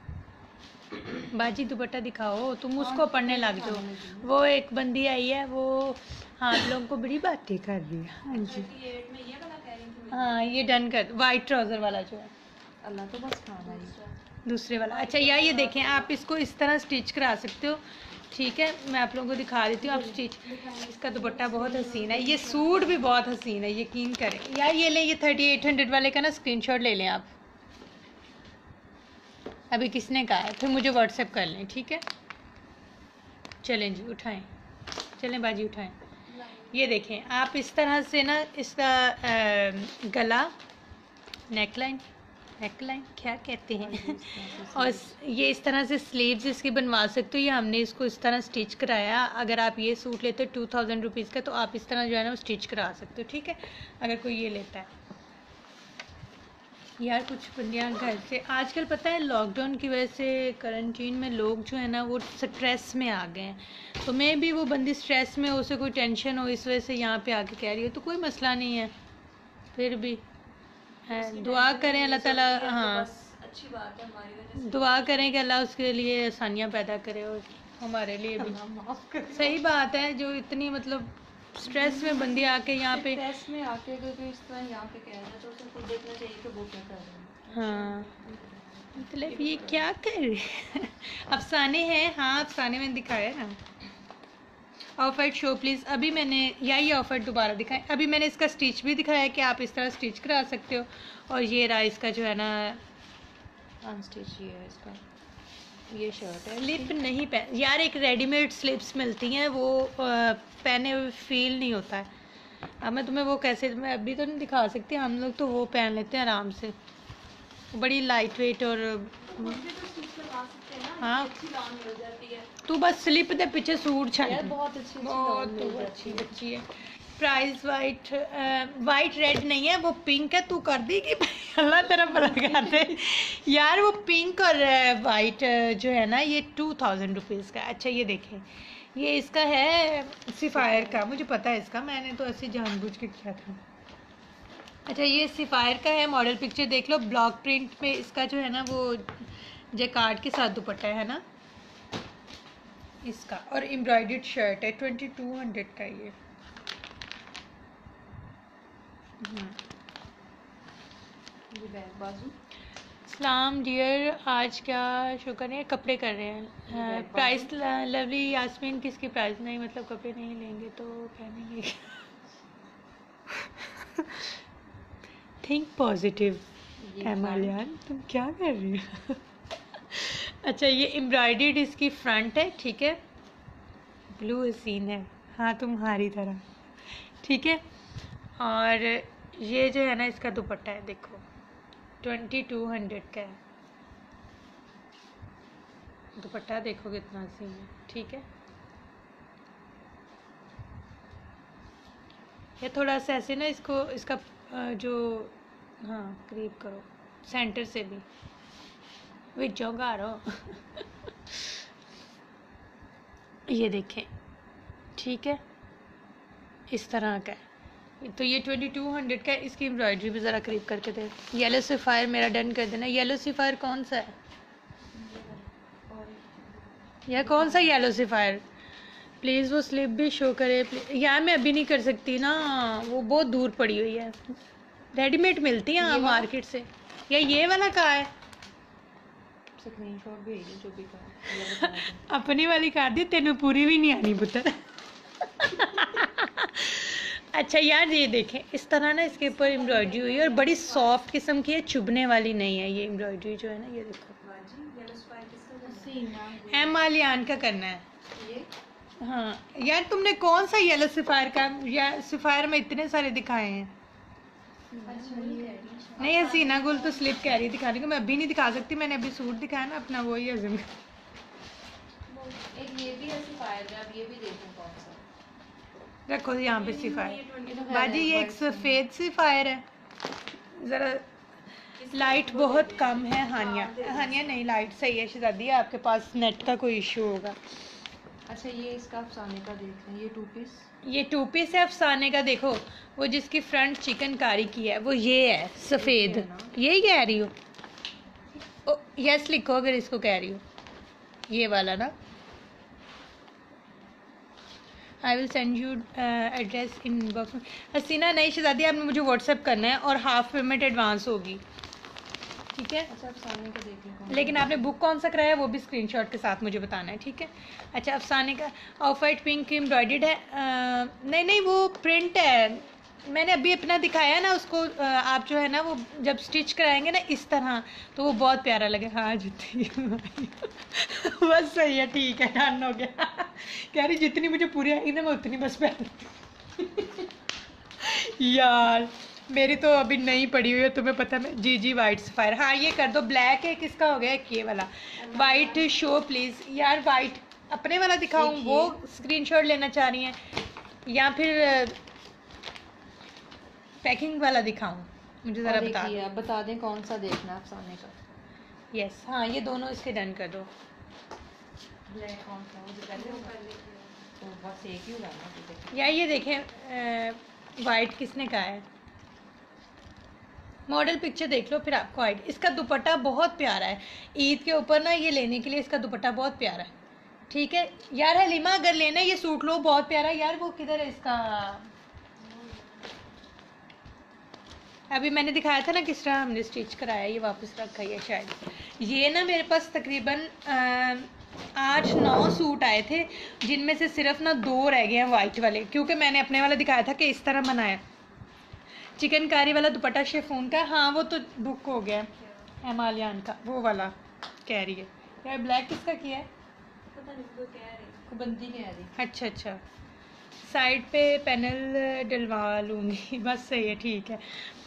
S1: बाजी दुपट्टा दिखाओ, तुम उसको पढ़ने लग जाओ। वो एक बंदी आई है, वो आप लोगों को बड़ी बातें कर रही है। हाँ जी, हाँ ये डन कर, वाइट ट्राउज़र वाला जो है,
S2: अल्लाह तो बस खाना ही।
S1: दूसरे वाला। अच्छा यार ये देखें, आप इसको इस तरह स्टिच करा सकते हो, ठीक है। मैं आप लोगों को दिखा देती हूँ, आप स्टिच। इसका दुपट्टा बहुत हसीन है, ये सूट भी बहुत हसीन है, यकीन करें यार। ये लें, ये 3800 वाले का ना स्क्रीनशॉट ले लें आप, अभी किसने कहा है, फिर मुझे व्हाट्सएप कर लें, ठीक है। चलें जी उठाएं, चलें बाजी उठाएं। ये देखें आप इस तरह से ना, इसका गला, नेकलाइन क्या कहते हैं, और ये इस तरह से स्लीव्स इसकी बनवा सकते हो। ये हमने इसको इस तरह स्टिच कराया। अगर आप ये सूट लेते हो 2000 रुपीज़ का, तो आप इस तरह जो है ना वो स्टिच करा सकते हो, ठीक है, अगर कोई ये लेता है। यार कुछ बंदियाँ घर से आजकल पता है लॉकडाउन की वजह से, करंटीन में लोग जो है ना वो स्ट्रेस में आ गए हैं। तो मैं भी वो बंदी स्ट्रेस में, उसे कोई टेंशन हो, इस वजह से यहाँ पे आके कह रही हो, तो कोई मसला नहीं है। फिर भी है, दुआ करें अल्लाह ताला, हाँ
S2: अच्छी बात है हमारी वजह
S1: दुआ करें कि अल्लाह उसके लिए आसानियाँ पैदा करे, और हमारे लिए भी। सही बात है, जो इतनी मतलब स्ट्रेस में बंदी आके यहाँ पे,
S2: स्ट्रेस में आके अगर इस तरह यहाँ पे कह रहा है तो उसे खुद देखना चाहिए कि वो क्या कर रहे हैं।
S1: हाँ मतलब ये क्या कर रहे हैं? अफसाने हैं, हाँ अफसाने मैंने दिखाया ना। ऑफर्ट शो प्लीज़, अभी मैंने ये ऑफर्ट दोबारा दिखाया, अभी मैंने इसका स्टिच भी दिखाया कि आप इस तरह स्टिच करा सकते हो। और ये रहा इसका जो है ना
S2: अनस्टिच ये है इसका, ये शर्ट है।
S1: स्लिप नहीं पहन यार, एक रेडीमेड स्लिप्स मिलती हैं, वो पहने हुए फील नहीं होता है। अब मैं तुम्हें वो कैसे, मैं अभी तो नहीं दिखा सकती, हम लोग तो वो पहन लेते हैं आराम से, बड़ी लाइट वेट। और हाँ तू बस स्लिप दे पीछे सूट छड़,
S2: बहुत अच्छी
S1: बहुत अच्छी बच्ची है। प्राइस वाइट रेड नहीं है, वो पिंक है। तू कर दी कि अल्लाह तेरा भला कर दे यार। वो पिंक और वाइट जो है ना, ये 2000 रुपीज़ का। अच्छा ये देखें, ये इसका है सिफायर का, मुझे पता है इसका, मैंने तो ऐसे जानबूझ के किया था। अच्छा ये सिफायर का है, मॉडल पिक्चर देख लो। ब्लॉक प्रिंट में इसका जो है ना वो जैकार्ड के साथ दुपट्टा है ना इसका, और एम्ब्रॉयडर्ड शर्ट है। 2200 का ये।
S2: बैक बाजू।
S1: सलाम डियर, आज क्या शो कर रहे हैं, कपड़े कर रहे हैं। प्राइस लवली यास्मीन, किसकी प्राइस नहीं, मतलब कपड़े नहीं लेंगे तो पहनेंगे। थिंक पॉजिटिव एमालियान, तुम क्या कर रही हो? अच्छा ये एम्ब्रॉयडर्ड इसकी फ्रंट है, ठीक है, ब्लू हसीन है, हाँ तुम्हारी तरह, ठीक है। और ये जो है ना इसका दुपट्टा है, देखो 2200 का है दुपट्टा, देखो कितना हसीन है, ठीक है। ये थोड़ा सा ऐसे ना इसको, इसका जो, हाँ करीब करो सेंटर से भी, विचों गारो। ये देखें, ठीक है, इस तरह का है। तो ये 2200 का है। इसकी एम्ब्रॉयडरी भी ज़रा करीब करके दे। येलो सिफायर मेरा डन कर देना। येलो सिफायर कौन सा है यार, कौन सा येलो सिफायर? प्लीज़ वो स्लिप भी शो करे यार। मैं अभी नहीं कर सकती ना, वो बहुत दूर पड़ी हुई है, रेडीमेड मिलती है मार्केट से। या ये वाला कहाँ है?
S2: स्क्रीनशॉट भेज जो भी कहा।
S1: अपनी वाली कर दी, तेनों पूरी भी नहीं आनी पुत्र। अच्छा यार ये देखें, इस तरह ना इसके ऊपर एम्ब्रॉयडरी हुई है, और बड़ी सॉफ्ट किस्म की है, चुभने वाली नहीं है ये एम्ब्रॉयडरी जो है ना। ये देखो एमालियान का करना है। हाँ यार तुमने कौन सा येलो सिफायर का, या सिफायर में इतने सारे दिखाए हैं। नहीं हसीना गुल तो स्लिप कह रही दिखाने को, मैं अभी नहीं दिखा सकती, मैंने अभी सूट दिखाया ना अपना, वही हजम।
S2: एक ये भी है सिफायर, अब ये भी देखो कौन सा
S1: रखो यहाँ पे सिफायर। बाजी ये एक सफ़ेद सिफायर है, ज़रा लाइट बहुत कम है। हानिया नहीं, लाइट सही है। शहजादी आपके पास नेट का कोई इशू होगा।
S2: अच्छा ये इसका अफसाने का देख लें, ये 2 पीस।
S1: ये 2 पीस है अफसाने का। देखो वो जिसकी फ्रंट चिकनकारी की है वो ये है सफ़ेद,
S2: ये है ना?
S1: यही कह रही हो? यस लिखो अगर इसको कह रही हो, ये वाला ना। I will send you address inbox. Haseena नई शहजादी, आपने मुझे व्हाट्सएप करना है और हाफ पेमेंट एडवांस होगी, ठीक है?
S2: अच्छा अफसाने का देख लें।
S1: लेकिन आपने बुक कौन सा कराया है वो भी स्क्रीनशॉट के साथ मुझे बताना है, ठीक है? अच्छा अफसाने का ऑफ वाइट पिंक एम्ब्रॉयडर्ड है। नहीं नहीं वो प्रिंट है, मैंने अभी अपना दिखाया ना उसको। आप जो है ना वो जब स्टिच कराएंगे ना इस तरह तो वो बहुत प्यारा लगे। हाँ जितनी बस सही है, ठीक है, डन हो गया। कह रही जितनी मुझे पूरी आई ना मैं उतनी बस पहन यार मेरी तो अभी नहीं पड़ी हुई है, तुम्हें पता है। जी जी वाइट सफायर, हाँ ये कर दो। ब्लैक है, किसका हो गया? ये वाला वाइट शो प्लीज़। यार वाइट अपने वाला दिखाऊं, वो स्क्रीनशॉट लेना चाह रही हैं, या फिर पैकिंग वाला दिखाऊं? मुझे ज़रा बता दो।
S2: आप बता दें कौन सा देखना है अफसाने का।
S1: यस हाँ ये दोनों इसके डन कर दो।
S2: ब्लैक कौन सा मुझे कर ले, तो बस एक ही होगा ना।
S1: या ये देखें वाइट किसने कहा है? मॉडल पिक्चर देख लो फिर आपको आएगी। इसका दुपट्टा बहुत प्यारा है, ईद के ऊपर ना ये लेने के लिए इसका दुपट्टा बहुत प्यारा है, ठीक है? यार हलीमा अगर लेना है ये सूट लो, बहुत प्यारा है। यार वो किधर है इसका? अभी मैंने दिखाया था ना किस तरह हमने स्टिच कराया, ये वापस रखा ही है शायद। ये ना मेरे पास तकरीबन 8-9 सूट आए थे, जिनमें से सिर्फ ना 2 रह गए हैं वाइट वाले, क्योंकि मैंने अपने वाला दिखाया था कि इस तरह बनाया। चिकनकारी वाला दुपट्टा शिफॉन का, हाँ वो तो बुक हो गया एमालियान का, वो वाला कह रही है। यार ब्लैक किसका किया है?
S2: पता नहीं, वो कह रही को बंदी कह रही।
S1: अच्छा अच्छा, साइड पे पैनल डलवा लूँगी बस सही है, ठीक है।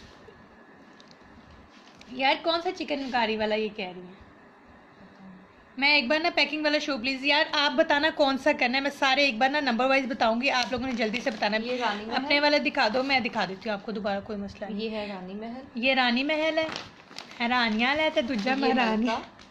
S1: यार कौन सा चिकनकारी वाला ये कह रही है? मैं एक बार ना पैकिंग वाला शो प्लीज़। यार आप बताना कौन सा करना है, मैं सारे एक बार ना नंबर वाइज बताऊंगी, आप लोगों ने जल्दी से बताना है।
S2: ये रानी महल।
S1: अपने वाला दिखा दो, मैं दिखा देती हूँ आपको दोबारा, कोई मसला नहीं।
S2: ये है रानी महल।
S1: ये रानी महल है, हैरानियाल है तो दूजा महारानी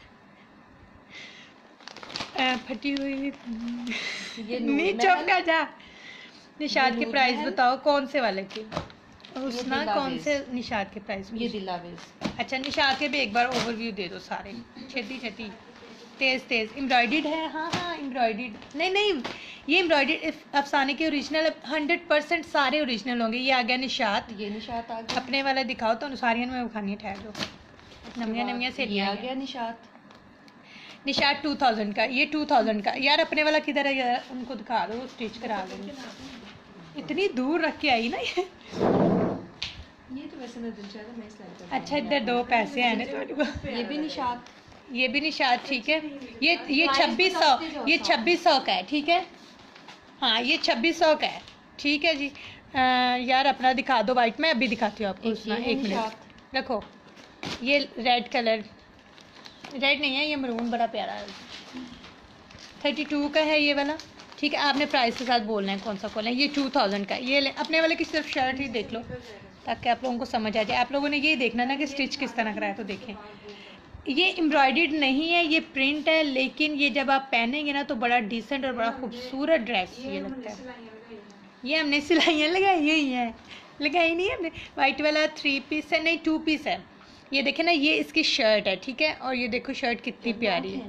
S1: फटी हुई।
S2: ये
S1: नीचे का जा। निशाद की प्राइस बताओ कौन से वाले की? उसना कौन से निशाद के प्राइस?
S2: ये दिलावेज।
S1: अच्छा निशाद के भी एक बार ओवरव्यू दे दो सारे, छेती छेती, तेज़ तेज़। एम्ब्रॉयडर्ड है, हाँ हाँ एम्ब्रॉयडर्ड। नहीं नहीं ये एम्ब्रॉयडर्ड अफसाने के ओरिजिनल 100% सारे ओरिजिनल होंगे। ये आ गया निशात।
S2: ये निशात आ गया।
S1: अपने वाला दिखाओ तो सारियां में खानी ठहर दो। नमिया नमिया से
S2: ये आ गया निशात।
S1: निशात 2000 का, ये 2000 का। यार अपने वाला किधर है यार, उनको दिखा दो, स्टिच करा देंगे। इतनी दूर रख के आई ना ये
S2: तो वैसे मैं दिल चाहता मैं इसलिए कर।
S1: अच्छा इधर 2 पैसे हैं ना थोड़ी बहुत।
S2: ये भी निशात।
S1: ये भी निशात, ठीक है। ये 2600, ये 2600 का है, ठीक है। हाँ ये 2600 का है, ठीक है जी। यार अपना दिखा दो वाइट, मैं अभी दिखाती हूँ आपको। उसना 1 मिनट रखो। ये रेड कलर, रेड नहीं है ये मरून, बड़ा प्यारा है। 32 का है ये वाला, ठीक है। आपने प्राइस के साथ बोलना है कौन सा खोलना है। ये 2000 का। ये अपने वाले की सिर्फ शर्ट ही देख लो ताकि आप लोगों को समझ आ जाए। आप लोगों ने ये देखना ना कि स्टिच किस तरह कराया, तो देखें। ये एम्ब्रॉयडर्ड नहीं है, ये प्रिंट है, लेकिन ये जब आप पहनेंगे ना तो बड़ा डिसेंट और बड़ा खूबसूरत ड्रेस ये लगता है। ये हमने सिलाइयाँ लगाई हुई हैं, लगाई नहीं है हमने। वाइट वाला 3 पीस है, नहीं 2 पीस है। ये देखें ना, ये इसकी शर्ट है, ठीक है। और ये देखो शर्ट कितनी प्यारी है।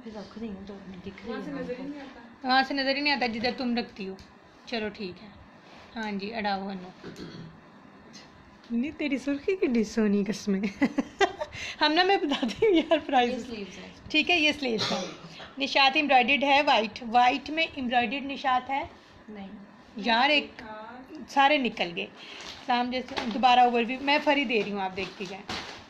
S1: वहाँ से नज़र ही नहीं आता जिधर तुम रखती हो। चलो ठीक है, हाँ जी अड़ाओ हनो। नहीं तेरी सुर्खी की सोनी कसमें हम ना मैं बताती हूँ यार प्राइस, ठीक है। ये स्लीव्स है, निशात एम्ब्रॉयडर्ड है, वाइट में एम्ब्रॉयडर्ड निशात है। नहीं यार एक सारे निकल गए। शाम जैसे दोबारा ओवरव्यू मैं फरी दे रही हूँ, आप देखती जाए।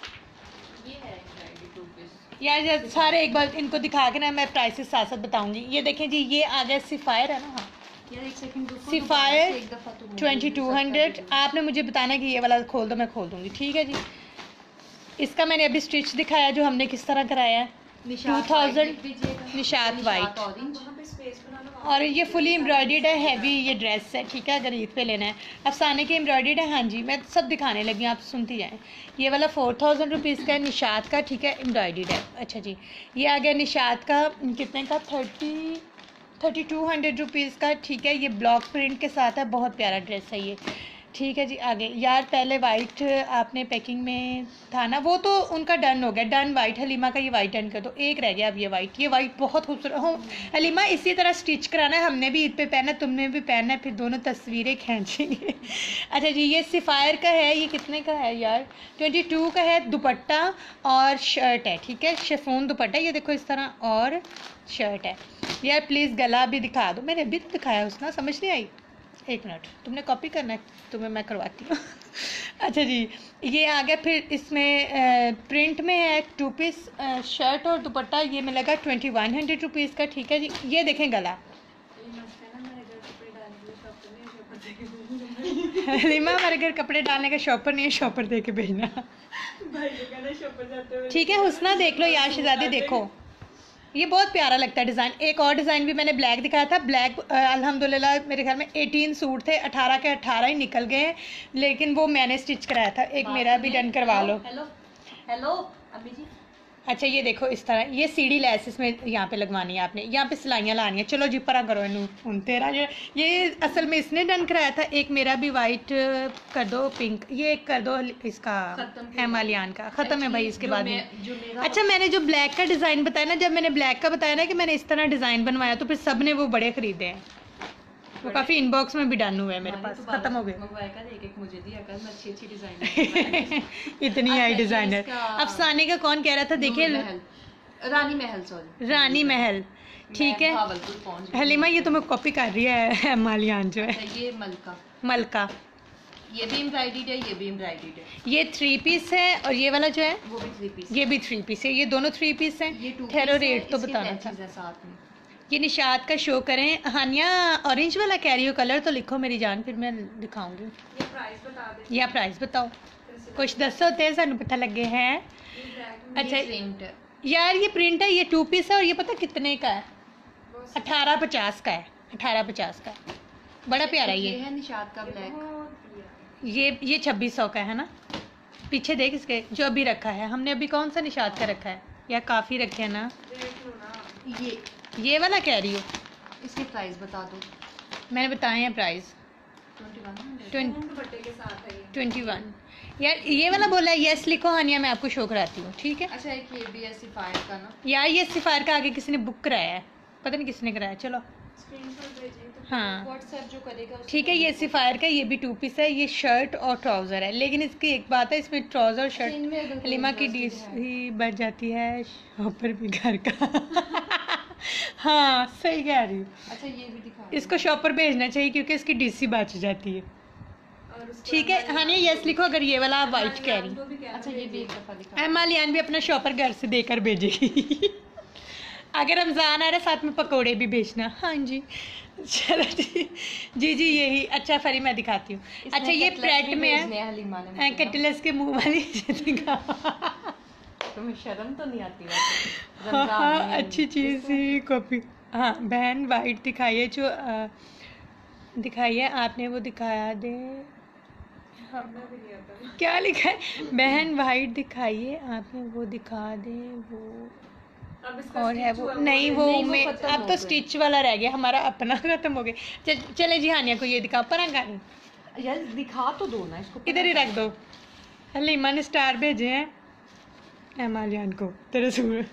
S1: यार सारे एक बार इनको दिखा के ना मैं प्राइसेस साथ साथ बताऊंगी। ये देखें जी, ये आ गया सिफायर है ना, हाँ सिफायर 2200। आपने मुझे बताना कि ये वाला खोल दो, मैं खोल दूंगी, ठीक है जी। इसका मैंने अभी स्टिच दिखाया जो हमने किस तरह कराया है। 2000 निशात वाइट, और ये फुली एम्ब्रॉयडर्ड है, हैवी ये ड्रेस है, ठीक है। अगर ईद पे लेना है। अफसाने के एम्ब्रॉयडर्ड है, हाँ जी मैं सब दिखाने लगी, आप सुनती जाएँ। ये वाला 4000 रुपीज़ का है, निशात का, ठीक है, एम्ब्रॉयडर्ड है। अच्छा जी, ये आ गया निशात का कितने का? ₹3200 का, ठीक है। ये ब्लॉक प्रिंट के साथ है, बहुत प्यारा ड्रेस है ये, ठीक है जी। आगे यार पहले वाइट आपने पैकिंग में था ना, वो तो उनका डन हो गया, डन वाइट। हलीमा का ये वाइट डन कर दो, एक रह गया अब ये वाइट बहुत खूबसूरत हो। हलीमा इसी तरह स्टिच कराना है, हमने भी ईद पे पहना, तुमने भी पहना है, फिर दोनों तस्वीरें खींचेंगे। अच्छा जी, ये सिफायर का है, ये कितने का है यार? 22 का है। दुपट्टा और शर्ट है, ठीक है, शिफॉन दुपट्टा, ये देखो इस तरह, और शर्ट है यार। प्लीज़ गला भी दिखा दो, मैंने अभी तो दिखाया उसना, समझ नहीं आई? एक मिनट, तुमने कॉपी करना है, तुम्हें मैं करवाती हूँ। अच्छा जी, ये आ गया। फिर इसमें प्रिंट में है 2 पीस शर्ट और दुपट्टा, ये मिलेगा ₹2100 का, ठीक है जी। ये देखें गला। रीमा हमारे घर कपड़े डालने का शॉपर नहीं है, शॉपर दे के भेजना। ठीक है हुस्ना, देख लो यार शहजादी, देखो ये बहुत प्यारा लगता है डिज़ाइन। एक और डिज़ाइन भी मैंने ब्लैक दिखाया था, ब्लैक अल्हम्दुलिल्लाह मेरे घर में 18 सूट थे, 18 के 18 ही निकल गए हैं, लेकिन वो मैंने स्टिच कराया था। एक मेरा भी डन करवा लो।
S2: हेलो हेलो अम्मी जी।
S1: अच्छा ये देखो इस तरह, ये सीढ़ी लेस इसमें यहाँ पे लगवानी है आपने, यहाँ पे सिलाइयाँ लानी है। चलो जी परा करो इनू तेरा ये असल में इसने डन कराया था। एक मेरा भी वाइट कर दो, पिंक, ये एक कर दो इसका एमालियान का, ख़त्म है भाई इसके बाद में। अच्छा मैंने जो ब्लैक का डिज़ाइन बताया ना, जब मैंने ब्लैक का बताया ना कि मैंने इस तरह डिज़ाइन बनवाया, तो फिर सब ने वो बड़े ख़रीदे हैं, वो काफ़ी इनबॉक्स में भी डन हुए हैं मेरे पास, ख़त्म हो गए।
S2: मुझे दिया कर, मैं अच्छी डिज़ाइन
S1: इतनी आई डिज़ाइनर। अफसाने का कौन कह रहा था? देखिए
S2: रानी महल, सॉरी
S1: रानी महल, ठीक है। हलीमा ये तुम्हें कॉपी कर रही है मालियान जो है।
S2: ये
S1: मलका,
S2: ये भी एम्ब्रॉयडर्ड है, ये भी एम्ब्रॉयडर्ड है।
S1: ये 3 पीस है, और ये वाला जो है
S2: वो भी 3 पीस,
S1: ये भी 3 पीस है। ये दोनों 3 पीस हैं।
S2: ये 2
S1: ठहरो रेट तो बताना था।
S2: साथ में
S1: ये निशात का शो करें। हानिया ऑरेंज वाला कह रही हो कलर, तो लिखो मेरी जान, फिर मैं दिखाऊंगी।
S2: ये प्राइस बता दे,
S1: या प्राइस बताओ, कुछ दसो ते सानू पता लगे हैं। अच्छा यार ये प्रिंट है, ये 2 पीस है, और ये पता कितने का है? 1850 का है, 1850 का, बड़ा प्यारा। ये
S2: है निशात का ब्लैक,
S1: ये 2600 का है ना। पीछे देख इसके जो अभी रखा है हमने, अभी कौन सा निशात का रखा है? या काफ़ी रखे हैं ना। ये वाला कह रही हो?
S2: इसके प्राइस बता दो।
S1: मैंने बताए हैं प्राइस 21। यार ये वाला बोला है, यस लिखो हानिया, मैं आपको शो कराती हूँ, ठीक है।
S2: अच्छा एक ये भी है सिफायर का ना।
S1: यार ये सिफायर का आगे किसी ने बुक कराया है, पता नहीं किसने कराया। चलो हाँ
S2: व्हाट्सएप जो करेगा
S1: ठीक है। ये सिफायर का, ये भी 2 पीस है, ये शर्ट और ट्राउज़र है। लेकिन इसकी एक बात है, इसमें ट्राउज़र और शर्ट हलीमा की डीस ही बढ़ जाती है, शॉपर भी घर का। हाँ सही कह रही हूँ।
S2: अच्छा ये भी दिखा,
S1: इसको शॉपर भेजना चाहिए क्योंकि इसकी डीसी बच जाती है। ठीक है हानिया यस लिखो अगर ये वाला आप वाइट कह रही।
S2: अच्छा ये भी एक दफा दिखा।
S1: एमालियान भी अपना शॉपर घर से देकर भेजेगी। अगर रमज़ान आ रहा है साथ में पकोड़े भी बेचना। हाँ जी चलो जी जी यही। अच्छा फरी मैं दिखाती हूँ। अच्छा ये प्रेट में है, कटलेस के मुंह वाली।
S2: तुम्हें शर्म तो नहीं आती?
S1: हाँ अच्छी चीज़ ही कॉपी। हाँ बहन वाइट दिखाइए, जो दिखाइए आपने वो दिखाया दे। हाँ क्या लिखा है? बहन वाइट दिखाइए आपने वो दिखा दे। वो और है वो नहीं, वो में अब तो स्टिच वाला रह गया, हमारा अपना खत्म हो गया। चले जी हानिया को ये दिखाओ, पर
S2: यार दिखा तो दो ना इसको,
S1: इधर ही रख दो। हलीमा ने स्टार भेजे हैं एमालियान को तेरे सूर।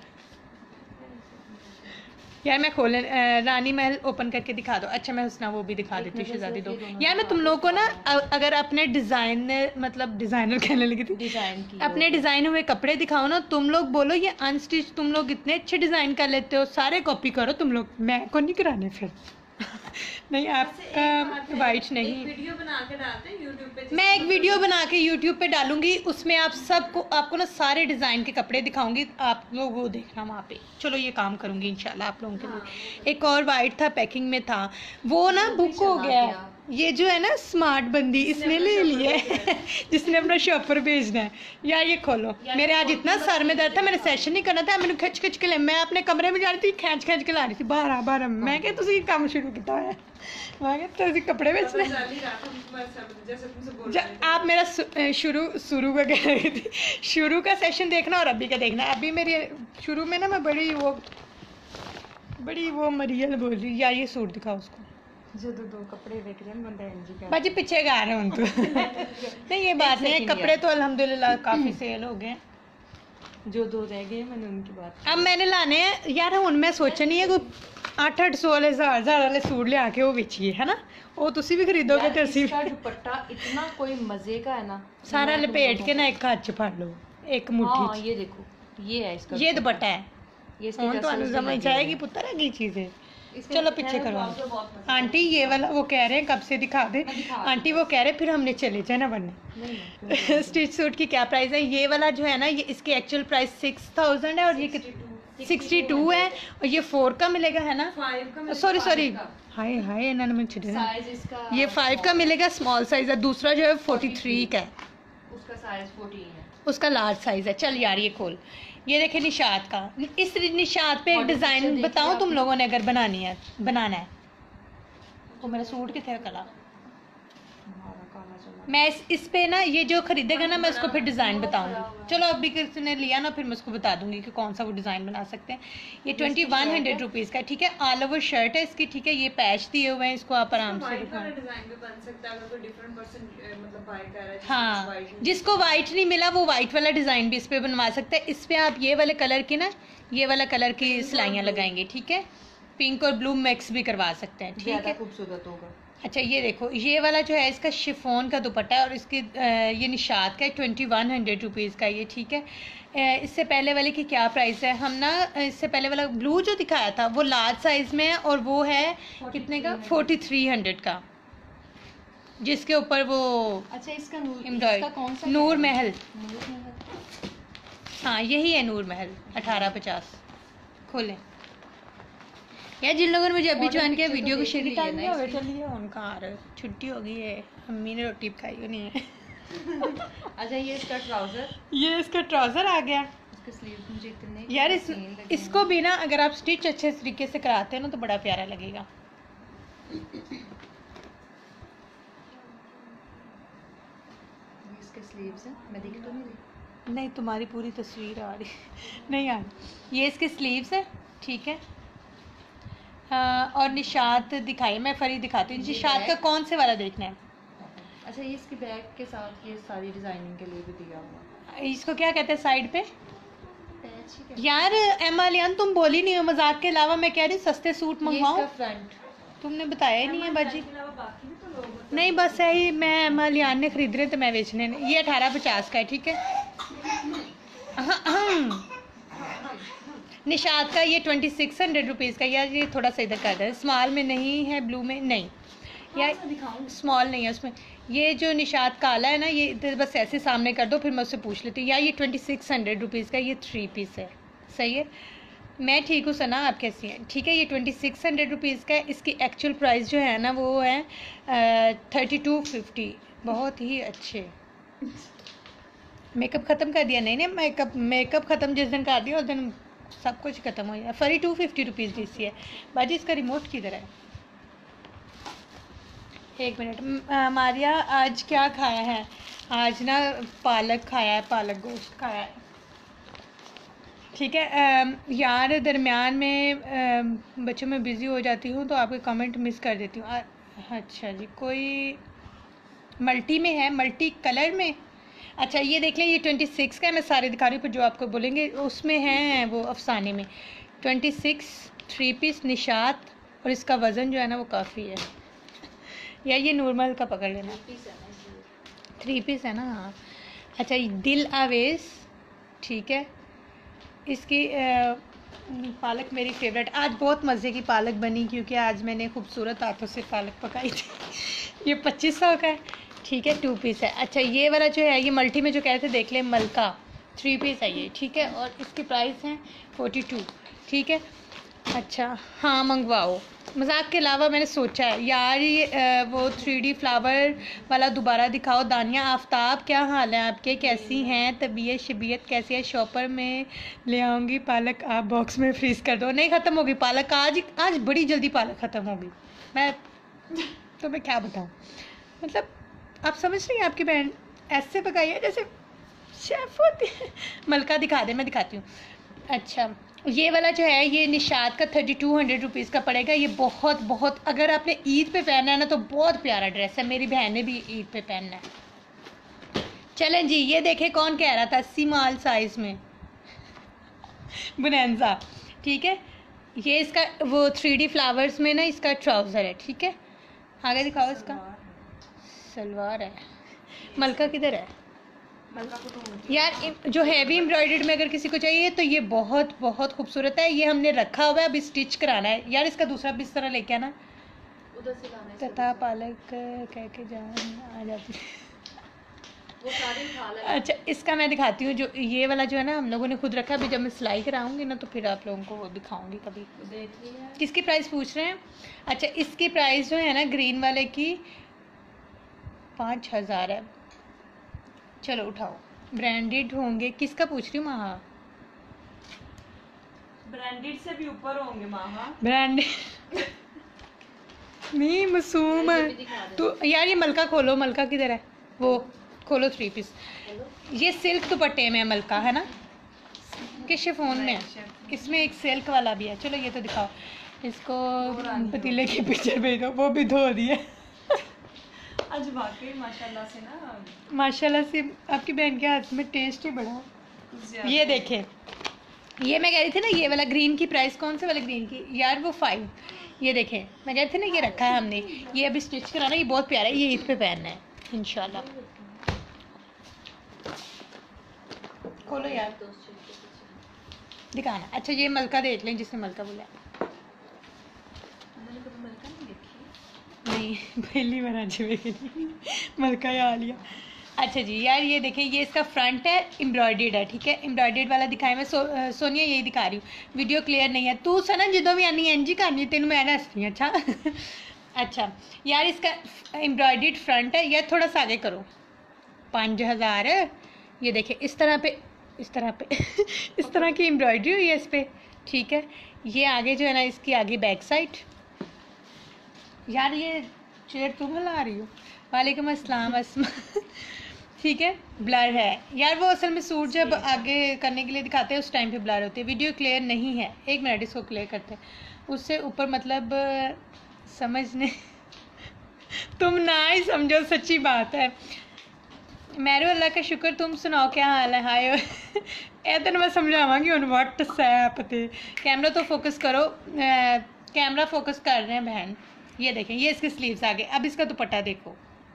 S1: यार मैं खोले रानी महल ओपन करके दिखा दो। अच्छा मैं हुस्ना वो भी दिखा देती हूँ शहजादी दो। यार मैं तुम लोगों को ना अगर अपने डिज़ाइनर मतलब डिज़ाइनर कहने लगी थी,
S2: डिज़ाइन की
S1: अपने डिज़ाइन हुए कपड़े दिखाओ ना, तुम लोग बोलो ये अनस्टिच, तुम लोग इतने अच्छे डिज़ाइन कर लेते हो, सारे कॉपी करो तुम लोग, मैं को नहीं कराने फिर। नहीं आपका वाइट नहीं,
S2: वीडियो बना के डालते हैं यूट्यूब पे।
S1: मैं एक वीडियो बना के यूट्यूब पे डालूंगी, उसमें आप सबको आपको ना सारे डिज़ाइन के कपड़े दिखाऊंगी, आप लोग वो देखना वहाँ पे। चलो ये काम करूंगी इंशाल्लाह आप लोगों के लिए। एक और वाइट था पैकिंग में था, वो ना बुक हो गया। ये जो है ना स्मार्ट बंदी इसने ले लिया है जिसने अपना शॉपर भेजना है। यार ये खोलो, मेरे आज इतना सर में दर्द था, मैंने सेशन नहीं करना था, मैंने खिंच खिंच के ले, मैं अपने कमरे में जा रही थी, खींच खींच के ला रही थी 12 मैं क्या तुझे काम शुरू किया है, मैं क्या तुझे कपड़े बेचने। आप मेरा शुरू का कह रही थी, शुरू का सेशन देखना और अभी का देखना। अभी मेरी शुरू में ना मैं बड़ी वो बड़ी वो मरियल बोल रही यार, ये सूट दिखाओ उसको।
S2: जो दो कपड़े देख रहे हैं बंदा एनजी का
S1: बाजी पीछे गा रहे हो तो नहीं ये बात नहीं है, कपड़े तो अल्हम्दुलिल्लाह काफ़ी सेल हो गए।
S2: जो दो रह गए मैंने उनकी बात
S1: अब मैंने लाने हैं यार, ਹੁਣ मैं सोचा नहीं है कोई 800 वाले 1000 वाले सूट ले आके वो बेचिए, है ना, वो तुसी भी खरीदोगे तो ਅਸੀਂ
S2: इसका दुपट्टा इतना कोई मजे का है ना,
S1: सारा लपेट के ना एक हाथ च फाड़ लो, एक मुट्ठी
S2: हाँ ये देखो, ये है इसका
S1: ये दुपट्टा है।
S2: ये इसके
S1: ਹੁਣ ਤੁਹਾਨੂੰ
S2: टसल्स
S1: समझ
S2: लगे हुए
S1: आएगी
S2: हैं।
S1: पुत्र है की चीज़ है।
S2: इसके
S1: चलो
S2: खैर
S1: पीछे करवा
S2: ब्लाउज तो बहुत मजे
S1: आंटी, ये वाला वो कह रहे हैं कब से दिखा दे,
S2: मैं दिखा
S1: आंटी वो कह रहे हैं फिर हमने चले जाना बनने।
S2: का। नहीं
S1: स्टिच सूट की क्या प्राइस है? ये वाला जो है ना, ये इसकी एक्चुअल प्राइस 6000 है और ये 62 है, और ये 4 का मिलेगा, है ना,
S2: 5 का
S1: सॉरी सॉरी, हाय हाय इन्होंने मुझे छुड़े ना,
S2: साइज इसका
S1: ये 5 का मिलेगा, स्मॉल साइज है, दूसरा जो है 43 का है,
S2: उसका साइज 14 है।
S1: उसका लार्ज साइज है। चल यार ये खोल, ये देखे निशात का, इस निशात पे एक डिज़ाइन बताऊं तुम लोगों ने अगर बनाना है तो मेरा सूट कितने का कला,
S2: हमारा काला चला
S1: मैं इस पे ना, ये जो खरीदेगा ना मैं उसको फिर डिज़ाइन बताऊंगी। चलो अभी किसी ने लिया ना फिर मैं उसको बता दूंगी कि कौन सा वो डिज़ाइन बना सकते हैं। ये 2100 रुपीज़ का, ठीक है, ऑल ओवर शर्ट है इसकी, ठीक है, ये पैच दिए हुए हैं, इसको आप आराम से
S2: वाइट वाला
S1: दिखाएं।
S2: डिजाइन भी बन सकता है अगर कोई डिफरेंट पर्सन मतलब बाय कर रहा है
S1: हाँ, जिसको वाइट नहीं मिला वो वाइट वाला डिज़ाइन भी इस पे बनवा सकते हैं। इस पे आप ये वाले कलर की ना, ये वाला कलर की सिलाइयाँ लगाएंगे, ठीक है, पिंक और ब्लू मिक्स भी करवा सकते हैं, ठीक है।
S2: खूबसूरत होगा।
S1: अच्छा ये देखो, ये वाला जो है इसका शिफॉन का दुपट्टा है और इसकी ये निशात का है, 2100 रुपीज़ का ये, ठीक है। इससे पहले वाले की क्या प्राइस है? हम ना इससे पहले वाला ब्लू जो दिखाया था वो लार्ज साइज़ में है और वो है कितने का? 4300 का, जिसके ऊपर वो
S2: अच्छा इसका कौन
S1: एम्ब्रॉयडरी
S2: सा
S1: नूर महल,
S2: नूर महल?
S1: हाँ यही है नूर महल 1850। खोलें यार, जिन लोगों ने मुझे अभी ज्वाइन किया वीडियो को शेयर कर दिया होगा, चलिए उनका आ रहा है, छुट्टी हो गई है, अम्मी ने रोटी पकाई हुई नहीं है
S2: अच्छा ये इसका ट्राउजर,
S1: ये इसका ट्राउज़र आ गया
S2: इसके स्लीव्स मुझे इतने
S1: यार।
S2: clean लगे
S1: इसको भी ना अगर आप स्टिच अच्छे तरीके से कराते हैं ना तो बड़ा प्यारा लगेगा।
S2: हैं। ये इसके स्लीव्स हैं, मैं दिख तो नहीं रही।
S1: नहीं तुम्हारी पूरी तस्वीर आ रही नहीं यार, ये इसके स्लीव्स है, ठीक है। और निशात दिखाई, मैं फरी दिखाती हूँ, निशात का कौन से वाला देखना है?
S2: अच्छा ये इसकी बैग के साथ ये सारी डिजाइनिंग के लिए भी दिया हुआ
S1: इसको क्या कहते हैं साइड पे?
S2: पैच ही कहते
S1: यार एमालियन तुम बोली नहीं हो, मजाक के अलावा मैं कह रही हूँ सस्ते सूट
S2: हैं। ये
S1: मंगवाऊँ,
S2: इसका फ्रंट,
S1: तुमने बताया ही नहीं है बाजी।
S2: इसके अलावा बाकी भी तो लोग
S1: नहीं बस यही, मैं एमालियन ने खरीद रहे तो मैं बेचने नहीं। ये 1850 का है, ठीक है। निशात का ये 2600 रुपीज़ का। यार ये थोड़ा सा इधर कर दे, स्मॉल में नहीं है, ब्लू में नहीं, यार
S2: दिखाऊं।
S1: स्मॉल नहीं है उसमें। ये जो निशात काला है ना, ये इधर बस ऐसे सामने कर दो, फिर मैं उससे पूछ लेती हूँ। यार ये 2600 रुपीज़ का ये 3 पीस है, सही है। मैं ठीक हूँ सना, आप कैसी हैं? ठीक है, ये 2600 रुपीज़ का है। इसकी एक्चुअल प्राइस जो है ना वो है 3250। बहुत ही अच्छे। मेकअप ख़त्म कर दिया? नहीं नहीं, मेकअप ख़त्म जिस दिन कर दिया उस दिन सब कुछ ख़त्म हो गया। 250 रुपीज़ दी सी है बाजी। इसका रिमोट किधर है? एक मिनट। मारिया आज क्या खाया है? आज ना पालक खाया है, पालक गोश्त खाया है, ठीक है। यार दरमियान में बच्चों में बिज़ी हो जाती हूँ तो आपके कमेंट मिस कर देती हूँ। अच्छा जी, कोई मल्टी में है, मल्टी कलर में? अच्छा ये देख लें, ये 26 का है। मैं सारे दिखा रही हूँ, फिर जो आपको बोलेंगे उसमें है वो अफसाने में। 26 3 पीस निशात, और इसका वज़न जो है ना वो काफ़ी है। या ये नॉर्मल का पकड़ लेना, 3 पीस है ना। हाँ अच्छा, ये दिल आवेज़, ठीक है। इसकी पालक मेरी फेवरेट। आज बहुत मज़े की पालक बनी क्योंकि आज मैंने खूबसूरत हाथों से पालक पकाई थी। ये 2500 का है, ठीक है, 2 पीस है। अच्छा ये वाला जो है ये मल्टी में जो कह रहे थे देख लें, मलका 3 पीस है ये, ठीक है, और इसकी प्राइस है 42, ठीक है। अच्छा हाँ मंगवाओ। मजाक के अलावा मैंने सोचा है यार ये वो 3D फ्लावर वाला दोबारा दिखाओ। दानिया आफ्ताब क्या हाल है आपके, कैसी हैं, तबीयत शबीयत कैसी है? शॉपर में ले आऊँगी पालक, आप बॉक्स में फ्रीज़ कर दो। नहीं ख़त्म होगी पालक, आज बड़ी जल्दी पालक ख़त्म होगी। मैं तो मैं क्या बताऊँ, मतलब आप समझ रही हैं, आपकी बहन ऐसे पकाई है जैसे शेफ़ होती है। मलका दिखा दे, मैं दिखाती हूँ। अच्छा, ये वाला जो है ये निशात का 3200 रुपीज़ का पड़ेगा। ये बहुत बहुत, अगर आपने ईद पे पहनना है ना तो बहुत प्यारा ड्रेस है। मेरी बहन ने भी ईद पे पहनना है। चलें जी, ये देखें कौन कह रहा था स्मॉल साइज़ में बोनेंजा, ठीक है। ये इसका वो 3D फ्लावर्स में ना इसका ट्राउज़र है, ठीक है। आगे दिखाओ इसका सलवार है। मलका किधर है
S2: मलका को तो
S1: यार? जो हैवी एम्ब्रॉयडर्ड में अगर किसी को चाहिए तो ये बहुत बहुत खूबसूरत है। ये हमने रखा हुआ है, अभी स्टिच कराना है। यार इसका दूसरा बिस्तर लेके आना।
S2: उधर से लाना है,
S1: तथा पालक कह के जान आ जाती है।
S2: वो सारे उठा लेना।
S1: अच्छा, इसका मैं दिखाती हूँ। जो ये वाला जो है ना हम लोगों ने खुद रखा है। अभी जब मैं सिलाई कराऊंगी ना तो फिर आप लोगों को वो दिखाऊंगी कभी।
S2: देख लिया
S1: किसकी प्राइस पूछ रहे हैं? अच्छा, इसकी प्राइस जो है ना ग्रीन वाले की 5000 है। चलो उठाओ। ब्रांडेड होंगे। किसका पूछ रही हूँ? महा
S2: ब्रांडेड से भी ऊपर होंगे मामा।
S1: ब्रांडेड नहीं, मासूम है तो। यार ये मलका खोलो। मलका किधर है? वो खोलो 3 पीस। ये सिल्क दुपट्टे में है मलका, है ना? कि शिफॉन में है? इसमें एक सिल्क वाला भी है। चलो ये तो दिखाओ। इसको पतीले की पिक्चर भेजो। वो भी धो दिए
S2: आज वाकई माशाल्लाह से ना,
S1: माशाल्लाह से आपकी बहन के हाथ में टेस्ट ही बड़ा। ये देखें, ये मैं कह रही थी ना ये वाला ग्रीन की प्राइस कौन से वाले ग्रीन की? यार वो 5। ये देखें, मैं कह रही थी ना ये रखा है हमने। ये अभी स्टिच कराना। ये बहुत प्यारा है। ये ईद पे पहनना है इंशाल्लाह। खोलो यार, दिखाना। अच्छा, ये मलका देख लें जिसने मलका बोला।
S2: मैंने कभी मलका नहीं देखी।
S1: नहीं, पहली बार आज मलका या लिया। अच्छा जी, यार ये देखें, ये इसका फ्रंट है, एम्ब्रॉयडर्ड है, ठीक है। एम्ब्रॉयडर्ड वाला दिखाया मैं। सोनिया यही दिखा रही हूँ। वीडियो क्लियर नहीं है। तू सना जो भी आनी एनजी करनी तेन मैं हंसनी। अच्छा अच्छा, यार इसका एम्ब्रॉयडर्ड फ्रंट है। यार थोड़ा सा आगे करो। 5000। ये देखें इस तरह पे इस तरह की एम्ब्रॉयडरी हुई है इस पर, ठीक है। ये आगे जो है ना इसकी आगे बैक साइड। यार ये चेयर तुम हिला रही हो? वालेकुम अस्सलाम अस्मा ठीक है। ब्लर है यार वो, असल में सूट जब आगे करने के लिए दिखाते हैं उस टाइम पे ब्लर होती है। वीडियो क्लियर नहीं है। 1 मिनट इसको क्लियर करते हैं। उससे ऊपर मतलब समझने तुम ना ही समझो, सच्ची बात है। मैरू अल्लाह का शुक्र, तुम सुनाओ क्या हाल है? हाय ए तेन मैं समझावांगी हुण व्हाट्सएप ते। कैमरा तो फोकस करो। कैमरा फोकस कर रहे हैं बहन। ये देखें, ये इसके स्लीव्स आ गए। अब इसका दुपट्टा देखो।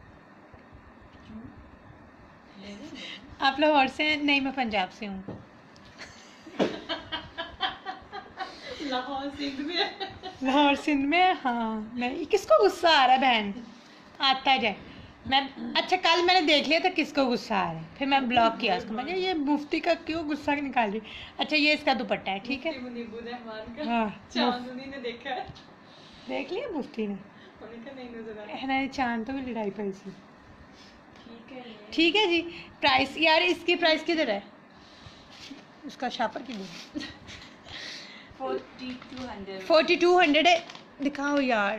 S1: आप लाहौर से हैं? नहीं, मैं पंजाब से हूँ।
S2: लाहौर सिंध में।
S1: लाहौर सिंध में? हाँ। मैं किसको गुस्सा आ रहा है बहन? आता जाए। मैं अच्छा, कल मैंने देख लिया था किसको गुस्सा आ रहा है, फिर मैं ब्लॉक किया उसको। मैं ये मुफ्ती का क्यों गुस्सा निकाल रही। अच्छा, ये इसका दुपट्टा है, ठीक है। हाँ,
S2: चांदनी ने देखा है।
S1: देख लिया मुफ्ती ने।
S2: उन्हें क्या नहीं नजर आ रहा।
S1: है ना, चांद तो भी लड़ाई पाई सी।
S2: ठीक है ये।
S1: ठीक है जी। प्राइस यार इसकी प्राइस किधर है? उसका शापर किधर?
S2: 4200।
S1: 4200 है। दिखाओ यार।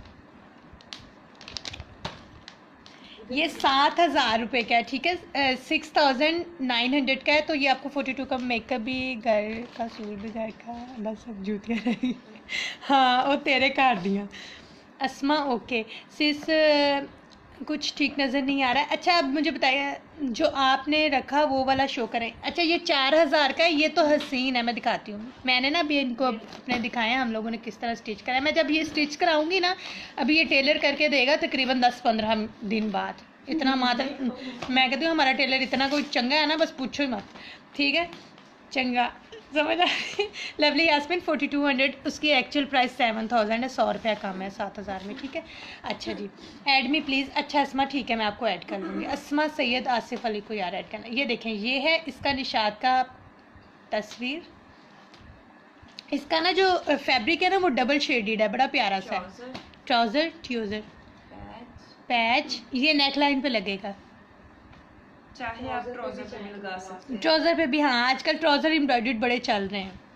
S1: ये 7000 रुपये का है, ठीक है। 6900 का है। तो ये आपको 42 का मेकअप भी, घर का सूट भी, घर का, बस सब जूतियाँ रहेगी। हाँ, वो तेरे घर दिया। अस्मा ओके सिस, कुछ ठीक नज़र नहीं आ रहा है। अच्छा, अब मुझे बताइए जो आपने रखा वो वाला शो करें। अच्छा, ये 4000 का है। ये तो हसीन है, मैं दिखाती हूँ। मैंने ना अभी इनको अपने दिखाया हम लोगों ने किस तरह स्टिच कराया। मैं जब ये स्टिच कराऊंगी ना, अभी ये टेलर करके देगा तकरीबन 10-15 दिन बाद। इतना मैं कहती हूँ हमारा टेलर इतना कोई चंगा है ना, बस पूछो ही मत, ठीक है। चंगा समझ आ रही। लवली यास्मिन 4200, उसकी एक्चुअल प्राइस 7000 है। 100 रुपया कम है 7000 में, ठीक है। अच्छा जी, ऐड मी प्लीज़। अच्छा अस्मा, ठीक है मैं आपको ऐड कर लूँगी। अस्मा सैयद आसिफ अली को यार ऐड करना। ये देखें, ये है इसका निशात का तस्वीर। इसका ना जो फैब्रिक है ना वो डबल शेडेड है, बड़ा प्यारा सा है। ट्राउज़र पैच, ये नेक लाइन पे लगेगा।
S2: चाहे आप ट्राउजर पे भी लगा सकते हैं।
S1: ट्राउज़र पे भी, हाँ आजकल ट्राउज़र एम्ब्रॉयडर्ड बड़े चल रहे हैं।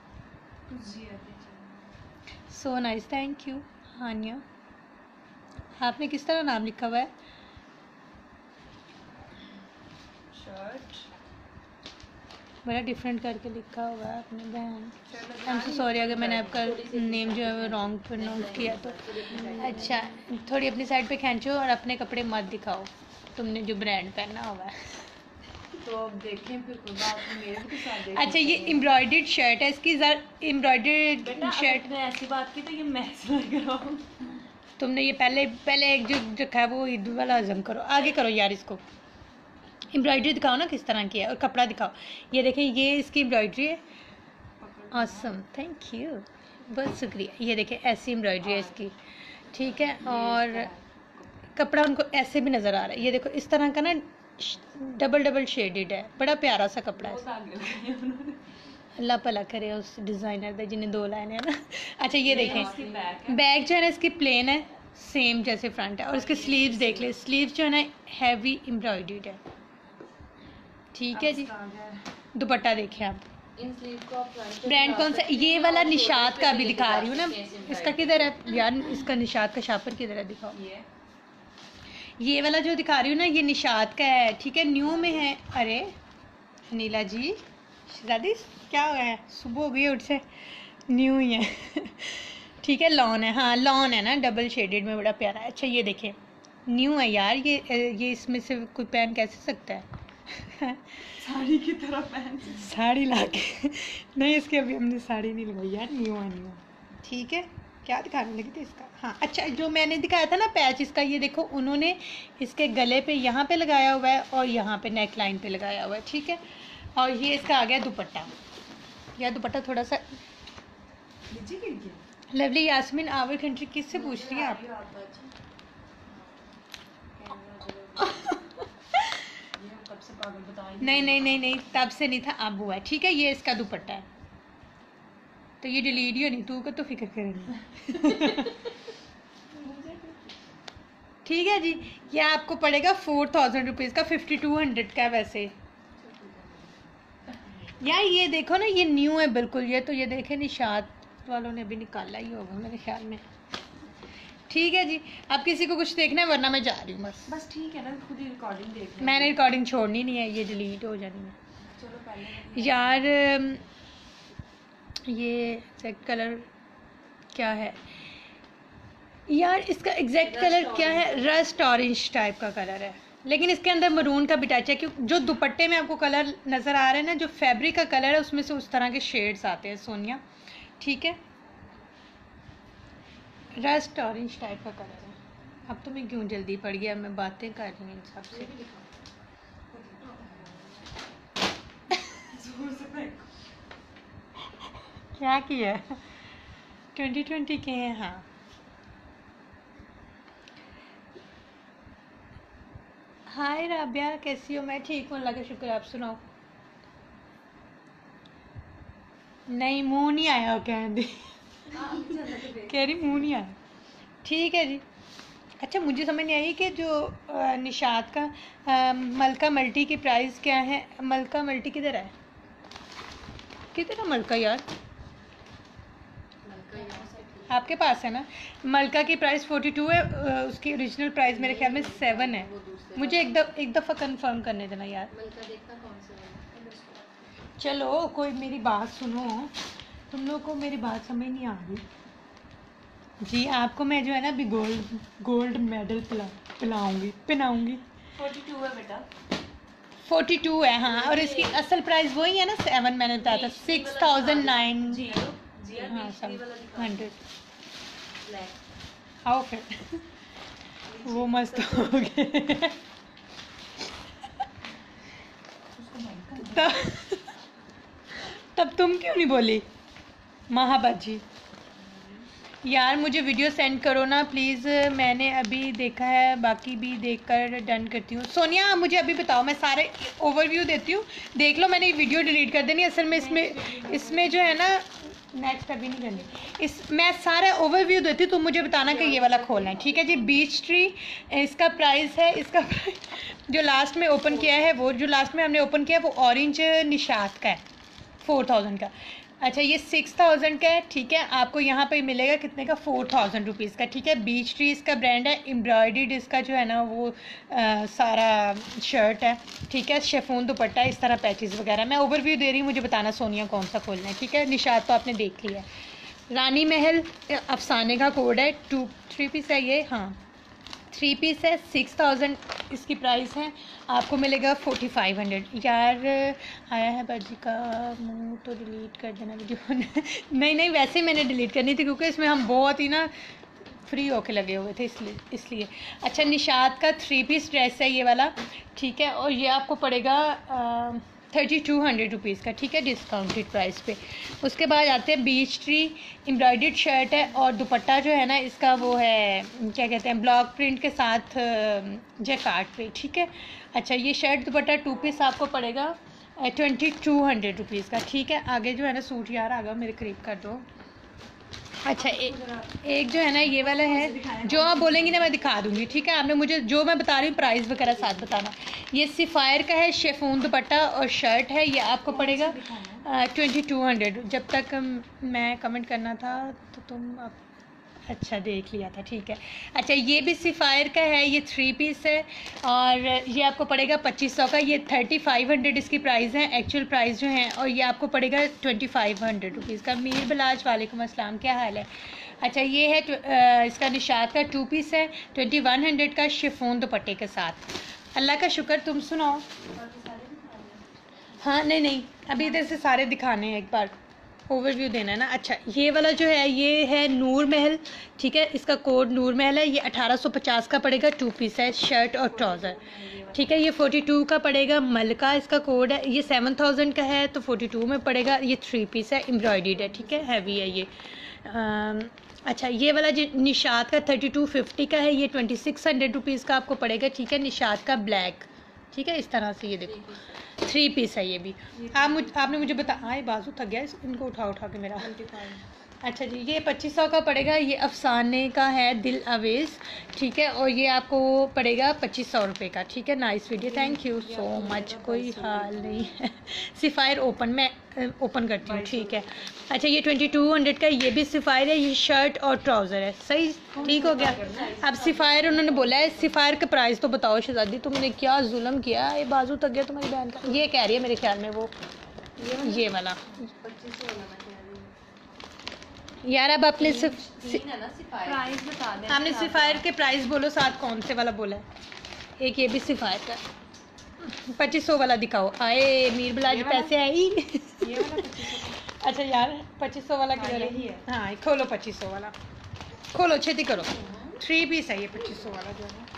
S1: So nice, thank you Haniya. आपने किस तरह नाम लिखा हुआ है?
S2: शर्ट
S1: बड़ा डिफरेंट करके लिखा हुआ है अपनी बहन। आई एम सो सॉरी अगर मैंने आपका नेम जो है वो रॉन्ग प्रोनाउंस किया तो। अच्छा, थोड़ी अपनी साइड पे खींचो और अपने कपड़े मत दिखाओ, तुमने जो ब्रांड पहना हुआ है।
S2: तो अब देखें फिर कोई बात नहीं, मेरे भी साथ देखें।
S1: अच्छा, ये एम्ब्रॉयडर्ड शर्ट है इसकी, एम्ब्रॉयडर्ड शर्ट।
S2: मैं ऐसी बात की तो ये मैं सिलाई कराऊं।
S1: तुमने ये पहले एक जो रखा है वो ईद वाला हजम करो, आगे करो यार इसको। एम्ब्रॉयडरी दिखाओ ना किस तरह की है, और कपड़ा दिखाओ। ये देखें, ये इसकी एम्ब्रॉयडरी है। ऑसम, थैंक यू, बहुत शुक्रिया। ये देखें ऐसी एम्ब्रॉयडरी है इसकी, ठीक है। और कपड़ा उनको ऐसे भी नज़र आ रहा है, ये देखो इस तरह का ना डबल शेडेड है, बड़ा प्यारा सा कपड़ा है। अल्लाह भला करे उस डिज़ाइनर दे जिन्हें 2 लाइन है ना। अच्छा, ये देखें बैक जो है ना इसकी प्लेन है, सेम जैसे फ्रंट है, और इसके स्लीव्स देख ले, स्लीव्स जो है ना हैवी एम्ब्रॉयडर्ड है, ठीक है जी। दुपट्टा देखें आप, ब्रांड कौन सा, ये वाला निशात का भी दिखा रही हूँ ना। इसका किधर है यार, इसका निशात का शापर किधर है, दिखाओ। ये वाला जो दिखा रही हूँ ना, ये निशात का है, ठीक है, न्यू में है। अरे नीला जी, दादी क्या हो गया है, सुबह हो गई उठ से, न्यू ही है। ठीक है, लॉन है, हाँ लॉन है ना, डबल शेडेड में, बड़ा प्यारा है। अच्छा, ये देखें न्यू है यार, ये इसमें से कोई पहन कैसे सकता है।
S2: साड़ी की तरह पहन,
S1: साड़ी ला के नहीं, इसकी अभी हमने साड़ी नहीं लगाई यार, न्यू है न्यू, ठीक है। क्या दिखाने लगी थी इसका, हाँ अच्छा, जो मैंने दिखाया था ना पैच इसका, ये देखो उन्होंने इसके गले पे यहाँ पे लगाया हुआ है और यहाँ पे नेक लाइन पे लगाया हुआ है, ठीक है। और ये इसका आ गया दुपट्टा। यह दुपट्टा थोड़ा सा लवली यास्मीन आवर कंट्री किससे पूछ रही हैं आप? नहीं, तब से नहीं था, अब हुआ है, ठीक है। ये इसका दुपट्टा है, तो ये डिलीट ही नहीं, तू का तो फिक्र करेंगे। ठीक है जी, ये आपको पड़ेगा 4000 रुपीज़ का, 5200 का वैसे यार। ये देखो ना, ये न्यू है बिल्कुल, ये तो ये देखे निशात वालों ने भी निकाला ही होगा मेरे ख्याल में। ठीक है जी, आप किसी को कुछ देखना है, वरना मैं जा रही हूँ बस
S2: ठीक है ना, खुद ही रिकॉर्डिंग देख लें।
S1: मैंने रिकॉर्डिंग छोड़नी नहीं है, ये डिलीट हो जानी है।
S2: चलो पहले
S1: यार ये एग्जैक्ट कलर क्या है यार, इसका एग्जैक्ट कलर क्या है, रस्ट ऑरेंज टाइप का कलर है, लेकिन इसके अंदर मरून का भी टच है, क्योंकि जो दुपट्टे में आपको कलर नज़र आ रहा है ना, जो फैब्रिक का कलर है उसमें से उस तरह के शेड्स आते हैं सोनिया, ठीक है। रस्ट ऑरेंज टाइप का कलर है। अब तो मैं क्यों जल्दी पड़ गया, मैं बातें कर रही हूँ इन सब से। क्या किया, 2020 के हैं, हाँ। हाय राबिया, कैसी हो? मैं ठीक हूँ, अल्लाह का शुक्र, आप सुनाओ। नहीं, मुंह नहीं आया कहने कह रही मुंह नहीं आया, ठीक है जी। अच्छा, मुझे समझ नहीं आई कि जो निशात का मलका मल्टी की प्राइस क्या है। मलका मल्टी किधर है, किधर है मलका यार? आपके पास है ना? मलका की प्राइस 42 है, उसकी ओरिजिनल प्राइस मेरे ख्याल में 7 है। मुझे एक दफ़ा कंफर्म करने देना यार। चलो कोई मेरी बात सुनो, तुम लोग को मेरी बात समझ नहीं आ रही जी। आपको मैं जो है ना अभी गोल्ड मेडल पहनाऊंगी।
S2: 42 है बेटा,
S1: 42 है, हाँ। और इसकी असल प्राइस वही है ना, 7 मैंने बताया था, 6009 हाँ 700। आओ फिर वो मस्त हो गए। तब तुम क्यों नहीं बोली महाबाजी? यार मुझे वीडियो सेंड करो ना प्लीज़, मैंने अभी देखा है, बाकी भी देखकर डन करती हूँ। सोनिया मुझे अभी बताओ, मैं सारे ओवरव्यू देती हूँ, देख लो। मैंने वीडियो डिलीट कर देनी असल में, इसमें जो है ना नेक्स्ट अभी नहीं करनी, मैं सारा ओवरव्यू देती हूँ, तो मुझे बताना कि ये वाला खोलना है, ठीक है जी। बीच ट्री इसका प्राइस है, इसका जो लास्ट में ओपन किया है, वो जो लास्ट में हमने ओपन किया है वो ऑरेंज निशात का है, 4000 का। अच्छा ये 6000 का है, ठीक है। आपको यहाँ पे मिलेगा कितने का, 4000 रुपीज़ का, ठीक है। बीच ट्री इसका ब्रांड है। एम्ब्रॉयडर्ड इसका जो है ना वो सारा शर्ट है, ठीक है। शेफून दुपट्टा, इस तरह पैचेस वगैरह। मैं ओवरव्यू दे रही हूँ, मुझे बताना सोनिया कौन सा खोलना है, ठीक है। निशात तो आपने देख लिया है। रानी महल अफसाने का कोड है, 3 पीस है ये, हाँ 3 पीस है। 6000 इसकी प्राइस है। आपको मिलेगा 4500। यार आया है बाजी का मुंह, तो डिलीट कर देना वीडियो। नहीं नहीं, वैसे ही मैंने डिलीट करनी थी क्योंकि इसमें हम बहुत ही ना फ्री होके लगे हुए थे, इसलिए। अच्छा निशात का 3 पीस ड्रेस है ये वाला, ठीक है। और ये आपको पड़ेगा 3200 रुपीज़ का, ठीक है, डिस्काउंटेड प्राइस पे। उसके बाद आते हैं बीच ट्री एम्ब्रॉयडर्ड शर्ट है, और दुपट्टा जो है ना इसका वो है क्या कहते हैं, ब्लॉक प्रिंट के साथ जैकार्ड पे, ठीक है। अच्छा ये शर्ट दुपट्टा 2 पीस आपको पड़ेगा 2200 रुपीज़ का, ठीक है। आगे जो है ना सूट, यार आ गया मेरे करीब कर दो। अच्छा एक जो है ना ये वाला है, जो आप बोलेंगी ना मैं दिखा दूंगी, ठीक है। आपने मुझे जो मैं बता रही हूँ प्राइस वगैरह साथ बताना। ये सिफायर का है, शेफून दुपट्टा और शर्ट है। ये आपको पड़ेगा 2200। जब तक मैं कमेंट करना था तो तुम अच्छा देख लिया था, ठीक है। अच्छा ये भी सिफायर का है, ये 3 पीस है और ये आपको पड़ेगा 2500 का। ये 3500 इसकी प्राइस है, एक्चुअल प्राइस जो है। और ये आपको पड़ेगा 2500 रुपीज़ का। मीर बिलाज वालेकुम अस्सलाम, क्या हाल है। अच्छा ये है इसका निशात का 2 पीस है, 2100 का, शिफॉन दुपट्टे के साथ। अल्लाह का शुक्र, तुम सुनाओ। हाँ नहीं नहीं, अभी इधर से सारे दिखाने हैं, एक बार ओवरव्यू देना है ना। अच्छा ये वाला जो है ये है नूर महल, ठीक है। इसका कोड नूर महल है। ये 1850 का पड़ेगा, 2 पीस है, शर्ट और ट्राउज़र, ठीक है। ये 42 का पड़ेगा, मलका इसका कोड है। ये 7000 का है तो 42 में पड़ेगा। ये 3 पीस है, एम्ब्रॉयडर्ड है, ठीक है, हैवी है ये। अच्छा ये वाला जो निशात का 3250 का है, ये 2600 रुपीज़ का आपको पड़ेगा, ठीक है। निशात का ब्लैक, ठीक है, इस तरह से। ये देखो 3 पीस है ये भी। आपने मुझे आए बाजू थक गया इनको उठा के मेरा। अच्छा जी ये 2500 का पड़ेगा। ये अफसाने का है, दिल अवेज़, ठीक है। और ये आपको पड़ेगा 2500 रुपये का, ठीक है। Nice video, thank you so much. कोई हाल नहीं है। सिफायर ओपन, मैं ओपन करती हूँ, ठीक है। अच्छा ये 2200 का, ये भी सिफायर है। ये शर्ट और ट्राउज़र है, सही ठीक हो गया। अब सिफायर उन्होंने बोला है, सिफायर का प्राइस तो बताओ शहजादी, तुमने क्या जुल्म किया। ये बाजू तक गया तुम्हारी बहन का। ये कह रही है मेरे ख्याल में वो ये वाला। यार अब आपने
S2: प्राइस बता दें।
S1: हमने सिफायर के प्राइस बोलो, साथ कौन से वाला बोला है। एक ये भी सिफायर का 2500 वाला दिखाओ। आए मीर बिलाज पैसे आई। अच्छा यार 2500 वाला किधर है। हाँ खोलो 2500 वाला, खोलो छेती करो। 3 पीस है ये 2500 वाला जो है।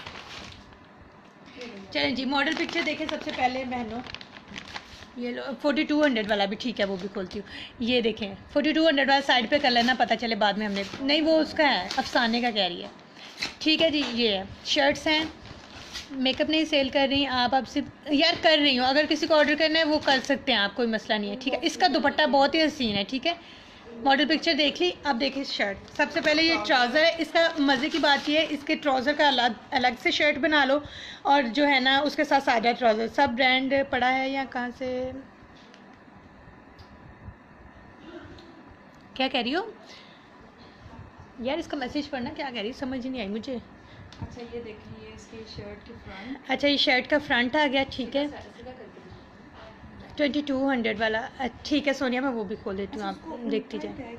S1: चलें जी मॉडल पिक्चर देखें सबसे पहले बहनों। ये लो 4200 वाला भी, ठीक है, वो भी खोलती हूँ। ये देखें 4200 वाला साइड पे कर लेना, पता चले बाद में हमने नहीं, वो उसका है अफसाने का कह रही है, ठीक है जी। ये है शर्ट्स हैं, मेकअप नहीं सेल कर रही आप, अब सिर्फ यार कर रही हूँ। अगर किसी को ऑर्डर करना है वो कर सकते हैं आप, कोई मसला नहीं है, ठीक है। इसका दुपट्टा बहुत ही हसीन है, ठीक है। मॉडल पिक्चर देख ली। अब देखिए शर्ट, सबसे पहले ये ट्राउज़र है। इसका मज़े की बात ये है, इसके ट्राउज़र का अलग से शर्ट बना लो और जो है ना उसके साथ सादा ट्राउज़र। सब ब्रांड पड़ा है या कहाँ से, क्या कह रही हो यार, इसका मैसेज पढ़ना, क्या कह रही, समझ नहीं आई मुझे।
S2: अच्छा ये देखिए, ये इसकी शर्ट की फ्रंट।
S1: अच्छा ये शर्ट का फ्रंट आ गया, ठीक है। 2200 वाला, ठीक है सोनिया, मैं वो भी खोल देती हूँ, आप देखती जाए।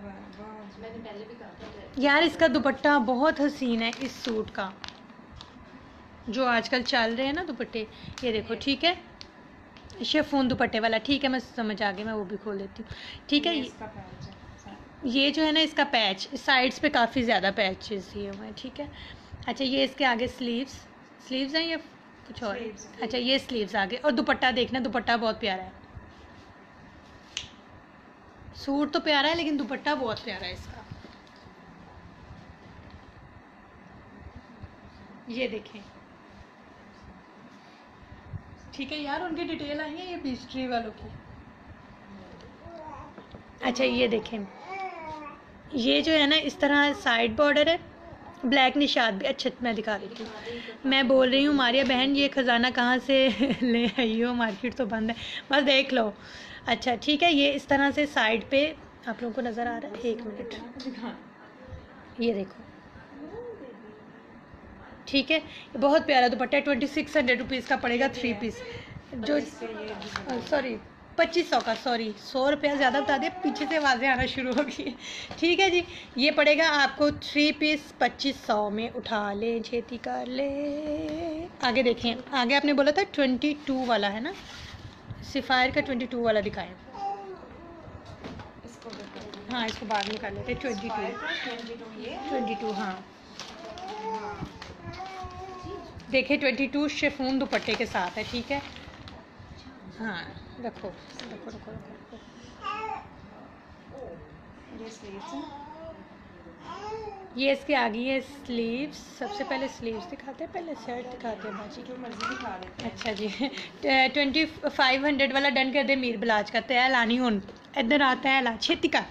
S1: यार इसका दुपट्टा बहुत हसीन है इस सूट का, जो आजकल चल रहे हैं ना दुपट्टे, ये देखो, ठीक है। शिफॉन दुपट्टे वाला, ठीक है, मैं समझ आ गई, मैं वो भी खोल देती हूँ, ठीक है। ये जो है ना इसका पैच, साइड्स पे काफ़ी ज़्यादा पैचेस ये हुए हैं, ठीक है। अच्छा ये इसके आगे स्लीव्स हैं या कुछ और। अच्छा ये स्लीव्स आगे, और दुपट्टा देखना, दुपट्टा बहुत प्यारा है। सूट तो प्यारा है लेकिन दुपट्टा बहुत प्यारा है इसका, ये देखें, ठीक है यार। उनकी डिटेल आई है ये पेस्ट्री वालों की। अच्छा ये देखें, ये जो है ना इस तरह साइड बॉर्डर है, ब्लैक निशात भी अच्छा, मैं दिखा देती हूँ। मैं बोल रही हूँ मारिया बहन ये ख़जाना कहाँ से ले आई हो, मार्केट तो बंद है, बस देख लो। अच्छा ठीक है, ये इस तरह से साइड पे आप लोगों को नज़र आ रहा है, 1 मिनट, ये देखो ठीक है। ये बहुत प्यारा दुपट्टा है, 2600 रुपीज़ का पड़ेगा 3 पीस, जो सॉरी 2500 का, सॉरी 100 रुपया ज़्यादा बता दिया, पीछे से आवाज़ें आना शुरू हो गई। ठीक है जी, ये पड़ेगा आपको 3 पीस 2500 में। उठा ले, छेती कर ले। आगे देखें, आगे आपने बोला था 22 वाला है ना, सिफायर का 22 वाला दिखाएं। हाँ इसको बाद में कर लेते, 22 हाँ देखिए 22 शिफॉन दुपट्टे के साथ है। ठीक है हाँ, रखो रखो रखो रखो। ये इसके आगे है स्लीव्स। सबसे पहले स्लीव्स दिखाते हैं, पहले शर्ट दिखाते हैं बाजी, जो मर्जी दिखा देते हैं। अच्छा जी 2500 वाला डन कर दे मीर बलाज का। तय लानी हुन इधर आता है, ला छेती का।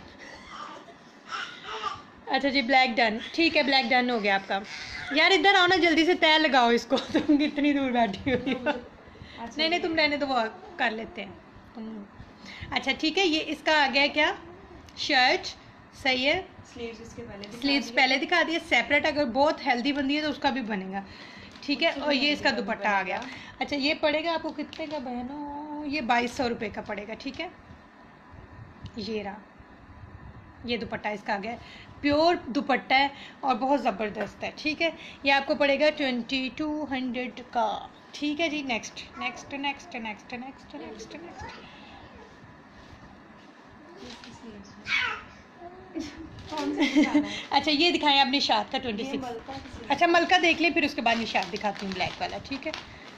S1: अच्छा जी ब्लैक डन, ठीक है ब्लैक डन हो गया आपका। यार इधर आओ ना, जल्दी से तय लगाओ इसको। तुम कितनी दूर बैठी हो। नहीं तुम रहने तो वो कर लेते हैं तुम। अच्छा ठीक है, ये इसका आ गया क्या, शर्ट सही है। स्लीव्स पहले दिखा दिए सेपरेट, अगर बहुत हेल्दी बंदी है तो उसका भी बनेगा। ठीक है, और ये इसका दुपट्टा आ गया। अच्छा ये पड़ेगा आपको कितने का बहनों, ये 2200 रुपये का पड़ेगा। ठीक है, ये रहा, ये दुपट्टा इसका आ गया, प्योर दुपट्टा है और बहुत ज़बरदस्त है। ठीक है, ये आपको पड़ेगा 2200 का। ठीक है जी, next next next next next next next. अच्छा ये दिखाएं आप निशात का 26। अच्छा मलका देख लें, फिर उसके बाद निशात दिखाती हूँ ब्लैक वाला। ठीक है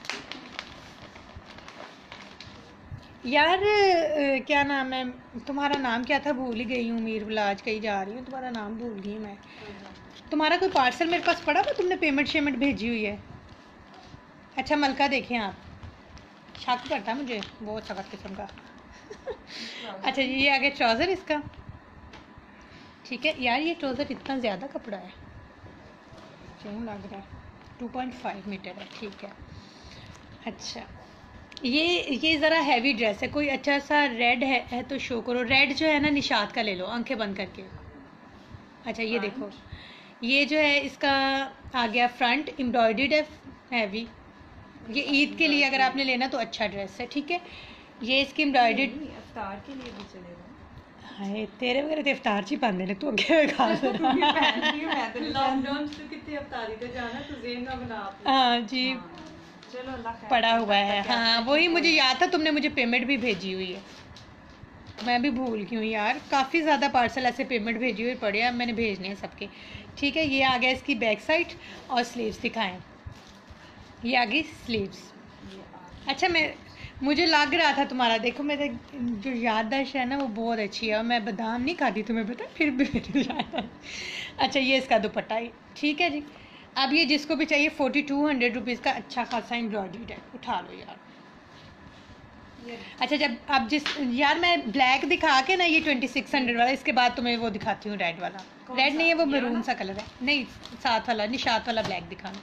S1: यार क्या नाम है तुम्हारा, नाम क्या था भूल ही गई हूँ। मीर बलाज कहीं जा रही हूँ, तुम्हारा नाम भूल गई मैं। तुम्हारा कोई पार्सल मेरे पास पड़ा हुआ, तुमने पेमेंट भेजी हुई है। अच्छा मलका देखें आप, शक करता है मुझे बहुत सख्त किस्म का। अच्छा ये आगे ट्राउज़र इसका। ठीक है यार, ये ट्राउज़र इतना ज़्यादा कपड़ा है, क्यों लग रहा है 2.5 मीटर है। ठीक है अच्छा, ये ज़रा हैवी ड्रेस है, कोई अच्छा सा रेड है तो शो करो। रेड जो है ना निशात का ले लो, आंखें बंद करके। अच्छा ये देखो, ये जो है इसका आ गया फ्रंट एम्ब्रॉयडर्ड है, हैवी। ये ईद के लिए अगर आपने लेना तो अच्छा ड्रेस है। ठीक है, ये इसकी एम्ब्रॉयडर्ड
S2: इफ्तार के लिए भी चलेगा।
S1: हाय तेरे वगैरह तो इफ्तार ची पाते ने, तू अगे खा
S2: लॉकडाउन से कितनी इफ्तारी पे जाना, तो ज़ेन ना बना आपने।
S1: हाँ जी
S2: चलो अल्लाह खैर
S1: पड़ा हुआ है। हाँ वही मुझे याद था, तुमने मुझे पेमेंट भी भेजी हुई है, मैं भी भूल गई हूँ यार। काफ़ी ज़्यादा पार्सल ऐसे पेमेंट भेजी हुई पड़े हैं, मैंने भेजने हैं सबके। ठीक है, ये आ गया इसकी बैक साइड और स्लीव्स दिखाएं। ये आ गई स्लीव्स। अच्छा मुझे लग रहा था तुम्हारा, देखो मेरे जो याददाश्त है ना वो बहुत अच्छी है, और मैं बादाम नहीं खाती तुम्हें पता, फिर भी मेरी याददाश्त। अच्छा ये इसका दुपट्टा है। ठीक है जी, अब ये जिसको भी चाहिए 4200 रुपीज़ का अच्छा खासा एम्ब्रॉयडर्ड है, उठा लो यार। अच्छा जब अब यार मैं ब्लैक दिखा के ना ये 2600 वाला, इसके बाद तुम्हें वो दिखाती हूँ रेड वाला। रेड नहीं है वो मरून सा कलर है, नहीं साथ वाला निशात वाला ब्लैक दिखाना।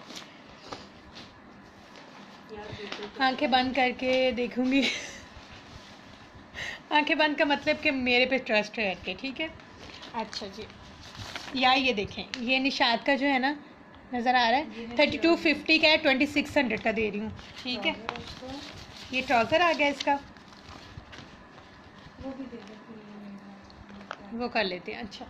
S1: आंखें बंद करके देखूंगी। आंखें बंद का मतलब कि मेरे पे ट्रस्ट है करके। ठीक है अच्छा जी, यार ये देखें, ये निशात का जो है ना नज़र आ रहा है 3250 का है, 2600 का दे रही हूँ। ठीक है, ये ट्राउज़र आ गया इसका, वो कर लेते हैं। अच्छा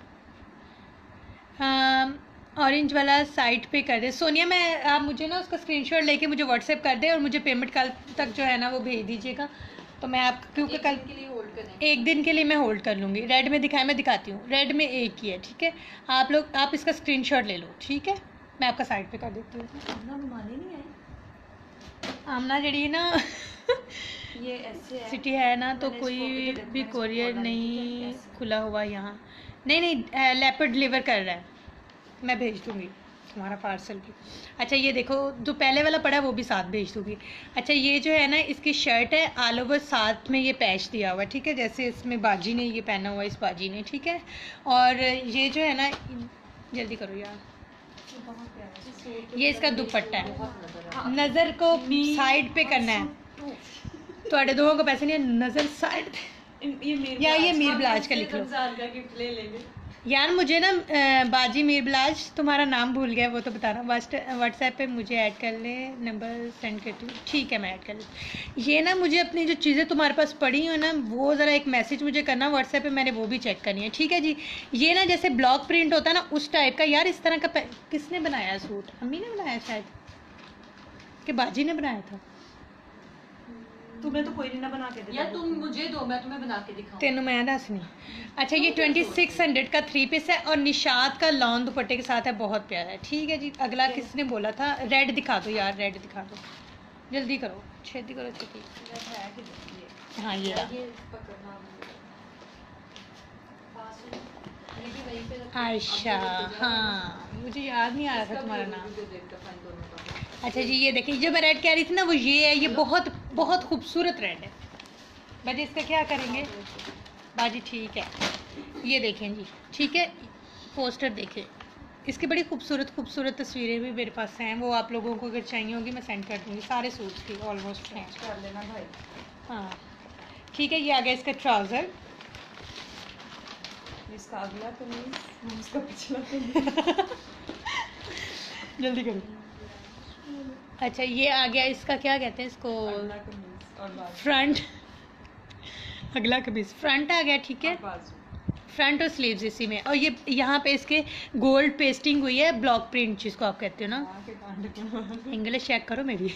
S1: हाँ ऑरेंज वाला साइड पे कर दे सोनिया। मैं आप मुझे ना उसका स्क्रीनशॉट लेके मुझे व्हाट्सएप कर दे, और मुझे पेमेंट कल तक जो है ना वो भेज दीजिएगा, तो मैं आप क्योंकि कल
S2: के लिए होल्ड करें,
S1: एक दिन के लिए मैं होल्ड कर लूँगी। रेड में दिखाएं, मैं दिखाती हूँ, रेड में एक ही है। ठीक है, आप इसका स्क्रीनशॉट ले लो। ठीक है, मैं आपका साइड पे कर देती हूँ।
S2: आमना घुमाने नहीं आए,
S1: आमना जड़ी ना
S2: ये ऐसे है
S1: सिटी है ना, तो
S2: मैंने
S1: कोई
S2: इसको भी तो
S1: भी
S2: देखो,
S1: कोरियर
S2: मैंने इसको
S1: नहीं
S2: खोला नहीं,
S1: खुला हुआ यहाँ। नहीं लेपर्ड डिलीवर कर रहा है, मैं भेज दूँगी तुम्हारा पार्सल भी। अच्छा ये देखो, जो पहले वाला पड़ा है वो भी साथ भेज दूँगी। अच्छा ये जो है ना इसकी शर्ट है, ऑल ओवर साथ में ये पैच दिया हुआ है। ठीक है, जैसे इसमें बाजी ने ये पहना हुआ है, इस बाजी ने। ठीक है, और ये जो है ना, जल्दी करो यार,
S2: बहुत प्यारा
S1: ये इसका दुपट्टा है।
S2: बहुत नजर
S1: नज़र को साइड पे करना है। थोड़े दोनों को पैसे नहीं है, नज़र साइड।
S2: ये मीर
S1: या ये मीर
S2: हम
S1: बिलाज का
S2: इससे
S1: लिख लो।
S2: रमजान का गिफ्ट ले लेंगे।
S1: यार मुझे ना बाजी मीर बिलाज तुम्हारा नाम भूल गया, वो तो बताना। व्हाट्सएप पे मुझे ऐड कर ले, नंबर सेंड करती हूँ। ठीक है, मैं ऐड कर लूँ। ये ना मुझे अपनी जो चीज़ें तुम्हारे पास पड़ी हो ना, वो ज़रा एक मैसेज मुझे करना व्हाट्सएप पे, मैंने वो भी चेक करनी है। ठीक है जी। ये ना जैसे ब्लॉक प्रिंट होता है ना, उस टाइप का। यार इस तरह का किसने बनाया सूट? अम्मी ने बनाया शायद, कि बाजी ने बनाया था?
S2: तुम्हें तो कोई नहीं ना बना के देता।
S3: या तुम मुझे दो, मैं तुम्हें बना के दिखाऊं।
S1: तेनू मैं दस नहीं। अच्छा, ये 2600 का 3 पीस है और निशात का लॉन दुपट्टे के साथ है, बहुत प्यारा है। ठीक है जी। अगला किसने बोला था? रेड दिखा दो यार, रेड दिखा दो, जल्दी करो, छेती करो, छेती। हाँ ये रहा।
S3: ये पकड़ना पास में, ये भी वहीं पे रखो।
S1: आयशा, हाँ मुझे याद नहीं आ रहा था तुम्हारा नाम।
S3: वीडियो देखकर फाइन दोनों का।
S1: अच्छा जी, ये देखिए, जो मैं रेड कह रही थी ना, वो ये है। ये बहुत बहुत खूबसूरत रेड है। बाजी इसका क्या करेंगे? बाजी ठीक है, ये देखें जी। ठीक है, पोस्टर देखें। इसकी बड़ी खूबसूरत खूबसूरत तस्वीरें भी मेरे पास हैं, वो आप लोगों को अगर चाहिए होगी मैं सेंड कर दूँगी। सारे सूट्स की ऑलमोस्ट हैं।
S2: कर लेना भाई।
S1: हाँ ठीक है। ये आ गया इसका ट्राउज़र।
S2: इसका अगला कमीज, उसका पिछला कमीज।
S1: जल्दी करो। अच्छा, ये आ गया इसका, क्या कहते हैं इसको?
S2: अगला कमीज और बाजू।
S1: फ्रंट। अगला कमीज फ्रंट आ गया। ठीक है,
S2: और बाजू।
S1: फ्रंट और स्लीव्स इसी में। और ये यहाँ पे इसके गोल्ड पेस्टिंग हुई है, ब्लॉक प्रिंट जिसको आप कहते हो ना।
S2: वहाँ के कांड के
S1: इंग्लिश चेक करो मेरी।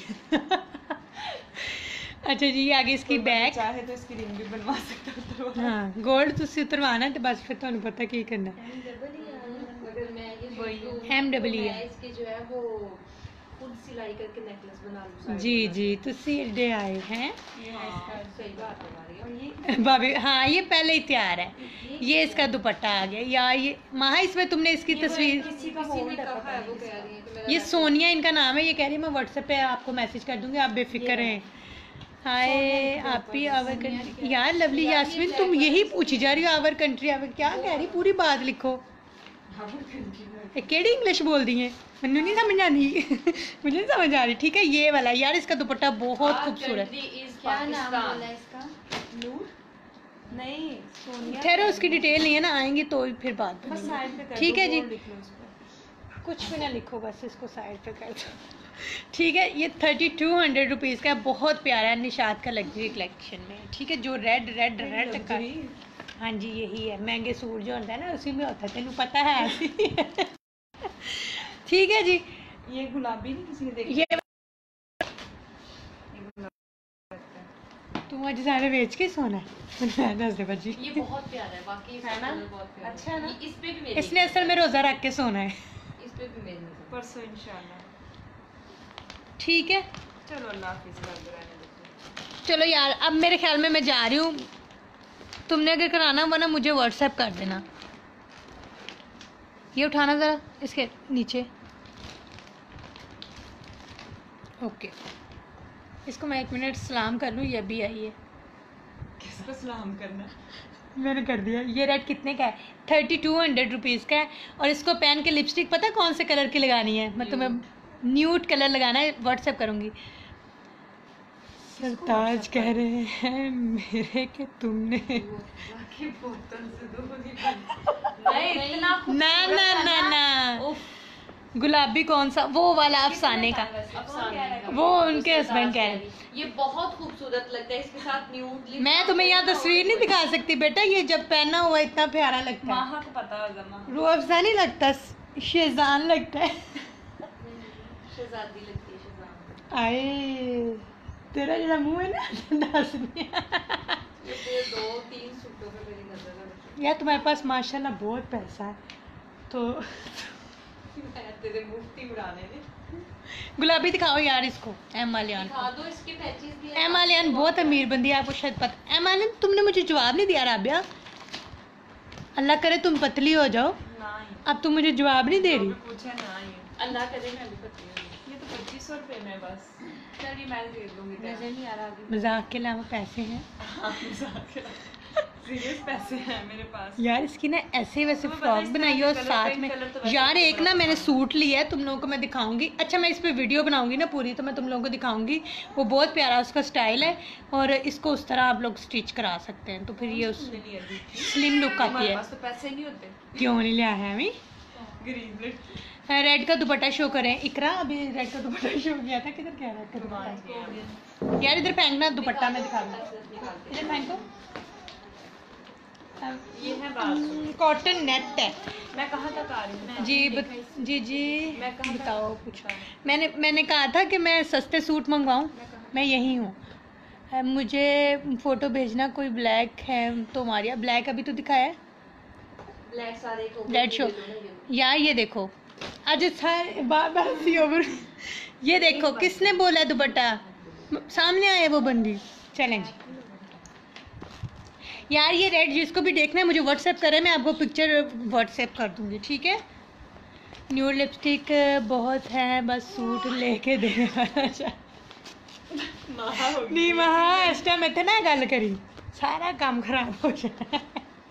S1: अच्छा जी, ये आगे इसकी बैक।
S2: चाहे तो इसकी रिंग भी बनवा सकता हूँ।
S1: हाँ, गोल्ड तुसी उतरवाना तो बस फिर तुहानू पता की करना।
S3: मगर मैं ये
S2: वही,
S3: सोचूं,
S1: MW
S3: मैं इसके जो है वो खुद सिलाई करके नेकलेस बना लूं।
S1: जी जी, तुसी एडे आए हैं।
S2: ये है इसका।
S3: सही बात है हमारी। और
S2: ये
S1: भाभी हाँ, ये पहले ही तैयार है। ये इसका दुपट्टा आ गया। यार ये महा, इसमें तुमने इसकी तस्वीर।
S2: किसी का
S3: किसी
S2: होल्ड
S3: ने
S2: है,
S3: कहा
S2: पता
S3: है,
S2: नहीं
S3: वो
S2: किसका।
S3: कह रही है कि मेरा
S1: ये सोनिया इनका नाम है। ये कह रही है मैं व्हाट्सएप पे आपको मैसेज कर दूंगी, आप बेफिक्र रहें। हाय आप ही आवर कंट्री। यार लवली यास्मीन, तुम यही पूछी जा रही हो आवर कंट्री आवर, क्या कह रही? पूरी बात लिखो। ये केड़ी इंग्लिश बोल दी है? मैनू नहीं समझ आनी। मुझे नहीं समझ आ रही। ठीक है, ये वाला। यार इसका दुपट्टा बहुत खूबसूरत।
S3: क्या नाम बोला इसका?
S2: नूर नहीं, सोनिया।
S1: ठहरो, उसकी डिटेल नहीं है ना, आएंगे तो फिर बात
S2: बस
S1: करेंगे।
S2: साइड पे कर
S1: ठीक
S2: दो,
S1: है जी।
S2: बोर्ड लिख लो उस पे।
S1: कुछ भी ना लिखो, बस इसको साइड पे कर दो। ठीक है, ये 3200 रुपीज़ का है, बहुत प्यारा है, निशात का लग्जरी कलेक्शन में। ठीक है, जो रेड रेड रेड का।
S2: लग्जरी।
S1: हाँ जी, यही है। महंगे सूट जो होता है ना, उसी में होता है, तेनू पता है ऐसी। ठीक है जी।
S2: ये गुलाबी नहीं किसी ने देखा?
S1: ये
S2: ये गुलाबी लगता है।
S1: तू आज सारे बेच के सोना है? दस दे बजी।
S3: ये बहुत प्यारा है वाकई, इसका
S2: है ना?
S3: कलर बहुत प्यारा
S2: अच्छा है ना?
S3: ये इस पे भी मेरी,
S1: इसने असल में रोज़ा रख के सोना है।
S3: इस पे भी मेरी नजर।
S2: परसों इंशाल्लाह।
S1: ठीक है,
S2: चलो अल्लाह हाफिज़। घर रहने दो।
S1: चलो यार, अब मेरे ख्याल में मैं जा रही हूँ। तुमने अगर कराना हुआ ना, मुझे व्हाट्सएप कर देना। ये उठाना ज़रा इसके नीचे। ओके, इसको मैं 1 मिनट सलाम कर लूँ। ये भी आई है,
S2: किसको सलाम करना?
S1: मैंने कर दिया। ये रेड कितने का है? 3200 रुपीज़ का है। और इसको पहन के लिपस्टिक पता है कौन से कलर की लगानी है? मैं तुम्हें न्यूड कलर लगाना है, व्हाट्सएप करूँगी। सरताज कह रहे हैं मेरे कि तुमने
S2: की बोतल से दूध ही नहीं, इतना
S1: ना ना ना ना, गुलाबी कौन सा? वो वाला अफसाने का।
S3: अफसाने
S1: वो उनके हस्बैंड कह रहे हैं।
S3: ये बहुत खूबसूरत लगता है, इसके साथ न्यूड लिप।
S1: मैं तुम्हें यहाँ तस्वीर नहीं दिखा सकती बेटा, ये जब पहना हुआ इतना प्यारा लगता है।
S2: माहा को पता होगा। माहा
S1: रूह अफजा नहीं लगता, शेजान लगता है।
S3: शहजादी लगती है, शहजाद।
S1: आए तेरा जरा मुंह है ना, दस नहीं।
S3: ये 2-3 सूटों पे मेरी नजर है।
S1: यार तुम्हारे पास माशाल्लाह बहुत पैसा है तो।
S3: मैं तेरे मुफ्ती उड़ाने ने।
S1: गुलाबी दिखाओ यार इसको। एम आलियान,
S3: दिखा दो इसके पैचेस भी।
S1: एम आलियान बहुत अमीर बंदी है, आपको शायद पता। एम आलियान, तुमने मुझे जवाब नहीं दिया राबिया। अल्लाह करे तुम पतली हो जाओ।
S2: ना ही
S1: अब तुम मुझे जवाब नहीं दे रही।
S2: पूछा ना ही।
S3: अल्लाह करे मैं भी पतली हो जाऊं।
S2: ये तो 2500 रुपए में बस। चलिए मैं दे दूंगी।
S3: नजर नहीं आ रहा अभी।
S1: मजाक के अलावा पैसे हैं।
S2: हाँ, मजाक है। सीरियस पैसे हैं मेरे पास।
S1: यार इसकी ना ऐसे वैसे
S2: तुम्हें पता है
S1: फ्रॉक
S2: इस
S1: बनाई है
S2: तरह
S1: और
S2: के कलर
S1: साथ
S2: पे
S1: में
S2: कलर तो वैसे
S1: यार
S2: भी
S1: एक ना मैंने सूट लिया है, तुम लोगों को मैं दिखाऊंगी। अच्छा मैं इस पे वीडियो बनाऊंगी ना पूरी, तो मैं तुम लोगों को दिखाऊंगी। वो बहुत प्यारा उसका स्टाइल है और इसको उस तरह आप लोग स्टिच करा सकते हैं, तो फिर ये उस
S2: तुमने लिया दी थी।
S1: स्लिम लुक आती
S2: हमारे
S1: है।
S2: पास तो पैसे नहीं होते।
S1: क्यों नहीं लिया है हमें?
S2: गरीब लोग।
S1: रेड का दुपट्टा शो करें इकरा, अभी रेड का दुपट्टा शो किया था, किधर गया रेड का दुपट्टा? यार इधर फेंकना दुपट्टा, मैं दिखा दूँ, इधर फेंको।
S2: ये है 1200।
S1: कॉटन नेट है।
S2: मैं कहाँ तक आ रही हूँ?
S1: जी जी
S2: मैं कहाँ
S1: बताओ कुछ। मैंने कहा था कि मैं सस्ते सूट मंगवाऊँ, मैं यही हूँ। मुझे फ़ोटो भेजना कोई ब्लैक है तो मारिया, ब्लैक अभी तो दिखाया है।
S3: ब्लैक सारे को
S1: डेड शो यार, ये देखो आज सारे बार बार सी ओवर। ये देखो किसने बोला दुपट्टा, सामने आए वो बंदी। चलें जी यार, ये रेड जिसको भी देखना है मुझे व्हाट्सएप करें, मैं आपको पिक्चर व्हाट्सएप कर दूंगी, ठीक है। न्यू लिपस्टिक बहुत है, बस सूट लेके देने वाला नहीं महा इस टाइम इतना गल करी सारा काम खराब हो जाए।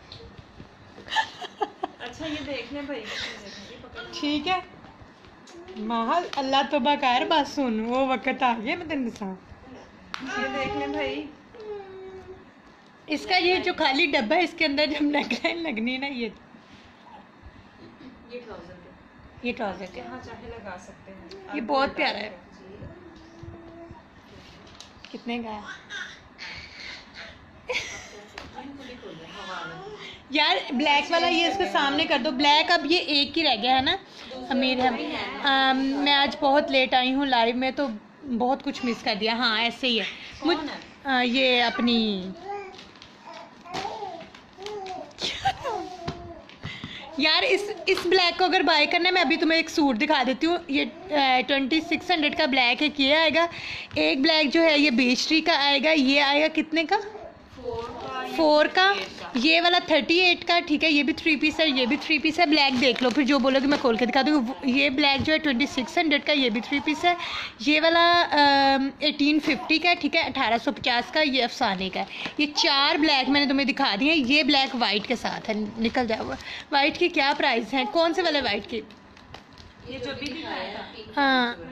S2: अच्छा ये देखने भाई,
S1: ठीक है महा अल्लाह तोबा कर, बस सुन वो वक्त आ गया, मैं तेन दसा।
S2: ये देखने भाई,
S1: इसका ये जो खाली डब्बा है इसके अंदर जब नेकलाइन लगनी है ना, ये ट्राउजर के
S2: यहाँ चाहे लगा सकते हैं।
S1: ये बहुत प्यारा है। कितने का है यार? ब्लैक वाला ये इसके सामने कर दो। ब्लैक अब ये एक ही रह गया है ना अमीर है। मैं आज बहुत लेट आई हूँ लाइव में, तो बहुत कुछ मिस कर दिया। हाँ ऐसे ही है। ये अपनी यार इस ब्लैक को अगर बाय करना है, मैं अभी तुम्हें एक सूट दिखा देती हूँ। ये 2600 का ब्लैक है, ये आएगा। एक ब्लैक जो है ये बीच ट्री का आएगा, ये आएगा कितने का? 4 का। ये वाला 38 का, ठीक है। ये भी 3 पीस है, ये भी 3 पीस है। ब्लैक देख लो, फिर जो बोलोगे मैं खोल के दिखा दूँगी। ये ब्लैक जो है 2600 का, ये भी 3 पीस है। ये वाला 1850 का है, ठीक है। 1850 का, ये अफसाने का है। ये 4 ब्लैक मैंने तुम्हें दिखा दिए हैं। ये ब्लैक वाइट के साथ है, निकल जाओ। वाइट की क्या प्राइस है? कौन से वाले वाइट की?
S2: ये जो भी दिखाया था।
S1: हाँ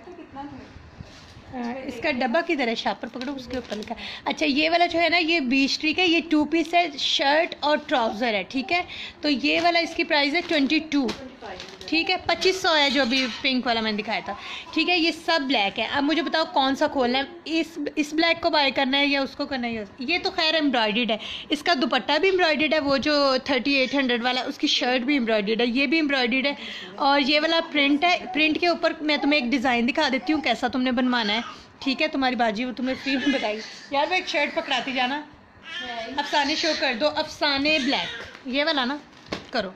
S1: इसका डब्बा किधर है? शापर पकड़ो, उसके ऊपर लिखा है। अच्छा ये वाला जो है ना, ये बीच ट्री का, ये 2 पीस है, शर्ट और ट्राउज़र है, ठीक है। तो ये वाला इसकी प्राइस है 22, ठीक है। 2500 है जो अभी पिंक वाला मैंने दिखाया था, ठीक है। ये सब ब्लैक है। अब मुझे बताओ कौन सा खोलना है? इस ब्लैक को बाय करना है या उसको करना है? ये तो खैर एम्ब्रॉयडर्ड है, इसका दुपट्टा भी एम्ब्रॉयडर्ड है। वो जो 3800 वाला, उसकी शर्ट भी एम्ब्रॉयडर्ड है, ये भी एम्ब्रॉयडर्ड है। और ये वाला प्रिंट है। प्रिंट के ऊपर मैं तुम्हें एक डिज़ाइन दिखा देती हूँ कैसा तुमने बनवाना है, ठीक है। तुम्हारी बाजी वो तुम्हें फ्री में बताई। यार वो एक शर्ट पकड़ाती जाना। अफसाने शो कर दो, अफसाने ब्लैक, ये वाला ना करो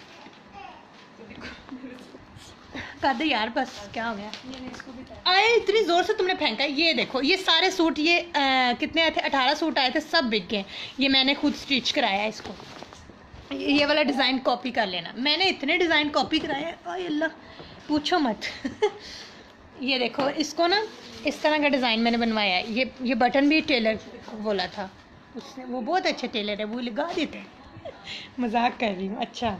S1: कर दे यार, बस क्या हो गया? आए इतनी ज़ोर से तुमने फेंका। ये देखो ये सारे सूट, ये कितने आए थे? 18 सूट आए थे, सब बिक गए। ये मैंने खुद स्टिच कराया है इसको। ये वाला डिज़ाइन कॉपी कर लेना। मैंने इतने डिज़ाइन कॉपी कराए हैं, ओए अल्लाह पूछो मत। ये देखो इसको ना इस तरह का डिज़ाइन मैंने बनवाया है। ये बटन भी टेलर को बोला था उसने, वो बहुत अच्छे टेलर है, वो लगा देते हैं। मजाक कर रही हूँ। अच्छा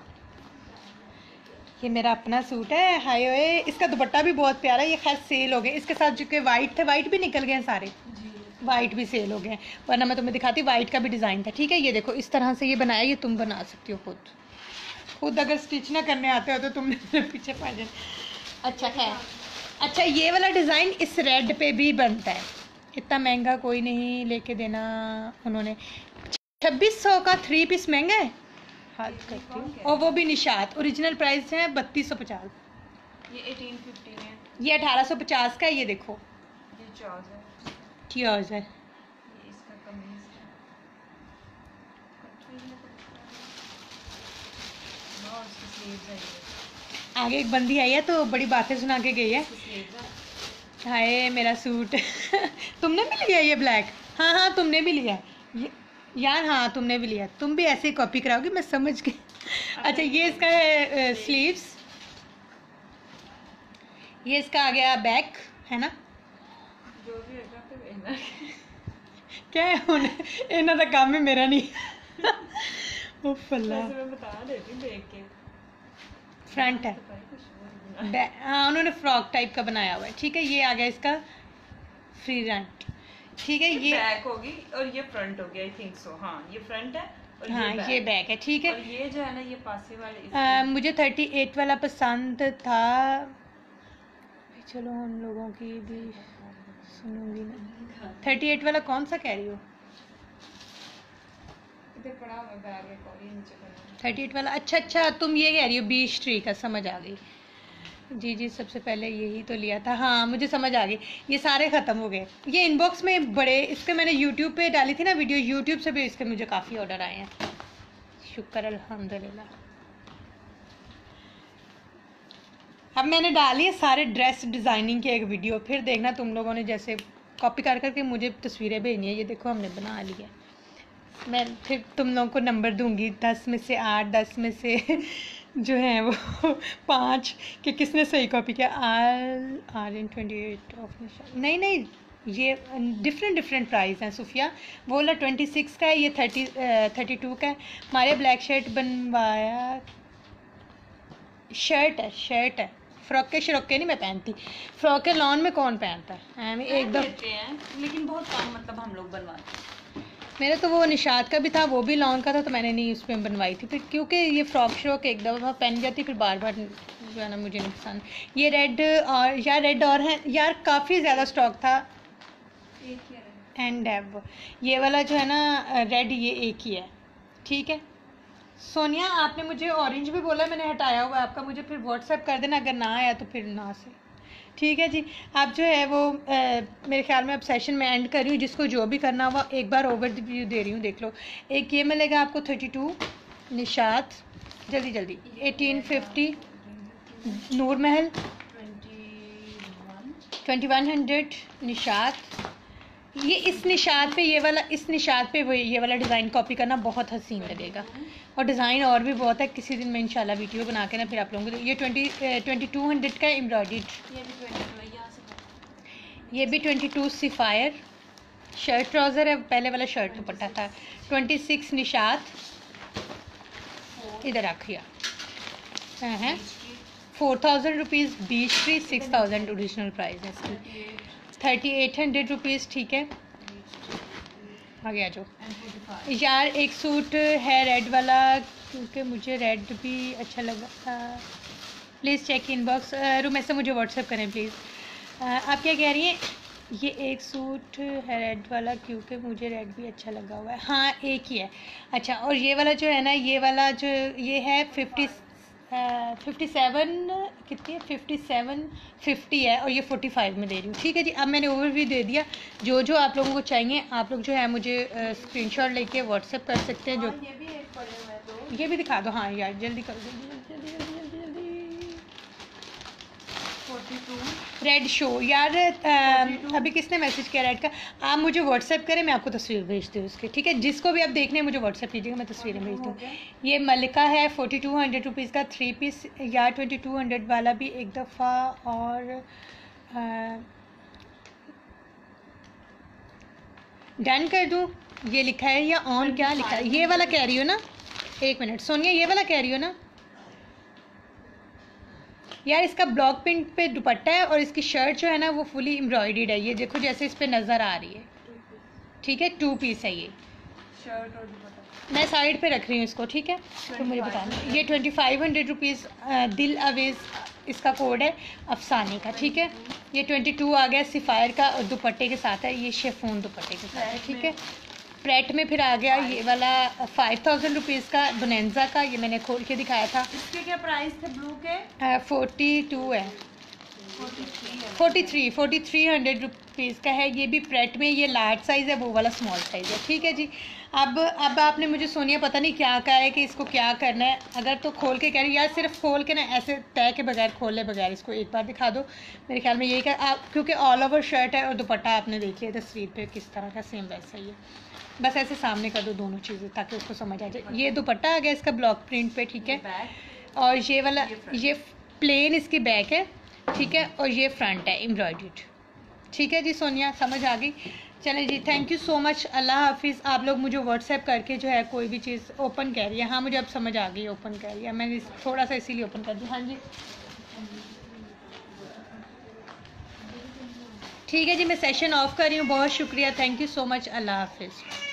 S1: ये मेरा अपना सूट है। हाय ओए, इसका दुपट्टा भी बहुत प्यारा है। ये खैर सेल हो गए, इसके साथ जो कि वाइट थे, वाइट भी निकल गए हैं सारे, वाइट भी सेल हो गए। वरना मैं तुम्हें दिखाती, वाइट का भी डिज़ाइन था, ठीक है। ये देखो इस तरह से ये बनाया, ये तुम बना सकती हो खुद अगर स्टिच ना करने आते हो तो तुम मेरे पीछे पड़ जाए। अच्छा खैर, अच्छा ये वाला डिज़ाइन इस रेड पे भी बनता है। इतना महंगा कोई नहीं लेके देना उन्होंने। 2600 का 3 पीस महंगा है, हाथ करती हूँ। और वो भी निशात, ओरिजिनल प्राइस है 3250।
S2: ये 1850 है।
S1: ये 1850 का है। ये देखो
S2: ये ट्राउजर,
S1: ट्राउजर,
S2: ये इसका कमीज है। और इसकी स्लीव्स है। ये
S1: आगे एक बंदी आई है तो बड़ी बातें सुना के गई है।
S2: स्लीव्स है।
S1: हाय मेरा सूट। तुमने भी लिया ये ब्लैक? हाँ हाँ तुमने भी लिया यार, हाँ तुमने भी लिया। तुम भी ऐसे ही कॉपी कराओगी, मैं समझ गई। अच्छा ये इसका है स्लीव्स, ये इसका आ गया बैक, है ना?
S2: जो भी होगा तो
S1: क्या है उन्हें इन्हों का काम है मेरा नहीं उफ अल्लाह।
S2: वैसे मैं बता देती हूँ देख के।
S1: फ्रंट है,
S2: तो भाई कुछ और ही
S1: हाँ उन्होंने फ्रॉक टाइप का बनाया हुआ है। ठीक है, ये आ गया इसका फ्री रैंट। ठीक है, ये
S2: बैक होगी और ये फ्रंट होगी, आई थिंक सो। हाँ ये फ्रंट है और
S1: हाँ
S2: ये
S1: ये बैक है। ठीक है,
S2: और ये जो है ना ये पासे वाले
S1: मुझे 38 वाला पसंद था। चलो हम लोगों की भी सुनूंगी ना। 38 वाला कौन सा कह रही हो?
S2: इधर पड़ा हुआ बैग है और ये नीचे पड़ा
S1: 38 वाला, अच्छा अच्छा तुम ये कह रही हो बीच ट्री का, समझ आ गई। जी जी, सबसे पहले यही तो लिया था। हाँ मुझे समझ आ गई, ये सारे ख़त्म हो गए। ये इनबॉक्स में बड़े, इसके मैंने यूट्यूब पे डाली थी ना वीडियो, यूट्यूब से भी इसके मुझे काफ़ी ऑर्डर आए हैं, शुक्र अल्हम्दुलिल्लाह। अब मैंने डाली है सारे ड्रेस डिज़ाइनिंग की एक वीडियो, फिर देखना तुम लोगों ने जैसे कॉपी कर करके मुझे तस्वीरें भेजनी है। ये देखो हमने बना ली है, मैं फिर तुम लोगों को नंबर दूंगी 10 में से 8, 10 में से जो है वो 5 कि किसने सही कॉपी किया। R28 ऑफ निशा, नहीं नहीं ये डिफरेंट प्राइस हैं सुफिया। वो वाला 26 का है, ये 32 का है। हमारे ब्लैक शर्ट बनवाया, शर्ट है फ्रॉके श्रॉके नहीं मैं पहनती, फ्रॉके लॉन में कौन पहनता है
S2: है।
S1: एकदम।
S2: देते हैं लेकिन बहुत कम, मतलब हम लोग बनवाते हैं।
S1: मेरा तो वो निशात का भी था, वो भी लॉन का था, तो मैंने नहीं उसमें बनवाई थी फिर, क्योंकि ये फ्रॉक श्रॉक एक दफ़ा पहन जाती फिर बार बार जो है ना मुझे नहीं पसंद। ये रेड और है यार, काफ़ी ज़्यादा स्टॉक था।
S2: एक ही है।
S1: एंड ये वाला जो है ना रेड, ये एक ही है। ठीक है सोनिया, आपने मुझे ऑरेंज भी बोला, मैंने हटाया हुआ है आपका, मुझे फिर व्हाट्सएप कर देना, अगर ना आया तो फिर ना से। ठीक है जी, आप जो है वो मेरे ख्याल में अब सेशन में एंड कर रही हूँ, जिसको जो भी करना हुआ एक बार ओवरव्यू दे रही हूँ, देख लो। एक ये मिलेगा आपको 32 निशात, जल्दी जल्दी 1850 नूर महल 2100 निशात। ये इस निशात पे ये वाला, इस निशात पे ये वाला डिज़ाइन कॉपी करना बहुत हसीन लगेगा, और डिज़ाइन और भी बहुत है। किसी दिन मैं इंशाल्लाह वीडियो बना के ना फिर आप लोगों को ये 2200 का एम्ब्रॉयडर्ड,
S2: ये भी 22 है, यहाँ से
S1: ये भी 22 सिफायर शर्ट ट्राउज़र है, पहले वाला शर्ट दुपट्टा था। 26 निशात, इधर रखिए हैं 4000 rupees beech tree, 6000 original price है इसकी, 3800 रुपीज़। ठीक है आगे आ जाओ यार। एक सूट है रेड वाला, क्योंकि मुझे रेड भी अच्छा लगा था। प्लीज़ चेक इनबॉक्स, रुमैसा मुझे व्हाट्सएप करें प्लीज़। आप क्या कह रही हैं? ये एक सूट है रेड वाला, क्योंकि मुझे रेड भी अच्छा लगा हुआ है। हाँ एक ही है, अच्छा। और ये वाला जो है ना, ये वाला जो ये है 57 कितनी है, 5750 है, और ये 45 में दे रही हूँ। ठीक है जी, अब मैंने ओवरव्यू दे दिया। जो जो आप लोगों को चाहिए आप लोग जो है मुझे स्क्रीनशॉट लेके व्हाट्सएप कर सकते हैं। जो
S2: ये भी एक पड़े हुए हैं तो
S1: ये भी दिखा दो। हाँ यार जल्दी करो, जल्दी
S2: 42
S1: रेड शो यार। अभी किसने मैसेज किया रेड का? आप मुझे व्हाट्सएप करें, मैं आपको तस्वीर भेजती हूँ उसकी। ठीक है, जिसको भी आप देखने हैं मुझे व्हाट्सएप कीजिएगा, मैं तस्वीरें भेजती हूँ। ये मलिका है 4200 रुपीज़ का 3 पीस यार। 2200 वाला भी एक दफ़ा और डन कर दूँ? ये लिखा है या ऑन क्या लिखा है? ये वाला कह रही हो ना? एक मिनट सोनिया, ये वाला कह रही हो ना यार? इसका ब्लॉक प्रिंट पे दुपट्टा है और इसकी शर्ट जो है ना वो फुली एम्ब्रॉयडर्ड है। ये देखो जैसे इस पे नज़र आ रही है। ठीक है 2 पीस है ये,
S2: शर्ट और दुपट्टा।
S1: मैं साइड पे रख रही हूँ इसको। ठीक है तो मुझे बताना। ये 2500 रुपीज़ दिल अवेज़ इसका कोड है अफसाने का। ठीक है ये 22 आ गया सिफायर का और दुपट्टे के साथ है, ये शेफोन दुपट्टे के साथ है। ठीक है प्रेट में फिर आ गया ये वाला 5000 रुपीज़ का बोनेंजा का, ये मैंने खोल के दिखाया था।
S2: इसके क्या प्राइस थे ब्लू के?
S1: 42 है,
S2: 43
S1: 4300 रुपीज़ का है। ये भी प्रेट में, ये लार्ज साइज़ है, वो वाला स्मॉल साइज़ है। ठीक है जी, अब आपने मुझे सोनिया पता नहीं क्या कहा है कि इसको क्या करना है। अगर तो खोल के कह रही यार, सिर्फ खोल के ना ऐसे तय के बगैर, खोले बगैर इसको एक बार दिखा दो। मेरे ख्याल में यही का आप, क्योंकि ऑल ओवर शर्ट है और दुपट्टा आपने देख लिया तस्वीर पे किस तरह का, सेम वैसा ही है। बस ऐसे सामने कर दो दोनों चीज़ें ताकि उसको समझ आ जाए। ये दुपट्टा आ गया इसका ब्लॉक प्रिंट पे। ठीक है और ये वाला ये प्लेन इसकी बैक है। ठीक है और ये फ्रंट है एम्ब्रॉयडर्ड। ठीक है जी सोनिया समझ आ गई। चलें जी, थैंक यू सो मच, अल्लाह हाफिज़। आप लोग मुझे व्हाट्सएप करके जो है कोई भी चीज़ ओपन कह रही है, हाँ मुझे अब समझ आ गई, ओपन कह रही है, मैंने थोड़ा सा इसीलिए ओपन कर दिया। हाँ जी ठीक है जी, मैं सेशन ऑफ कर रही हूँ। बहुत शुक्रिया, थैंक यू सो मच, अल्लाह हाफिज़।